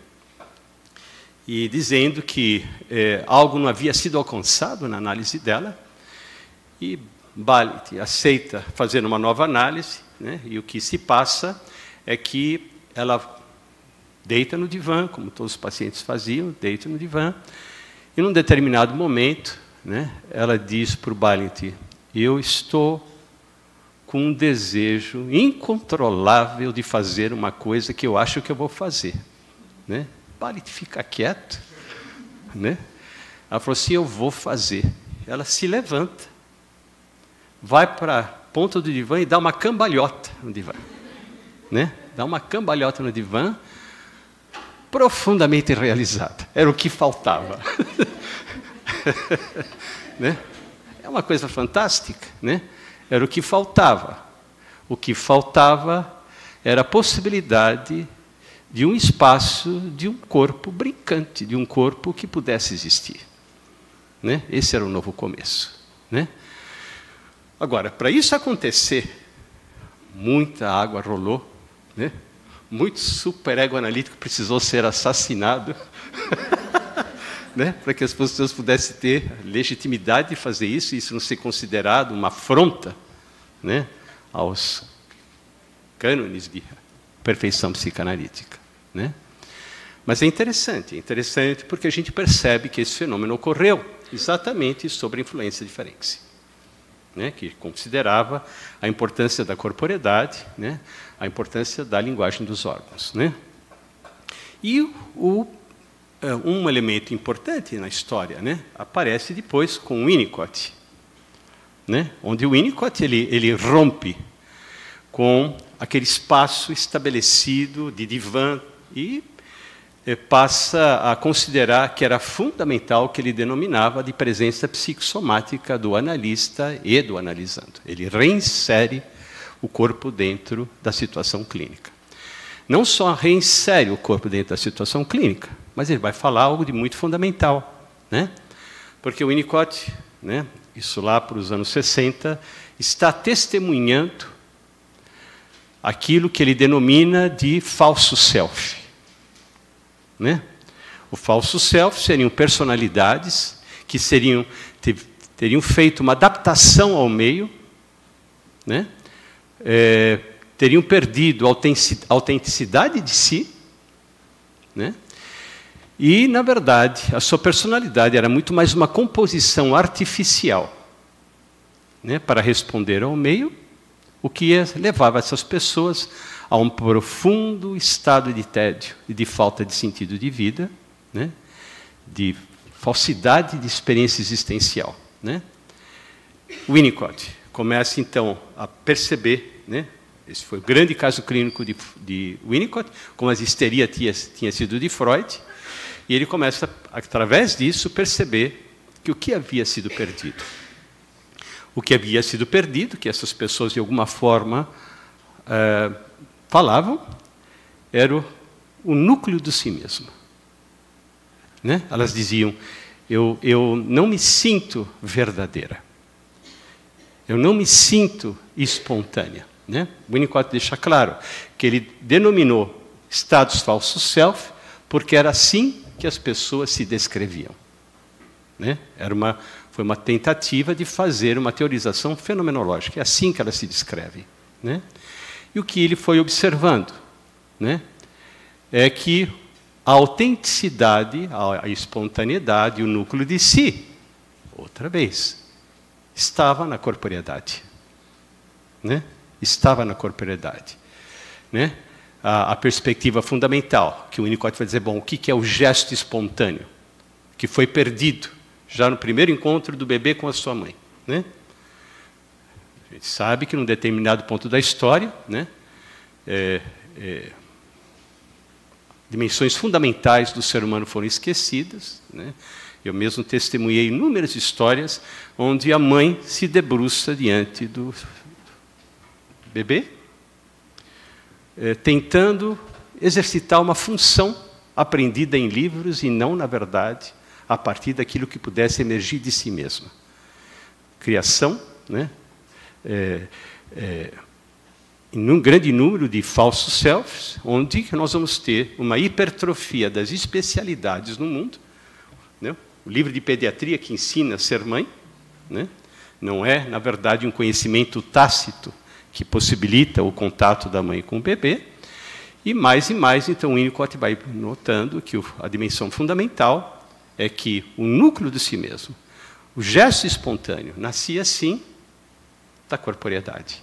E dizendo que é, algo não havia sido alcançado na análise dela, e Balint aceita fazer uma nova análise, né? E o que se passa é que ela deita no divã, como todos os pacientes faziam, deita no divã, e num determinado momento, né, ela diz para o Balint: eu estou com um desejo incontrolável de fazer uma coisa que eu acho que eu vou fazer, né? Balint fica quieto, né? Ela falou assim: eu vou fazer. Ela se levanta, vai para a ponta do divã e dá uma cambalhota no divã, né? Dá uma cambalhota no divã, profundamente realizada. Era o que faltava. Né? É uma coisa fantástica, né? Era o que faltava. O que faltava era a possibilidade de um espaço, de um corpo brincante, de um corpo que pudesse existir, né? Esse era o novo começo, né? Agora, para isso acontecer, muita água rolou, né? Muito superego analítico precisou ser assassinado, né, para que as pessoas pudessem ter legitimidade de fazer isso, e isso não ser considerado uma afronta, né, aos cânones de perfeição psicanalítica, né? Mas é interessante, é interessante porque a gente percebe que esse fenômeno ocorreu exatamente sob a influência de Ferenczi. né, que considerava a importância da corporeidade, né, a importância da linguagem dos órgãos. Né. E o, um elemento importante na história, né, aparece depois com o Winnicott, né, onde o Winnicott ele, ele rompe com aquele espaço estabelecido de divã e passa a considerar que era fundamental o que ele denominava de presença psicossomática do analista e do analisando. Ele reinsere o corpo dentro da situação clínica. Não só reinsere o corpo dentro da situação clínica, mas ele vai falar algo de muito fundamental, né? Porque o Winnicott, né, isso lá para os anos sessenta, está testemunhando aquilo que ele denomina de falso self. Né? O falso self seriam personalidades que seriam, teriam feito uma adaptação ao meio, né? É, teriam perdido a autenticidade de si, né? E, na verdade, a sua personalidade era muito mais uma composição artificial, né, para responder ao meio, o que levava essas pessoas a um profundo estado de tédio e de falta de sentido de vida, né, de falsidade de experiência existencial. Né. O Winnicott começa, então, a perceber, né, esse foi o grande caso clínico de, de Winnicott, como a histeria tinha, tinha sido de Freud, e ele começa, através disso, perceber que o que havia sido perdido. O que havia sido perdido, que essas pessoas, de alguma forma, eh, falavam, era o, o núcleo do si mesmo. Né? Elas diziam, eu, eu não me sinto verdadeira. Eu não me sinto espontânea. Né? O Winnicott deixa claro que ele denominou estados falsos self porque era assim que as pessoas se descreviam. Né? Era uma, foi uma tentativa de fazer uma teorização fenomenológica. É assim que elas se descrevem. Né? E o que ele foi observando, né, é que a autenticidade, a espontaneidade, o núcleo de si, outra vez, estava na corporeidade. Né? Estava na corporeidade. Né? A, a perspectiva fundamental, que o Winnicott vai dizer, bom, o que é o gesto espontâneo? Que foi perdido já no primeiro encontro do bebê com a sua mãe. Né? A gente sabe que, num determinado ponto da história, né, é, é, dimensões fundamentais do ser humano foram esquecidas. Né? Eu mesmo testemunhei inúmeras histórias onde a mãe se debruça diante do bebê, é, tentando exercitar uma função aprendida em livros e não, na verdade, a partir daquilo que pudesse emergir de si mesma. Criação, né? É, é, em um grande número de falsos selves, onde nós vamos ter uma hipertrofia das especialidades no mundo. Né? O livro de pediatria que ensina a ser mãe, né? Não é, na verdade, um conhecimento tácito que possibilita o contato da mãe com o bebê. E mais e mais, então, o Winnicott vai notando que a dimensão fundamental é que o núcleo de si mesmo, o gesto espontâneo, nascia assim da corporeidade.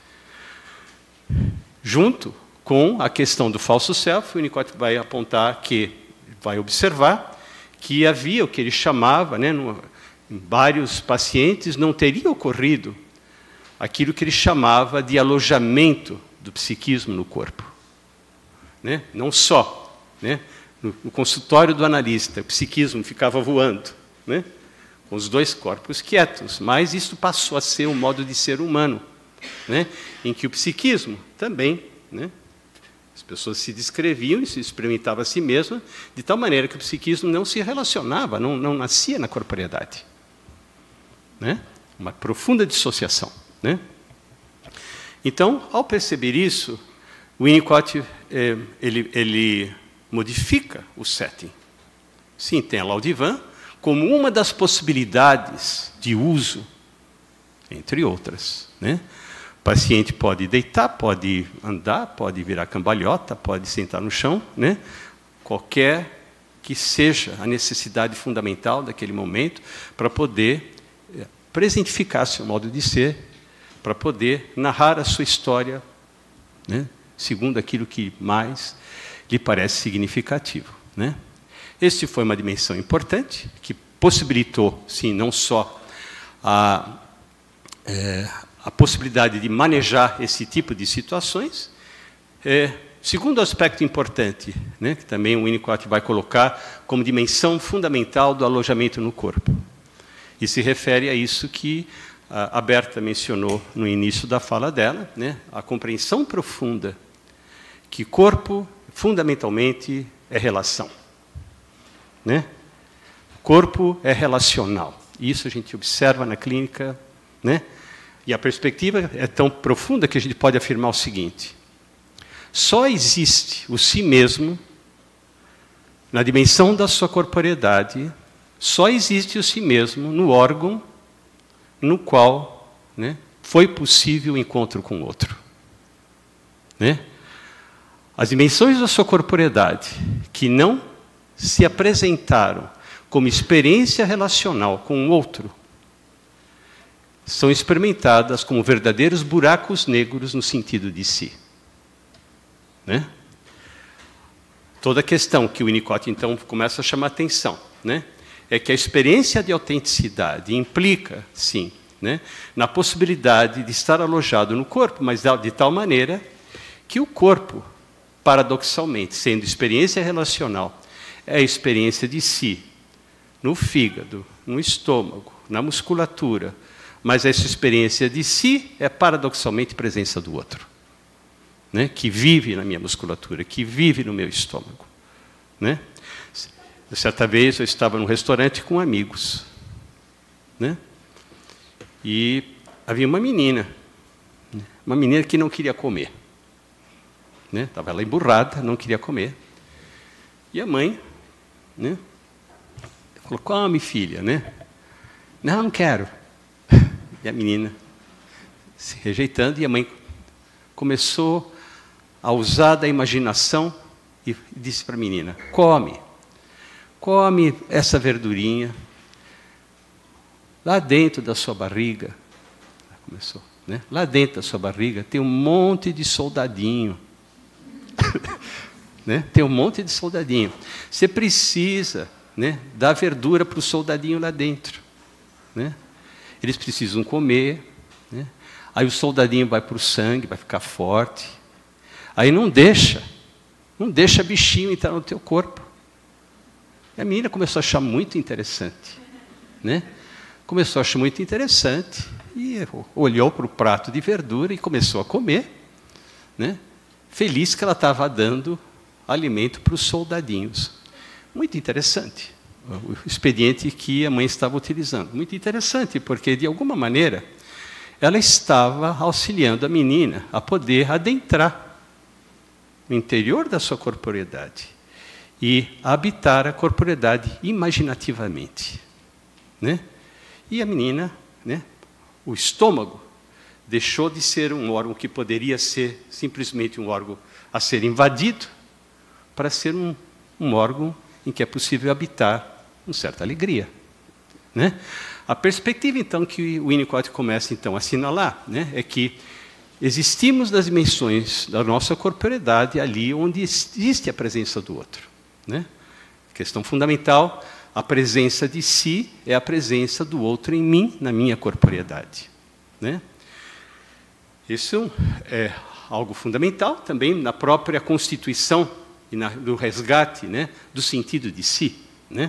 Junto com a questão do falso self, o Winnicott vai apontar que, vai observar que havia o que ele chamava, né, no, em vários pacientes, não teria ocorrido aquilo que ele chamava de alojamento do psiquismo no corpo. Né? Não só, né, no, no consultório do analista, o psiquismo ficava voando, né, com os dois corpos quietos, mas isso passou a ser um modo de ser humano, né, em que o psiquismo também, né, as pessoas se descreviam e se experimentavam a si mesmas, de tal maneira que o psiquismo não se relacionava, não, não nascia na corporeidade. Né? Uma profunda dissociação. Né? Então, ao perceber isso, o Winnicott eh, ele, ele modifica o setting. Sim, tem lá o divã, como uma das possibilidades de uso, entre outras. Né? O paciente pode deitar, pode andar, pode virar cambalhota, pode sentar no chão, né? Qualquer que seja a necessidade fundamental daquele momento para poder presentificar seu modo de ser, para poder narrar a sua história, né, segundo aquilo que mais lhe parece significativo, né? Este foi uma dimensão importante, que possibilitou, sim, não só a, é, a possibilidade de manejar esse tipo de situações. É, segundo aspecto importante, né, que também o Winnicott vai colocar como dimensão fundamental do alojamento no corpo. E se refere a isso que a Berta mencionou no início da fala dela, né, a compreensão profunda que corpo, fundamentalmente, é relação. Né? Corpo é relacional. Isso a gente observa na clínica, né? E a perspectiva é tão profunda que a gente pode afirmar o seguinte: só existe o si mesmo na dimensão da sua corporeidade, só existe o si mesmo no órgão no qual, né, foi possível o encontro com o outro. Né? As dimensões da sua corporeidade que não se apresentaram como experiência relacional com o outro são experimentadas como verdadeiros buracos negros no sentido de si. Né? Toda a questão que o Winnicott, então, começa a chamar a atenção, né, é que a experiência de autenticidade implica, sim, né, na possibilidade de estar alojado no corpo, mas de tal maneira que o corpo, paradoxalmente, sendo experiência relacional, é a experiência de si, no fígado, no estômago, na musculatura, mas essa experiência de si é paradoxalmente presença do outro, né, que vive na minha musculatura, que vive no meu estômago. Né? Certa vez eu estava num restaurante com amigos, né, e havia uma menina, uma menina que não queria comer. Né? Estava ela emburrada, não queria comer. E a mãe, né, falou: come, filha. Né? Não, não quero. E a menina se rejeitando, e a mãe começou a usar da imaginação e disse para a menina: come, come essa verdurinha, lá dentro da sua barriga, começou, né? Lá dentro da sua barriga tem um monte de soldadinho. Né? Tem um monte de soldadinho. Você precisa, né, dar verdura para o soldadinho lá dentro. Né? Eles precisam comer. Né? Aí o soldadinho vai para o sangue, vai ficar forte. Aí não deixa, não deixa bichinho entrar no teu corpo. E a menina começou a achar muito interessante. Né? Começou a achar muito interessante e olhou para o prato de verdura e começou a comer. Né? Feliz que ela estava dando alimento para os soldadinhos. Muito interessante o expediente que a mãe estava utilizando. Muito interessante, porque, de alguma maneira, ela estava auxiliando a menina a poder adentrar no interior da sua corporeidade e habitar a corporeidade imaginativamente. Né? E a menina, né, o estômago, deixou de ser um órgão que poderia ser simplesmente um órgão a ser invadido, para ser um, um órgão em que é possível habitar com certa alegria. Né? A perspectiva, então, que o Winnicott começa então, a assinalar, né, é que existimos nas dimensões da nossa corporeidade ali onde existe a presença do outro. Né? Questão fundamental, a presença de si é a presença do outro em mim, na minha corporeidade. Né? Isso é algo fundamental também na própria constituição e na, do resgate, né, do sentido de si. Né?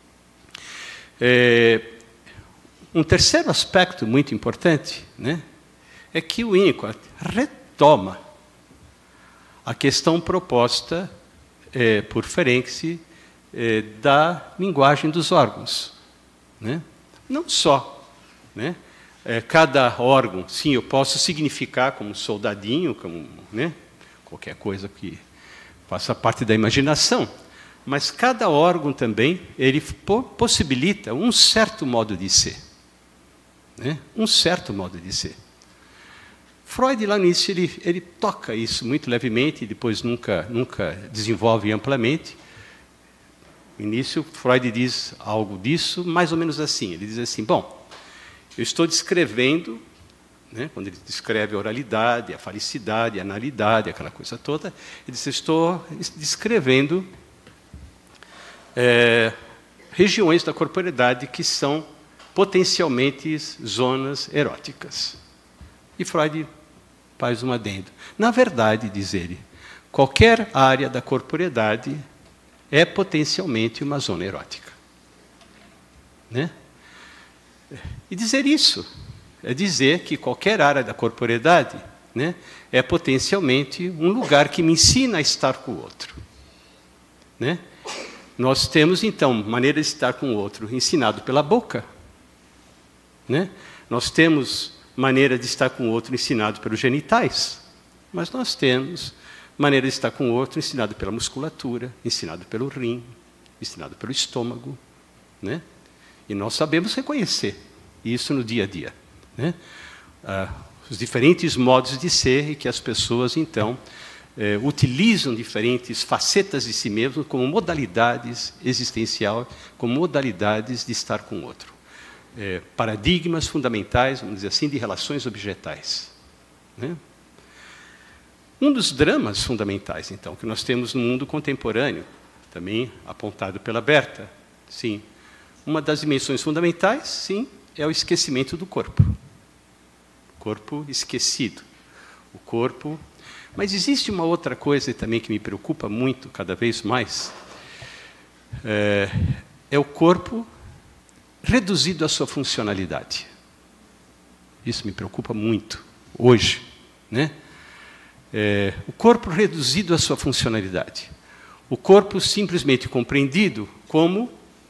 É, um terceiro aspecto muito importante, né, é que o Winnicott retoma a questão proposta é, por Ferenczi é, da linguagem dos órgãos. Né? Não só, né, é, cada órgão, sim, eu posso significar como soldadinho, como, né, qualquer coisa que faça parte da imaginação, mas cada órgão também ele possibilita um certo modo de ser. Né? Um certo modo de ser. Freud, lá no início, ele, ele toca isso muito levemente, e depois nunca, nunca desenvolve amplamente. No início, Freud diz algo disso, mais ou menos assim. Ele diz assim: bom, Eu estou descrevendo, né, quando ele descreve a oralidade, a falicidade, a analidade, aquela coisa toda, ele diz, estou descrevendo é, regiões da corporeidade que são potencialmente zonas eróticas. E Freud faz um adendo. Na verdade, diz ele, qualquer área da corporeidade é potencialmente uma zona erótica. Né? E dizer isso é dizer que qualquer área da corporeidade, né, é potencialmente um lugar que me ensina a estar com o outro. Né? Nós temos, então, maneira de estar com o outro ensinado pela boca. Né? Nós temos maneira de estar com o outro ensinado pelos genitais, mas nós temos maneira de estar com o outro ensinado pela musculatura, ensinado pelo rim, ensinado pelo estômago. Né? E nós sabemos reconhecer isso no dia a dia. Né? Ah, os diferentes modos de ser e que as pessoas, então, eh, utilizam diferentes facetas de si mesmos como modalidades existenciais, como modalidades de estar com o outro. Eh, paradigmas fundamentais, vamos dizer assim, de relações objetais. Né? Um dos dramas fundamentais, então, que nós temos no mundo contemporâneo, também apontado pela Berta, sim, uma das dimensões fundamentais, sim, é o esquecimento do corpo. O corpo esquecido. O corpo... Mas existe uma outra coisa também que me preocupa muito, cada vez mais, é, é o corpo reduzido à sua funcionalidade. Isso me preocupa muito, hoje. Né? É, o corpo reduzido à sua funcionalidade. O corpo simplesmente compreendido como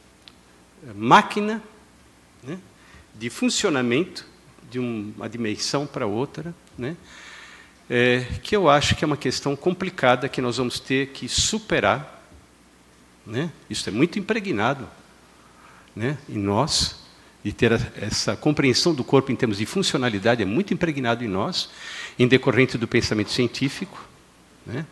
máquina, né, de funcionamento de uma dimensão para outra, né, é, que eu acho que é uma questão complicada que nós vamos ter que superar. Né? Isso é muito impregnado, né, em nós, e ter essa compreensão do corpo em termos de funcionalidade é muito impregnado em nós, em decorrente do pensamento científico, né?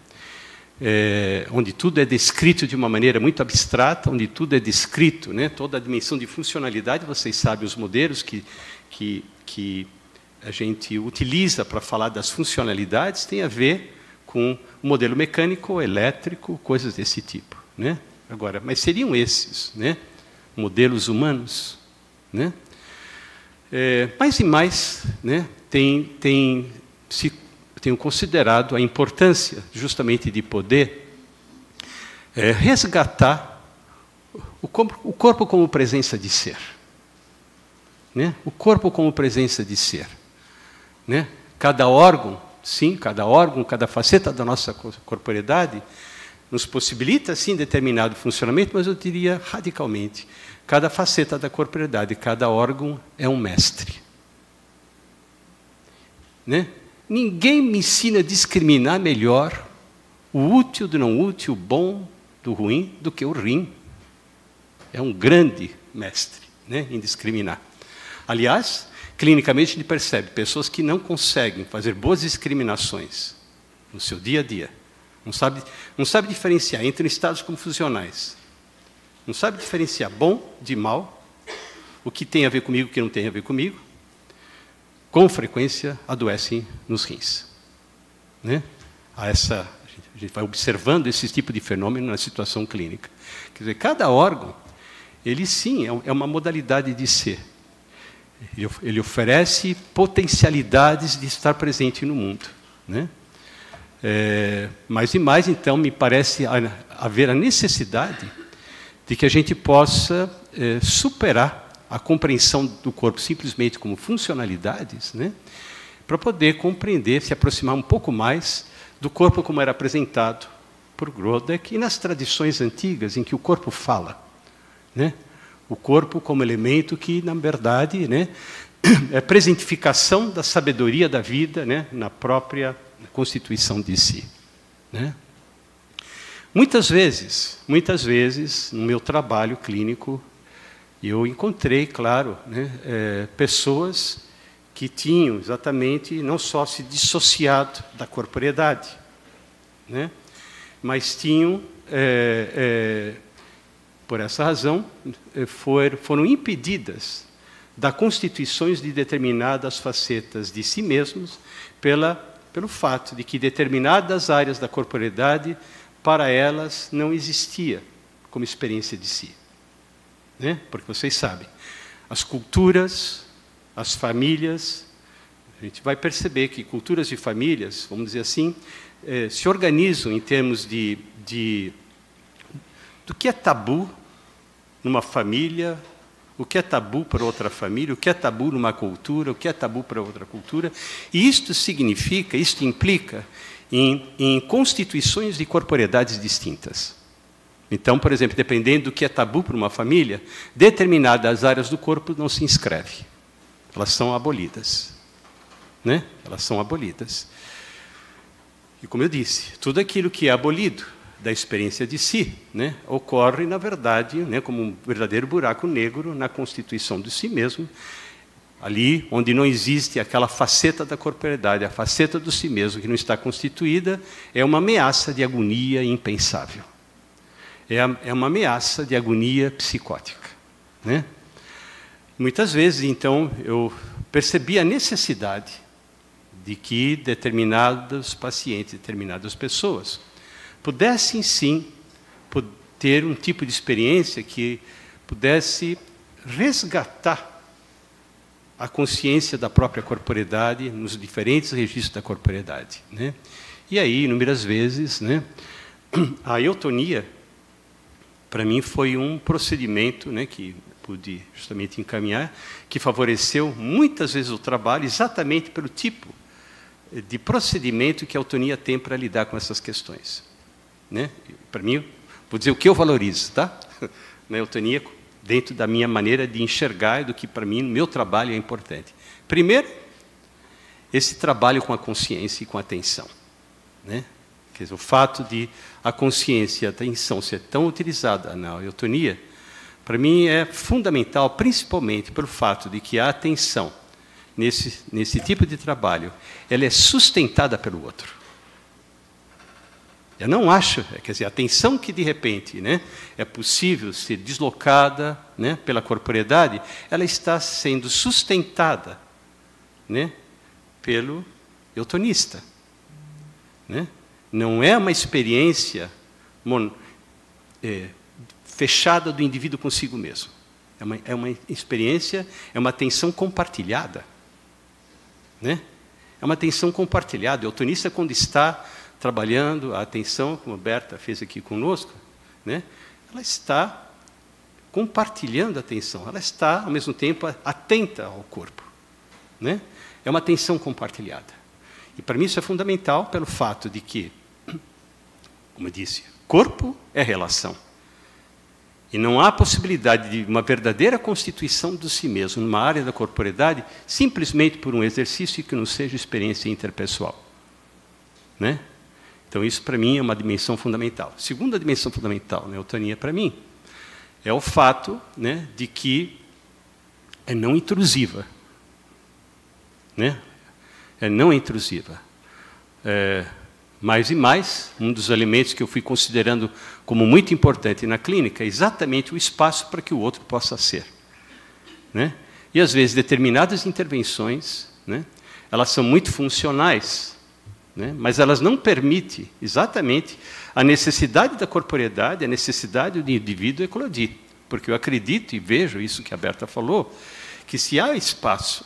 É, onde tudo é descrito de uma maneira muito abstrata, onde tudo é descrito, né, toda a dimensão de funcionalidade, vocês sabem os modelos que, que, que a gente utiliza para falar das funcionalidades, tem a ver com o modelo mecânico, elétrico, coisas desse tipo. Né? Agora, mas seriam esses, né, modelos humanos? Né? É, mais e mais, né, tem, tem se tenho considerado a importância justamente de poder é, resgatar o corpo, o corpo como presença de ser. Né? O corpo como presença de ser. Né? Cada órgão, sim, cada órgão, cada faceta da nossa corporeidade nos possibilita, sim, determinado funcionamento, mas eu diria radicalmente, cada faceta da corporeidade, cada órgão é um mestre. Né? Ninguém me ensina a discriminar melhor o útil do não útil, o bom do ruim, do que o rim. É um grande mestre, né, em discriminar. Aliás, clinicamente a gente percebe pessoas que não conseguem fazer boas discriminações no seu dia a dia. Não sabe, não sabe diferenciar entre estados confusionais. Não sabe diferenciar bom de mal, o que tem a ver comigo e o que não tem a ver comigo. Com frequência adoecem nos rins. Né? Há essa, a gente vai observando esse tipo de fenômeno na situação clínica. Quer dizer, cada órgão, ele sim é uma modalidade de ser. Ele oferece potencialidades de estar presente no mundo. Né? É, mais e mais, então, me parece haver a necessidade de que a gente possa é, superar a compreensão do corpo simplesmente como funcionalidades, né, para poder compreender, se aproximar um pouco mais do corpo como era apresentado por Grodek e nas tradições antigas em que o corpo fala. Né? O corpo como elemento que, na verdade, né, é a presentificação da sabedoria da vida, né, na própria constituição de si. Né? Muitas vezes, muitas vezes, no meu trabalho clínico, eu encontrei, claro, né, é, pessoas que tinham exatamente não só se dissociado da corporeidade, né, mas tinham, é, é, por essa razão, foram, foram impedidas das constituições de determinadas facetas de si mesmos, pela, pelo fato de que determinadas áreas da corporeidade, para elas, não existia como experiência de si. Né? Porque vocês sabem, as culturas, as famílias, a gente vai perceber que culturas e famílias, vamos dizer assim, eh, se organizam em termos de, de do que é tabu numa família, o que é tabu para outra família, o que é tabu numa cultura, o que é tabu para outra cultura. E isto significa, isto implica em, em constituições de corporeidades distintas. Então, por exemplo, dependendo do que é tabu para uma família, determinadas áreas do corpo não se inscrevem. Elas são abolidas. Né? Elas são abolidas. E, como eu disse, tudo aquilo que é abolido da experiência de si, né, ocorre, na verdade, né, como um verdadeiro buraco negro na constituição de si mesmo, ali onde não existe aquela faceta da corporeidade, a faceta do si mesmo que não está constituída, é uma ameaça de agonia impensável. É, a, é uma ameaça de agonia psicótica. Né? Muitas vezes, então, eu percebi a necessidade de que determinados pacientes, determinadas pessoas, pudessem, sim, ter um tipo de experiência que pudesse resgatar a consciência da própria corporeidade nos diferentes registros da corporeidade. Né? E aí, inúmeras vezes, né, a eutonia, para mim, foi um procedimento, né, que pude justamente encaminhar, que favoreceu muitas vezes o trabalho exatamente pelo tipo de procedimento que a eutonia tem para lidar com essas questões. Né? Para mim, vou dizer o que eu valorizo, tá? Na eutonia, dentro da minha maneira de enxergar e do que, para mim, no meu trabalho é importante. Primeiro, esse trabalho com a consciência e com a atenção. Né? Quer dizer, o fato de a consciência e a atenção ser tão utilizada na eutonia, para mim é fundamental, principalmente pelo fato de que a atenção, nesse, nesse tipo de trabalho, ela é sustentada pelo outro. Eu não acho, quer dizer, a atenção que, de repente, né, é possível ser deslocada, né, pela corporeidade, ela está sendo sustentada, né, pelo eutonista. Né? Não é uma experiência mon, é, fechada do indivíduo consigo mesmo. É uma, é uma experiência, é uma atenção compartilhada. Né? É uma atenção compartilhada. O eutonista, quando está trabalhando a atenção, como a Berta fez aqui conosco, né, ela está compartilhando a atenção, ela está, ao mesmo tempo, atenta ao corpo. Né? É uma atenção compartilhada. E, para mim, isso é fundamental pelo fato de que, como eu disse, corpo é relação. E não há possibilidade de uma verdadeira constituição do si mesmo numa área da corporeidade simplesmente por um exercício que não seja experiência interpessoal. Né? Então, isso, para mim, é uma dimensão fundamental. Segunda dimensão fundamental na eutonia, para mim, é o fato, né, de que é não intrusiva. Né? É não intrusiva. É, mais e mais, um dos elementos que eu fui considerando como muito importante na clínica é exatamente o espaço para que o outro possa ser. Né? E, às vezes, determinadas intervenções, né, elas são muito funcionais, né? Mas elas não permitem exatamente a necessidade da corporeidade, a necessidade do indivíduo eclodir. Porque eu acredito e vejo isso que a Berta falou, que se há espaço,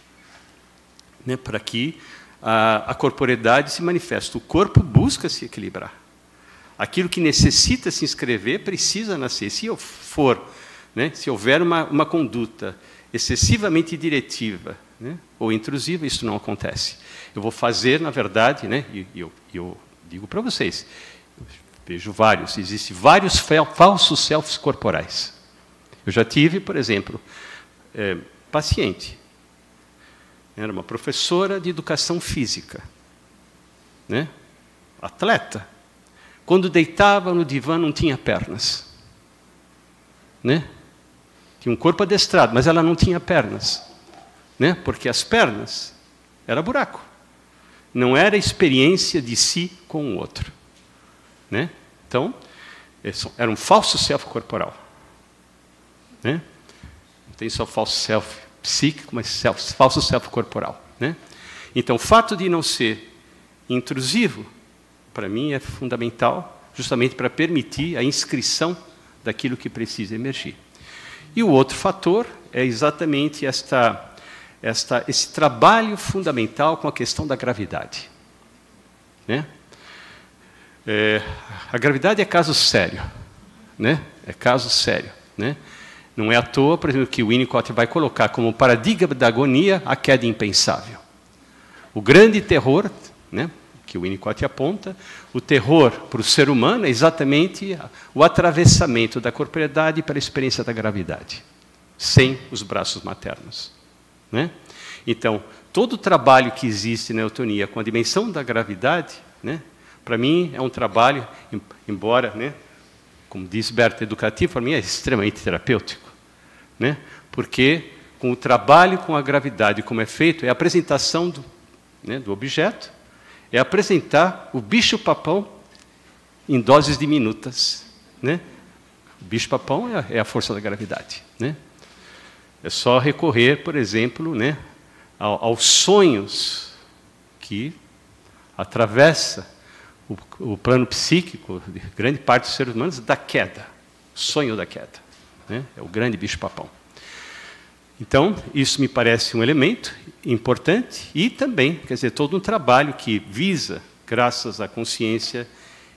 né, para que a, a corporeidade se manifeste, o corpo busca se equilibrar. Aquilo que necessita se inscrever precisa nascer. Se eu for, né, se houver uma, uma conduta excessivamente diretiva, né, ou intrusiva, isso não acontece. Eu vou fazer, na verdade, né, e eu, eu digo para vocês, vejo vários, existem vários falsos selfies corporais. Eu já tive, por exemplo, é, paciente, era uma professora de educação física, né, atleta, quando deitava no divã não tinha pernas. Né? Tinha um corpo adestrado, mas ela não tinha pernas. Né? Porque as pernas era buraco. Não era experiência de si com o outro. Né? Então, era um falso self corporal. Né? Não tem só falso self psíquico, mas self, falso self corporal, né? Então, o fato de não ser intrusivo, para mim, é fundamental, justamente para permitir a inscrição daquilo que precisa emergir. E o outro fator é exatamente esta, esta, esse trabalho fundamental com a questão da gravidade, né? É, a gravidade é caso sério, né? É caso sério, né? Não é à toa, por exemplo, que o Winnicott vai colocar como paradigma da agonia a queda impensável. O grande terror, né, que o Winnicott aponta, o terror para o ser humano é exatamente o atravessamento da corporeidade pela experiência da gravidade, sem os braços maternos, né? Então, todo o trabalho que existe na eutonia com a dimensão da gravidade, né, para mim é um trabalho, embora, né, como diz Berta, educativo, para mim é extremamente terapêutico, né, porque com o trabalho com a gravidade, como é feito, é a apresentação do, né, do objeto, é apresentar o bicho-papão em doses diminutas, né? O bicho-papão é, é a força da gravidade, né? É só recorrer, por exemplo, né, ao, aos sonhos que atravessa o, o plano psíquico de grande parte dos seres humanos da queda, o sonho da queda, né? É o grande bicho-papão. Então, isso me parece um elemento importante e também, quer dizer, todo um trabalho que visa, graças à consciência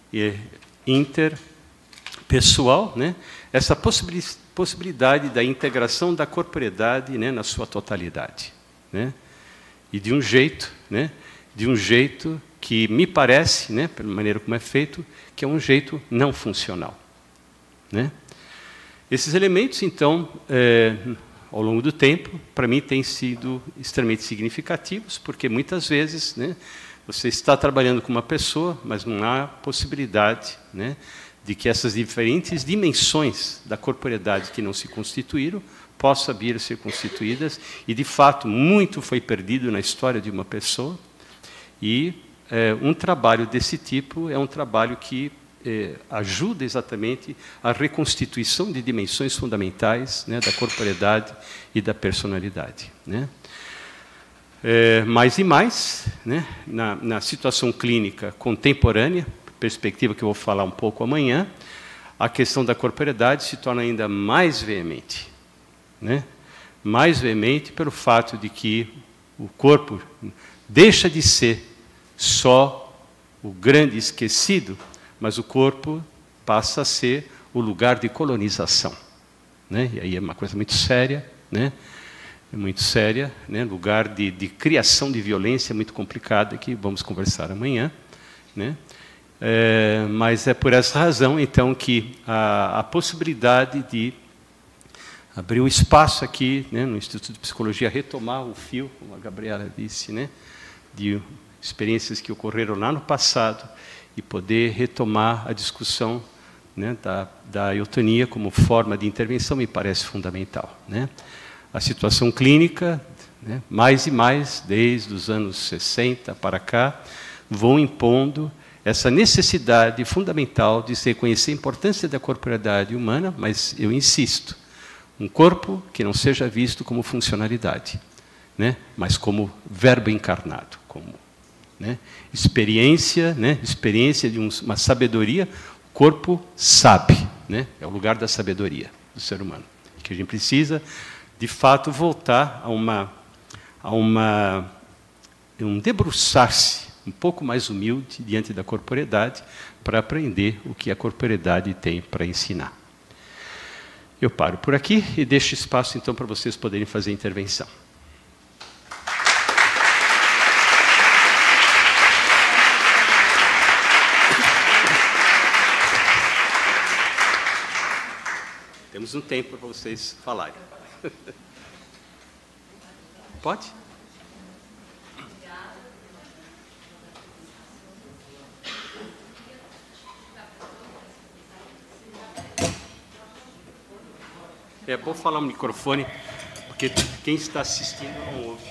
interpessoal, né, essa possibilidade da integração da corporeidade, né, na sua totalidade, né, e de um jeito, né, de um jeito que me parece, né, pela maneira como é feito, que é um jeito não funcional, né. Esses elementos, então, é, ao longo do tempo, para mim, têm sido extremamente significativos, porque muitas vezes, né, você está trabalhando com uma pessoa, mas não há possibilidade, né, de que essas diferentes dimensões da corporeidade que não se constituíram possam vir a ser constituídas, e, de fato, muito foi perdido na história de uma pessoa, e é, um trabalho desse tipo é um trabalho que Eh, ajuda exatamente a reconstituição de dimensões fundamentais, né, da corporeidade e da personalidade, né? É, mais e mais, né, na, na situação clínica contemporânea, perspectiva que eu vou falar um pouco amanhã, a questão da corporeidade se torna ainda mais veemente, né? Mais veemente pelo fato de que o corpo deixa de ser só o grande esquecido, mas o corpo passa a ser o lugar de colonização, né? E aí é uma coisa muito séria, né? É muito séria, né? Lugar de, de criação de violência muito complicada, que vamos conversar amanhã, né? É, mas é por essa razão, então, que a, a possibilidade de abrir um espaço aqui, né, no Instituto de Psicologia, retomar o fio, como a Gabriela disse, né, de experiências que ocorreram lá no passado, e poder retomar a discussão, né, da, da eutonia como forma de intervenção me parece fundamental, né? A situação clínica, né, mais e mais, desde os anos sessenta para cá, vão impondo essa necessidade fundamental de se reconhecer a importância da corporeidade humana, mas eu insisto, um corpo que não seja visto como funcionalidade, né, mas como verbo encarnado, como, né, experiência, né, experiência de um, uma sabedoria. O corpo sabe, né, é o lugar da sabedoria do ser humano, que a gente precisa, de fato, voltar a uma, a uma, um debruçar-se um pouco mais humilde diante da corporeidade para aprender o que a corporeidade tem para ensinar. Eu paro por aqui e deixo espaço, então, para vocês poderem fazer a intervenção. Temos um tempo para vocês falarem. Pode? É bom falar no microfone, porque quem está assistindo não ouve.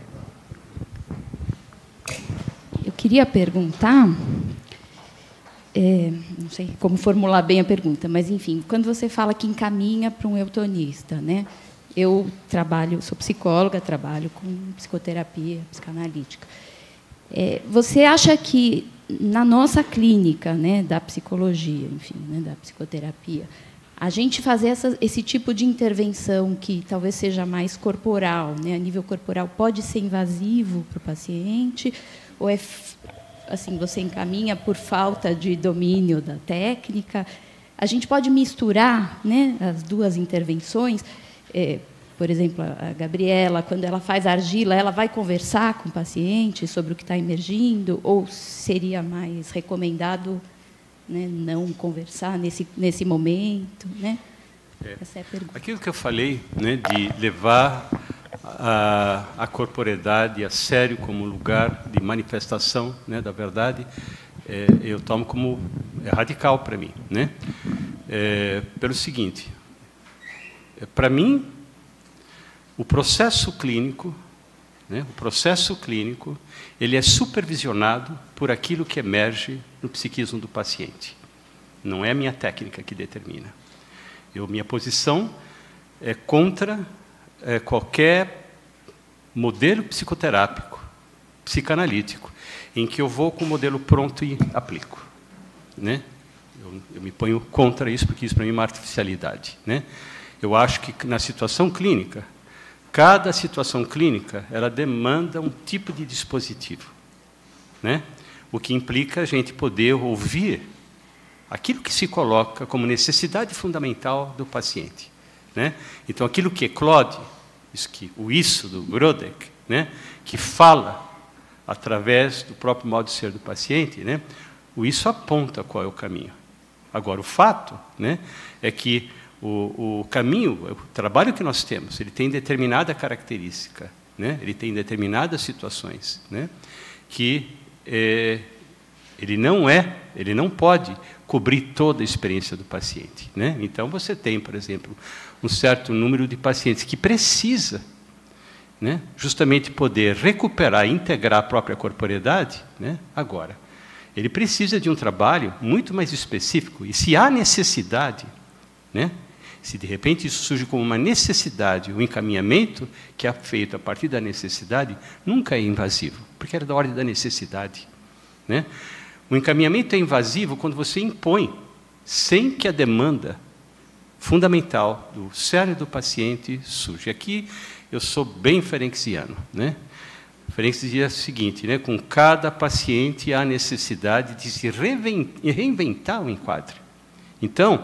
Eu queria perguntar, é, não sei como formular bem a pergunta, mas, enfim, quando você fala que encaminha para um eutonista, né? Eu trabalho, sou psicóloga, trabalho com psicoterapia psicanalítica. É, você acha que, na nossa clínica, né, da psicologia, enfim, né, da psicoterapia, a gente fazer essa, esse tipo de intervenção que talvez seja mais corporal, né, a nível corporal, pode ser invasivo para o paciente? Ou é, assim, você encaminha por falta de domínio da técnica? A gente pode misturar, né, as duas intervenções. É, por exemplo, a Gabriela, quando ela faz argila, ela vai conversar com o paciente sobre o que está emergindo? Ou seria mais recomendado, né, não conversar nesse, nesse momento? Né?
É.
Essa é a pergunta.
Aquilo que eu falei, né, de levar a, a corporeidade a sério como lugar de manifestação, né, da verdade, é, eu tomo como é radical para mim. Né? É, pelo seguinte... Para mim, o processo clínico, né, o processo clínico, ele é supervisionado por aquilo que emerge no psiquismo do paciente. Não é a minha técnica que determina. Eu, minha posição é contra é, qualquer modelo psicoterápico, psicanalítico, em que eu vou com o modelo pronto e aplico. Né? Eu, eu me ponho contra isso, porque isso para mim é uma artificialidade. Né? Eu acho que, na situação clínica, cada situação clínica ela demanda um tipo de dispositivo, né? O que implica a gente poder ouvir aquilo que se coloca como necessidade fundamental do paciente. Né? Então, aquilo que eclode, isso que, o isso do Grodek, né? Que fala através do próprio modo de ser do paciente, né? O isso aponta qual é o caminho. Agora, o fato, né, é que O, o caminho, o trabalho que nós temos, ele tem determinada característica, né? Ele tem determinadas situações, né? Que é, ele não é, ele não pode cobrir toda a experiência do paciente, né? Então, você tem, por exemplo, um certo número de pacientes que precisa, né, justamente poder recuperar e integrar a própria corporeidade, né? Agora, ele precisa de um trabalho muito mais específico, e se há necessidade, né, se de repente isso surge como uma necessidade, um encaminhamento que é feito a partir da necessidade, nunca é invasivo, porque era da ordem da necessidade. Né? O encaminhamento é invasivo quando você impõe, sem que a demanda fundamental do cérebro do paciente surja. Aqui eu sou bem ferenciano. Né? Ferenc dizia o seguinte, né? Com cada paciente há necessidade de se reinventar o enquadre. Então,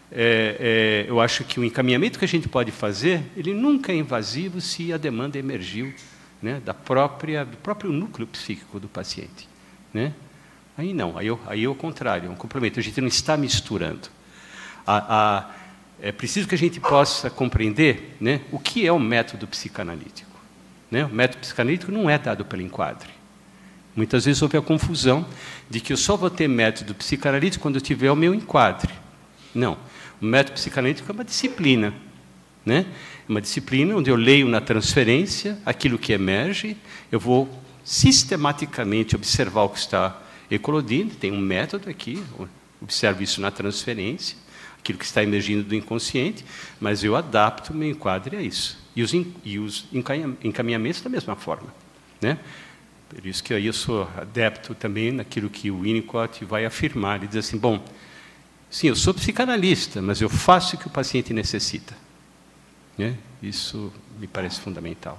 É, é, eu acho que o encaminhamento que a gente pode fazer, ele nunca é invasivo se a demanda emergiu, né, da própria, do próprio núcleo psíquico do paciente. Né? Aí não, aí, eu, aí é o contrário, é um complemento, a gente não está misturando. A, a, é preciso que a gente possa compreender, né, o que é o método psicanalítico. Né? O método psicanalítico não é dado pelo enquadre. Muitas vezes houve a confusão de que eu só vou ter método psicanalítico quando eu tiver o meu enquadre. Não. O método psicanalítico é uma disciplina, né? É uma disciplina onde eu leio na transferência aquilo que emerge, eu vou sistematicamente observar o que está eclodindo, tem um método aqui, observo isso na transferência, aquilo que está emergindo do inconsciente, mas eu adapto o meu enquadre a isso. E os, e os encaminhamentos da mesma forma. Né? Por isso que aí eu sou adepto também naquilo que o Winnicott vai afirmar. Ele diz assim, bom, sim, eu sou psicanalista, mas eu faço o que o paciente necessita. Né? Isso me parece fundamental.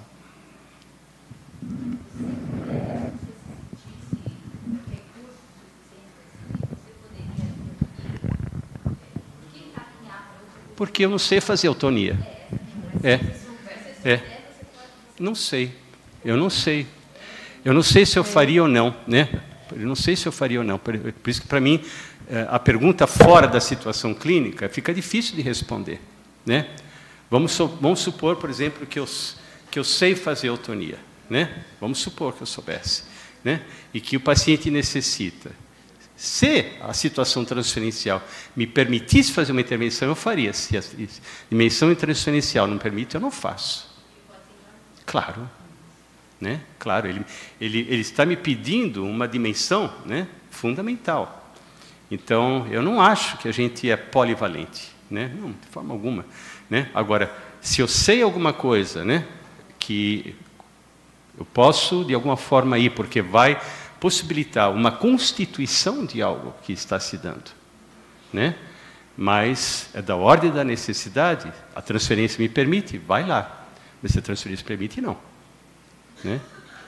Porque eu não sei fazer autonomia. É. É. Não sei. Eu não sei. Eu não sei se eu faria ou não, né? Eu não sei se eu faria ou não. Por isso que, para mim, a pergunta fora da situação clínica fica difícil de responder, né? Vamos, vamos supor, por exemplo, que eu, que eu sei fazer autonomia, né? Vamos supor que eu soubesse, né? E que o paciente necessita. Se a situação transferencial me permitisse fazer uma intervenção, eu faria. Se a dimensão transferencial não permite, eu não faço. Claro. Né? Claro, ele, ele, ele está me pedindo uma dimensão, né, fundamental. Então, eu não acho que a gente é polivalente, né? Não, de forma alguma, né? Agora, se eu sei alguma coisa, né, que eu posso, de alguma forma, ir, porque vai possibilitar uma constituição de algo que está se dando, né? Mas é da ordem da necessidade, a transferência me permite, vai lá. Mas se a transferência permite, não. Né?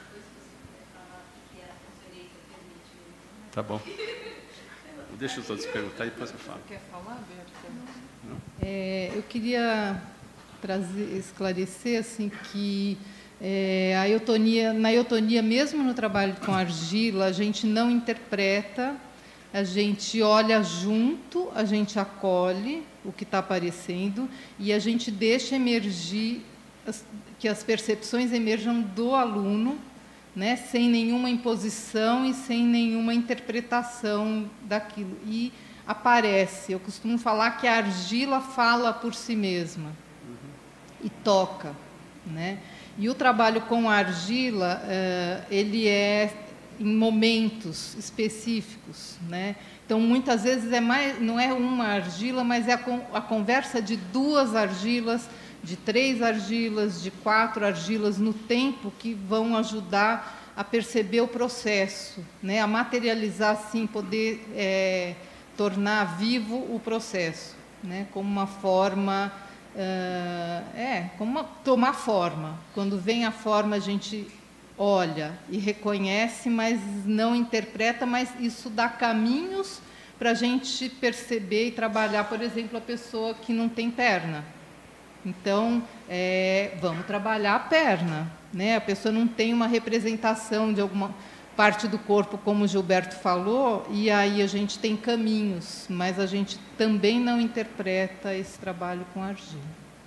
Tá bom. Deixa os outros perguntar e depois eu falo.
Quer falar, Berta? É, eu queria trazer, esclarecer assim, que é, a eutonia, na eutonia, mesmo no trabalho com argila, a gente não interpreta, a gente olha junto, a gente acolhe o que está aparecendo e a gente deixa emergir, as, que as percepções emerjam do aluno, né, sem nenhuma imposição e sem nenhuma interpretação daquilo. E aparece, eu costumo falar que a argila fala por si mesma e toca, né? E o trabalho com a argila, eh, ele é em momentos específicos, né? Então, muitas vezes é mais, não é uma argila, mas é a, con a conversa de duas argilas, de três argilas, de quatro argilas no tempo, que vão ajudar a perceber o processo, né? A materializar, assim, poder é, tornar vivo o processo, né? Como uma forma, uh, é, como uma, tomar forma. Quando vem a forma, a gente olha e reconhece, mas não interpreta, mas isso dá caminhos para a gente perceber e trabalhar, por exemplo, a pessoa que não tem perna. Então, é, vamos trabalhar a perna, né? A pessoa não tem uma representação de alguma parte do corpo, como o Gilberto falou, e aí a gente tem caminhos, mas a gente também não interpreta esse trabalho com argila.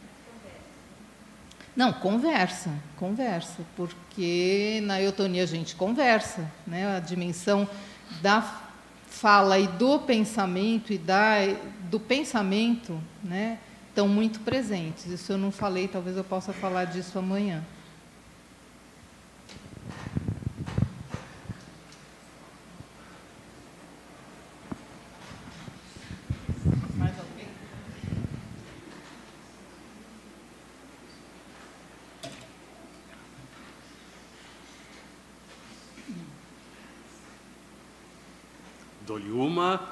Não, conversa, conversa, porque na eutonia a gente conversa, né? A dimensão da fala e do pensamento e da, do pensamento, né, estão muito presentes. Isso eu não falei, talvez eu possa falar disso amanhã. Mais alguém?
Dou-lhe uma.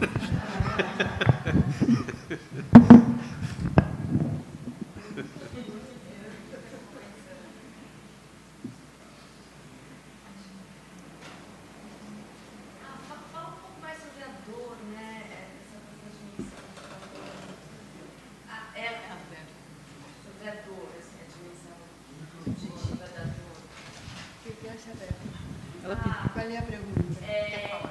Qual é a pergunta?
É,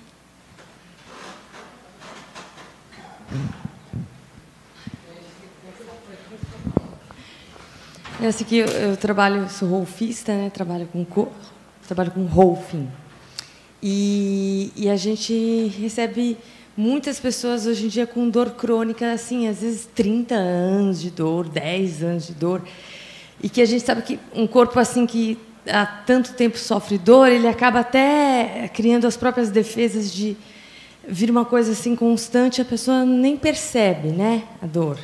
Essa aqui eu, eu trabalho, sou rolfista, né? Trabalho com cor, trabalho com rolfing. E, e a gente recebe muitas pessoas hoje em dia com dor crônica, assim, às vezes trinta anos de dor, dez anos de dor. E que a gente sabe que um corpo assim que há tanto tempo sofre dor, ele acaba até criando as próprias defesas de vir uma coisa assim constante, a pessoa nem percebe, né, a dor.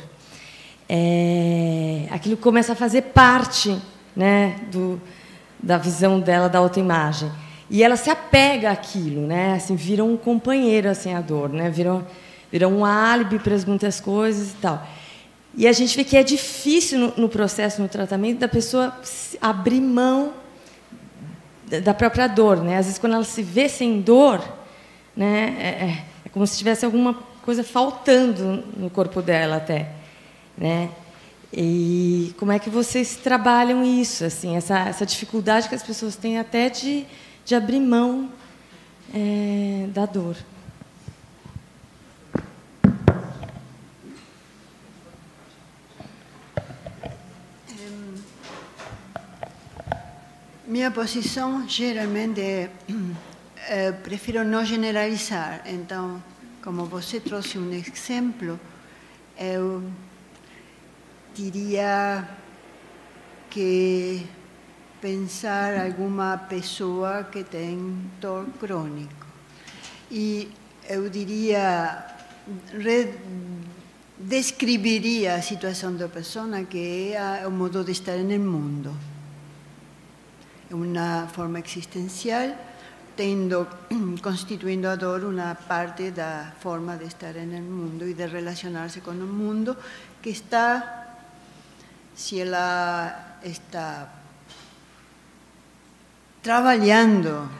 É, aquilo começa a fazer parte, né, do, da visão dela da autoimagem. E ela se apega àquilo, né, assim, vira um companheiro, assim, a dor, né, vira, vira um álibi para as muitas coisas e tal. E a gente vê que é difícil no, no processo, no tratamento, da pessoa abrir mão da própria dor, né? Às vezes, quando ela se vê sem dor, né, é, é como se tivesse alguma coisa faltando no corpo dela até, né? E como é que vocês trabalham isso, assim, essa, essa dificuldade que as pessoas têm até de, de abrir mão é, da dor?
Minha posição geralmente é, é prefiro não generalizar. Então, como você trouxe um exemplo, eu diria que pensar alguma pessoa que tem dor crônica. E eu diria, descreveria a situação da pessoa, que é o modo de estar no mundo. É uma forma existencial, tendo, constituindo a dor uma parte da forma de estar no mundo e de relacionar-se com o mundo, que está, se ela está trabalhando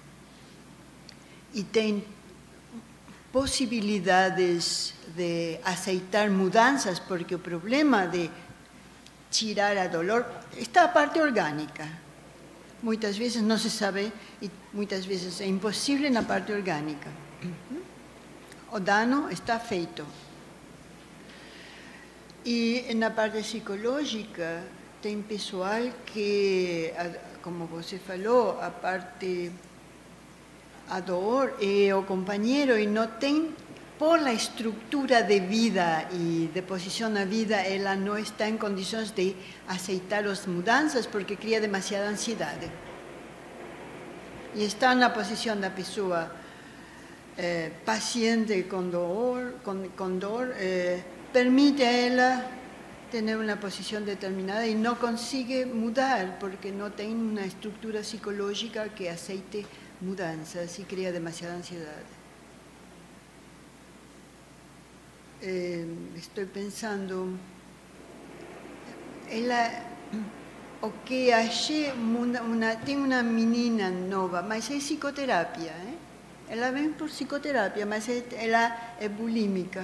e tem possibilidades de aceitar mudanças, porque o problema de tirar a dolor está a parte orgânica. Muitas vezes não se sabe e muitas vezes é impossível na parte orgânica. O dano está feito. E na parte psicológica tem pessoal que, como você falou, a parte a dor é o companheiro e não tem, por a estrutura de vida e de posição na vida, ela não está em condições de aceitar as mudanças porque cria demasiada ansiedade. E está na posição da pessoa eh, paciente com dor, com, com dor eh, permite a ela ter uma posição determinada e não consegue mudar porque não tem uma estrutura psicológica que aceite mudanças e cria demasiada ansiedade. Eh, estou pensando, ela, o que achei, uma, uma, tem uma menina nova, mas é psicoterapia, eh? Ela vem por psicoterapia, mas é, ela é bulímica.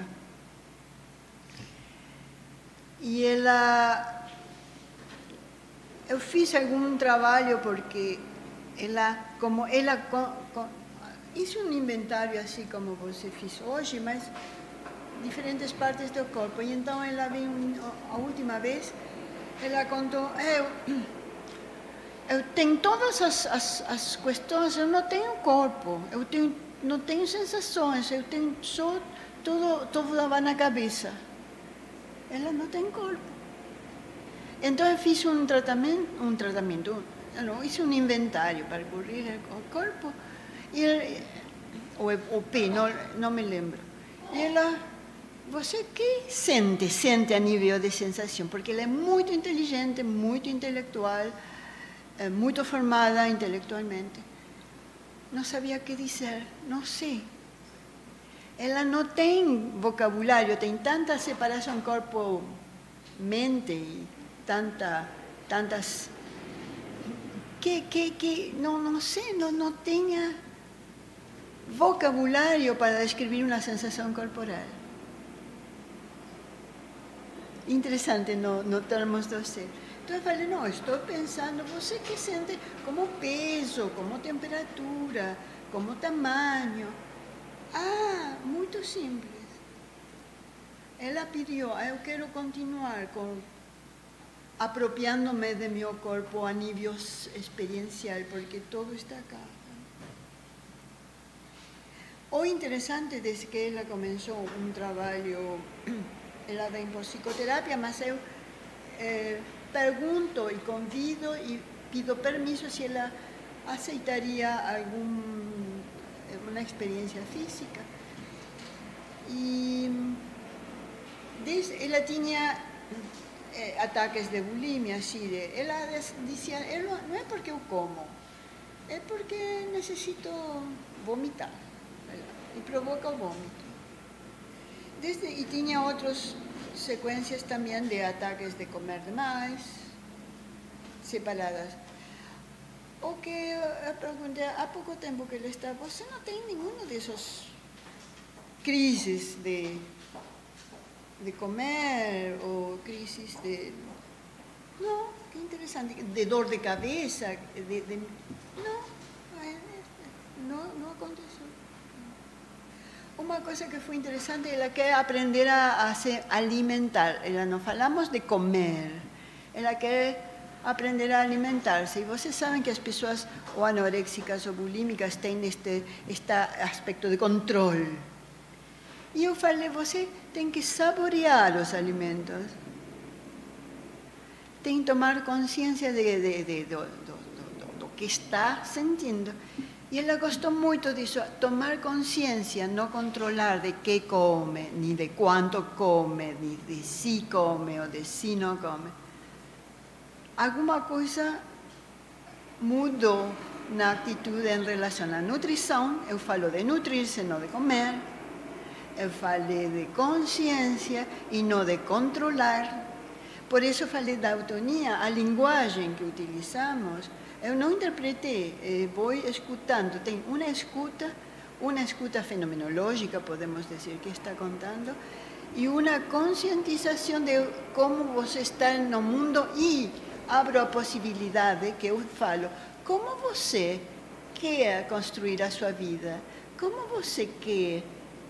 E ela, eu fiz algum trabalho porque ela, como ela, com, com, hice um inventário assim como você fez hoje, mas diferentes partes do corpo. E então ela veio, a última vez, ela contou, eu, eu tenho todas as, as, as questões, eu não tenho corpo, eu tenho, não tenho sensações, eu tenho só, tudo, tudo vai na cabeça. Ela não tem corpo. Então eu fiz um tratamento, um tratamento, não, hice um inventário para cobrir o corpo, e, ou o pé, não, não me lembro. E ela, você que sente, sente a nível de sensação, porque ela é muito inteligente, muito intelectual, é muito formada intelectualmente. Não sabia o que dizer, não sei. Ela não tem vocabulário, tem tanta separação corpo-mente e tanta, tantas... que, que, que não, não sei, não, não tenha vocabulário para descrever uma sensação corporal. Interessante no, no termos do ser. Então eu falei, não, estou pensando, você que sente como peso, como temperatura, como tamanho. Ah, muito simples. Ela pediu, ah, eu quero continuar com apropriando-me de meu corpo a nível experiencial, porque tudo está cá. O interessante é que ela começou um trabalho, ela vem por psicoterapia, mas eu eh, pergunto e convido e pido permisso se ela aceitaria algum uma experiência física. E desde, ela tinha eh, ataques de bulimia, assim, de, ela dizia, não, não é porque eu como, é porque necessito vomitar, e provoca o vômito. Desde, e tinha outras sequências também de ataques de comer demais, separadas. O que eu perguntei há pouco tempo que ele está, você não tem nenhuma dessas crises de, de comer ou crises de... Não, que interessante, de dor de cabeça, de, de... Não, não, não aconteceu. Uma coisa que foi interessante, ela quer aprender a, a se alimentar. Ela não falamos de comer, ela quer aprender a alimentar-se. E vocês sabem que as pessoas ou anoréxicas ou bulímicas têm este, este aspecto de controle. E eu falei, você tem que saborear os alimentos. Tem que tomar consciência de, de, de, do, do, do, do que está sentindo. E ela gostou muito disso, tomar consciência, não controlar de que come, nem de quanto come, nem de se come ou de se não come. Alguma coisa mudou na atitude em relação à nutrição. Eu falo de nutrir-se, não de comer. Eu falei de consciência e não de controlar. Por isso eu falei da autonomia, a linguagem que utilizamos. Eu não interpretei, eh, vou escutando. Tem uma escuta, uma escuta fenomenológica, podemos dizer, que está contando, e uma conscientização de como você está no mundo e abro a possibilidade que eu falo, como você quer construir a sua vida, como você quer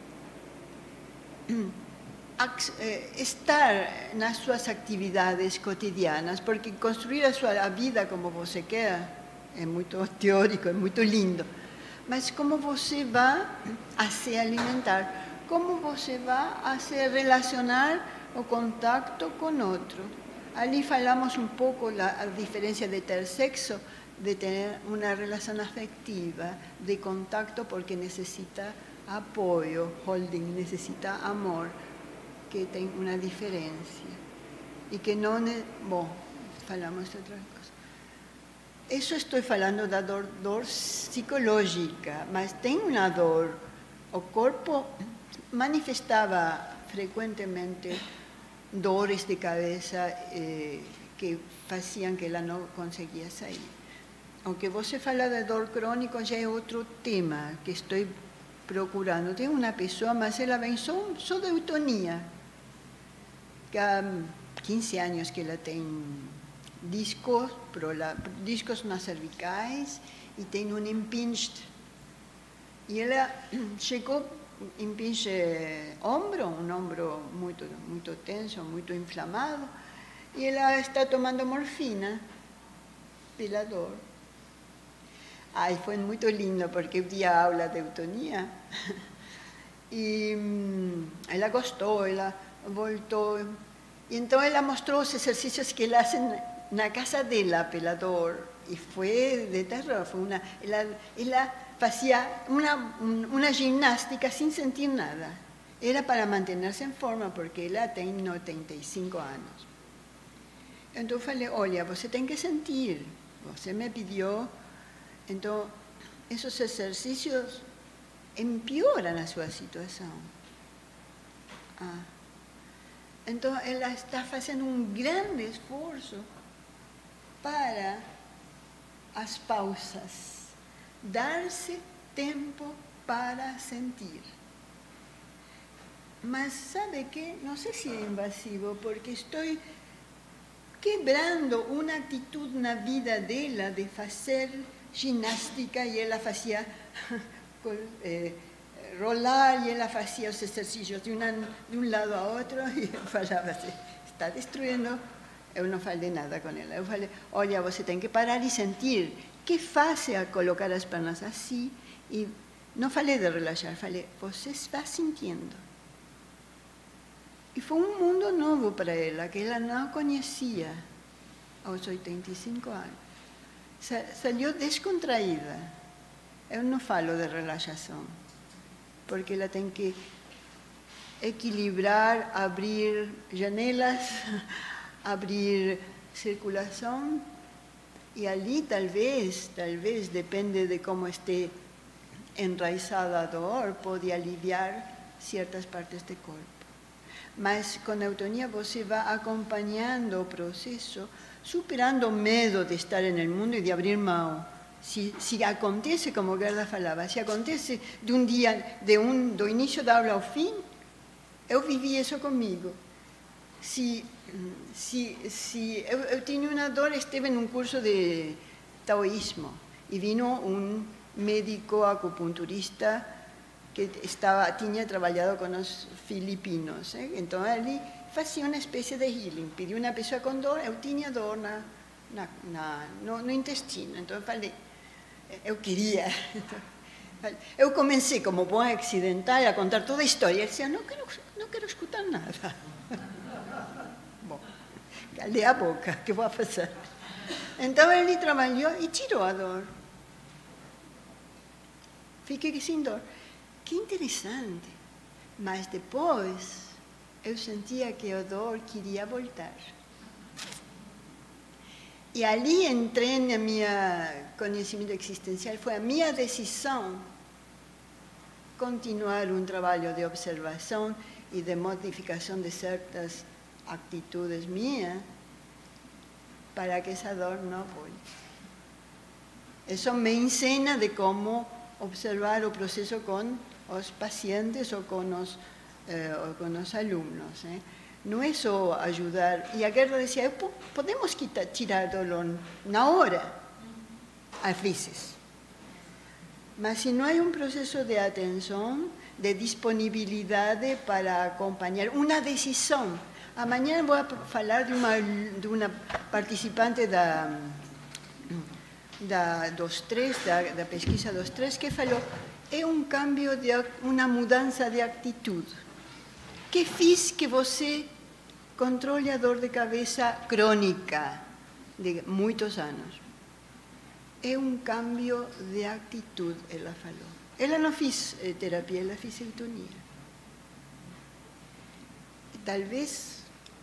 estar nas suas atividades cotidianas, porque construir a sua vida como você quer é muito teórico, é muito lindo, mas como você vai a se alimentar, como você vai a se relacionar o contato com outro. Ali falamos um pouco da diferença de ter sexo, de ter uma relação afetiva, de contato, porque necessita apoio, holding necessita amor, que tem uma diferença. E que não é... Bom, falamos de outra coisa. Isso estou falando da dor, dor psicológica, mas tem uma dor. O corpo manifestava frequentemente dores de cabeça eh, que faziam que ela não conseguia sair. O que você fala de dor crônica já é outro tema que estou procurando. Tem uma pessoa, mas ela vem só, só de eutonia, que há quinze anos que ela tem discos, discos nas cervicais e tem um impinged. E ela chegou, impinge ombro, um ombro muito, muito tenso, muito inflamado, e ela está tomando morfina pela dor. Ai, foi muito lindo, porque eu tinha aula de eutonia e hum, ela gostou, ela voltou. E então ela mostrou os exercícios que ela faz na casa dela pela dor. E foi de terror. Foi uma, ela, ela fazia uma, uma ginástica sem sentir nada. Era para manter-se em forma, porque ela tem noventa e cinco anos. Então eu falei, olha, você tem que sentir. Você me pediu. Então, esses exercícios empeoram a sua situação. Ah. Então, ela está fazendo um grande esforço para as pausas, dar-se tempo para sentir. Mas sabe que, não sei se é invasivo, porque estou quebrando uma atitude na vida dela de fazer ginástica, e ela fazia eh, rolar, e ela fazia os exercícios de, uma, de um lado a outro, e eu falava assim, está destruindo. Eu não falei nada com ela. Eu falei, olha, você tem que parar e sentir. Que faz a colocar as pernas assim? E não falei de relaxar, falei, você está sentindo. E foi um mundo novo para ela, que ela não conhecia aos oitenta e cinco anos. Saiu descontraída. Eu não falo de relaxação, porque ela tem que equilibrar, abrir janelas, abrir circulação, e ali talvez, talvez, depende de como esteja enraizada a dor, pode aliviar certas partes do corpo. Mas com a eutonia você vai acompanhando o processo, superando o medo de estar no mundo e de abrir mão. Se, se acontece, como Gerda falava, se acontece de um dia, de um, do início da aula ao fim, eu vivi isso comigo. Se, se, se eu, eu tinha uma dor, estive num curso de taoísmo, e vino um médico acupunturista que estava, tinha trabalhado com os filipinos. Eh? Então, ele fazia uma espécie de healing. Pediu uma pessoa com dor, eu tinha dor na, na, na, no, no intestino. Então, eu falei, eu queria. Eu comecei, como boa ocidental, a contar toda a história. Ele dizia, não quero, não quero escutar nada. Bom, calei a boca, que vou fazer? Então, ele trabalhou e tirou a dor. fiquei sem dor. Que interessante. Mas depois eu sentia que a dor queria voltar. E ali entrei na minha conhecimento existencial, foi a minha decisão continuar um trabalho de observação e de modificação de certas atitudes minhas para que essa dor não volte. Isso me ensina de como observar o processo com os pacientes ou com os, eh, ou com os alunos. Eh? Não é só ajudar. E a Gerda dizia, podemos quitar, tirar dor na hora, às vezes. Mas se não há um processo de atenção, de disponibilidade para acompanhar uma decisão. Amanhã vou falar de uma, de uma participante da, da, dos três, da, da pesquisa dos três, que falou, é um cambio, de, uma mudança de atitude. Que fiz que você controle a dor de cabeça crônica de muitos anos? É um cambio de atitude, ela falou. Ela não fez eh, terapia, ela fez eutonia. E talvez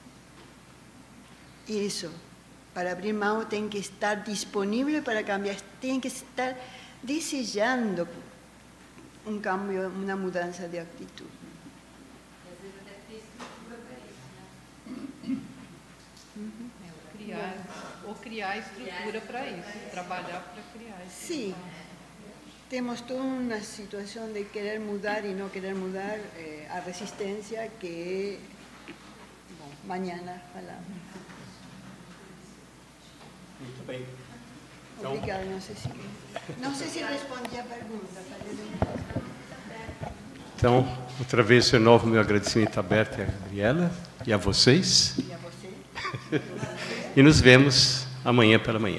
isso, para abrir mão, tem que estar disponível para cambiar, tem que estar desejando um cambio, uma mudança de atitude.
Às vezes até ter estrutura para isso, né?
Uhum. É, criar, ou criar estrutura para isso, trabalhar para criar isso.
Sim. Temos toda uma situação de querer mudar e não querer mudar, eh, a resistência que é... Bom, amanhã falamos.
Muito bem. Então,
obrigada, não sei se... Não sei se respondi a pergunta.
então, outra vez, renovo meu agradecimento aberto a Gabriela e a vocês.
E a você.
E nos vemos amanhã pela manhã.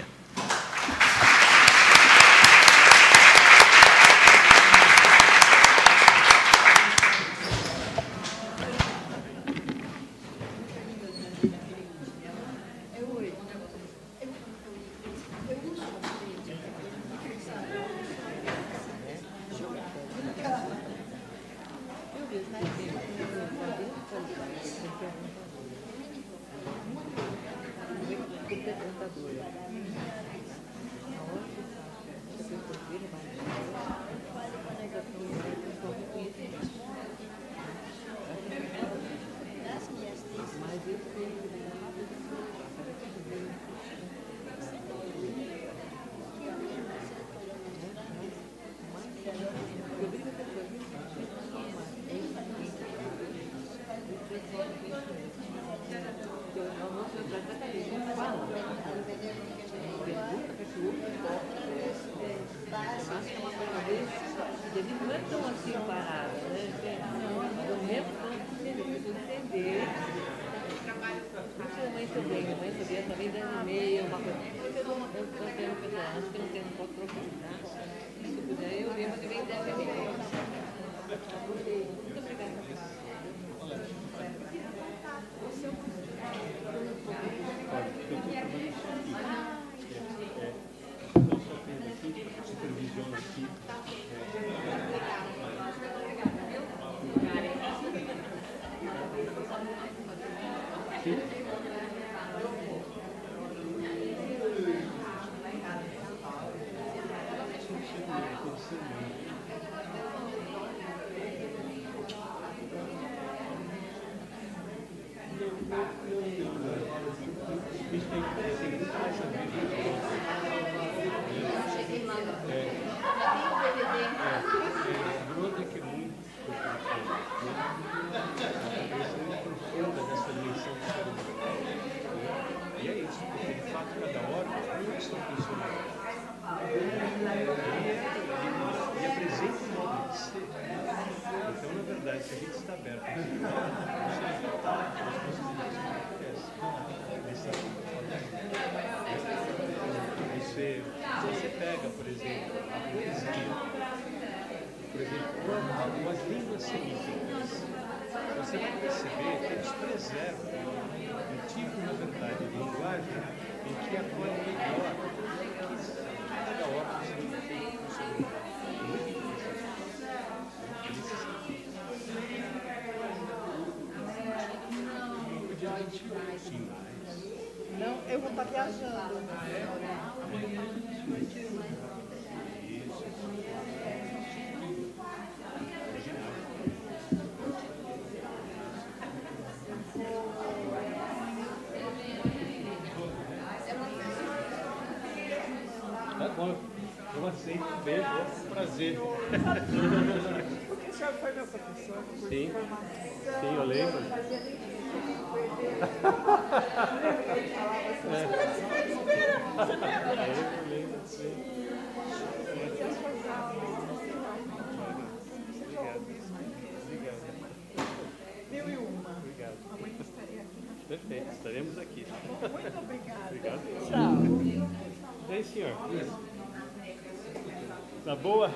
Melhor, em que a cada hora você tem que funcionar. Muito interessante.
viajando.
Tá bom, eu aceito, um beijo, um prazer.
Porque o senhor foi meu professor.
Sim, sim, eu lembro. Eu lembro, sim.
Mil e uma.
Obrigado.
Amanhã estarei aqui.
Perfeito, estaremos aqui.
Muito obrigada.
Obrigado.
Tchau.
E aí, senhor? Tá boa?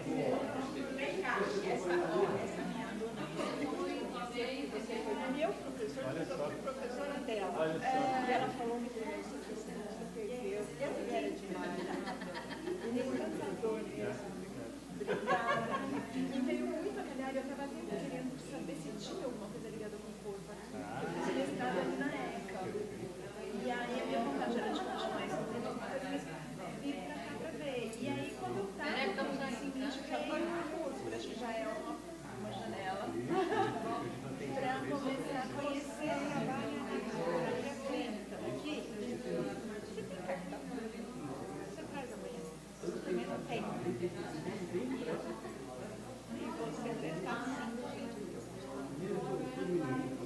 Meu professor,
Olha só.
foi professora dela.
Olha só.
É, ela falou muito bem, você perdeu. Ele era demais. Ele é encantador mesmo. Obrigada. E veio muito a calhar, eu estava até querendo saber se tinha alguma coisa ligada com o corpo aqui. Você estava ali na ECA. E aí a minha vontade era de continuar estudando alguma coisa, mas vim pra cá pra ver. E aí quando eu estava, assim, me indiquei o curso, acho que já é uma, uma janela, para começar a conhecer o trabalho da clínica daqui. Você tem cartão? Você traz amanhã? Eu também não tenho. E você até está assim, gente.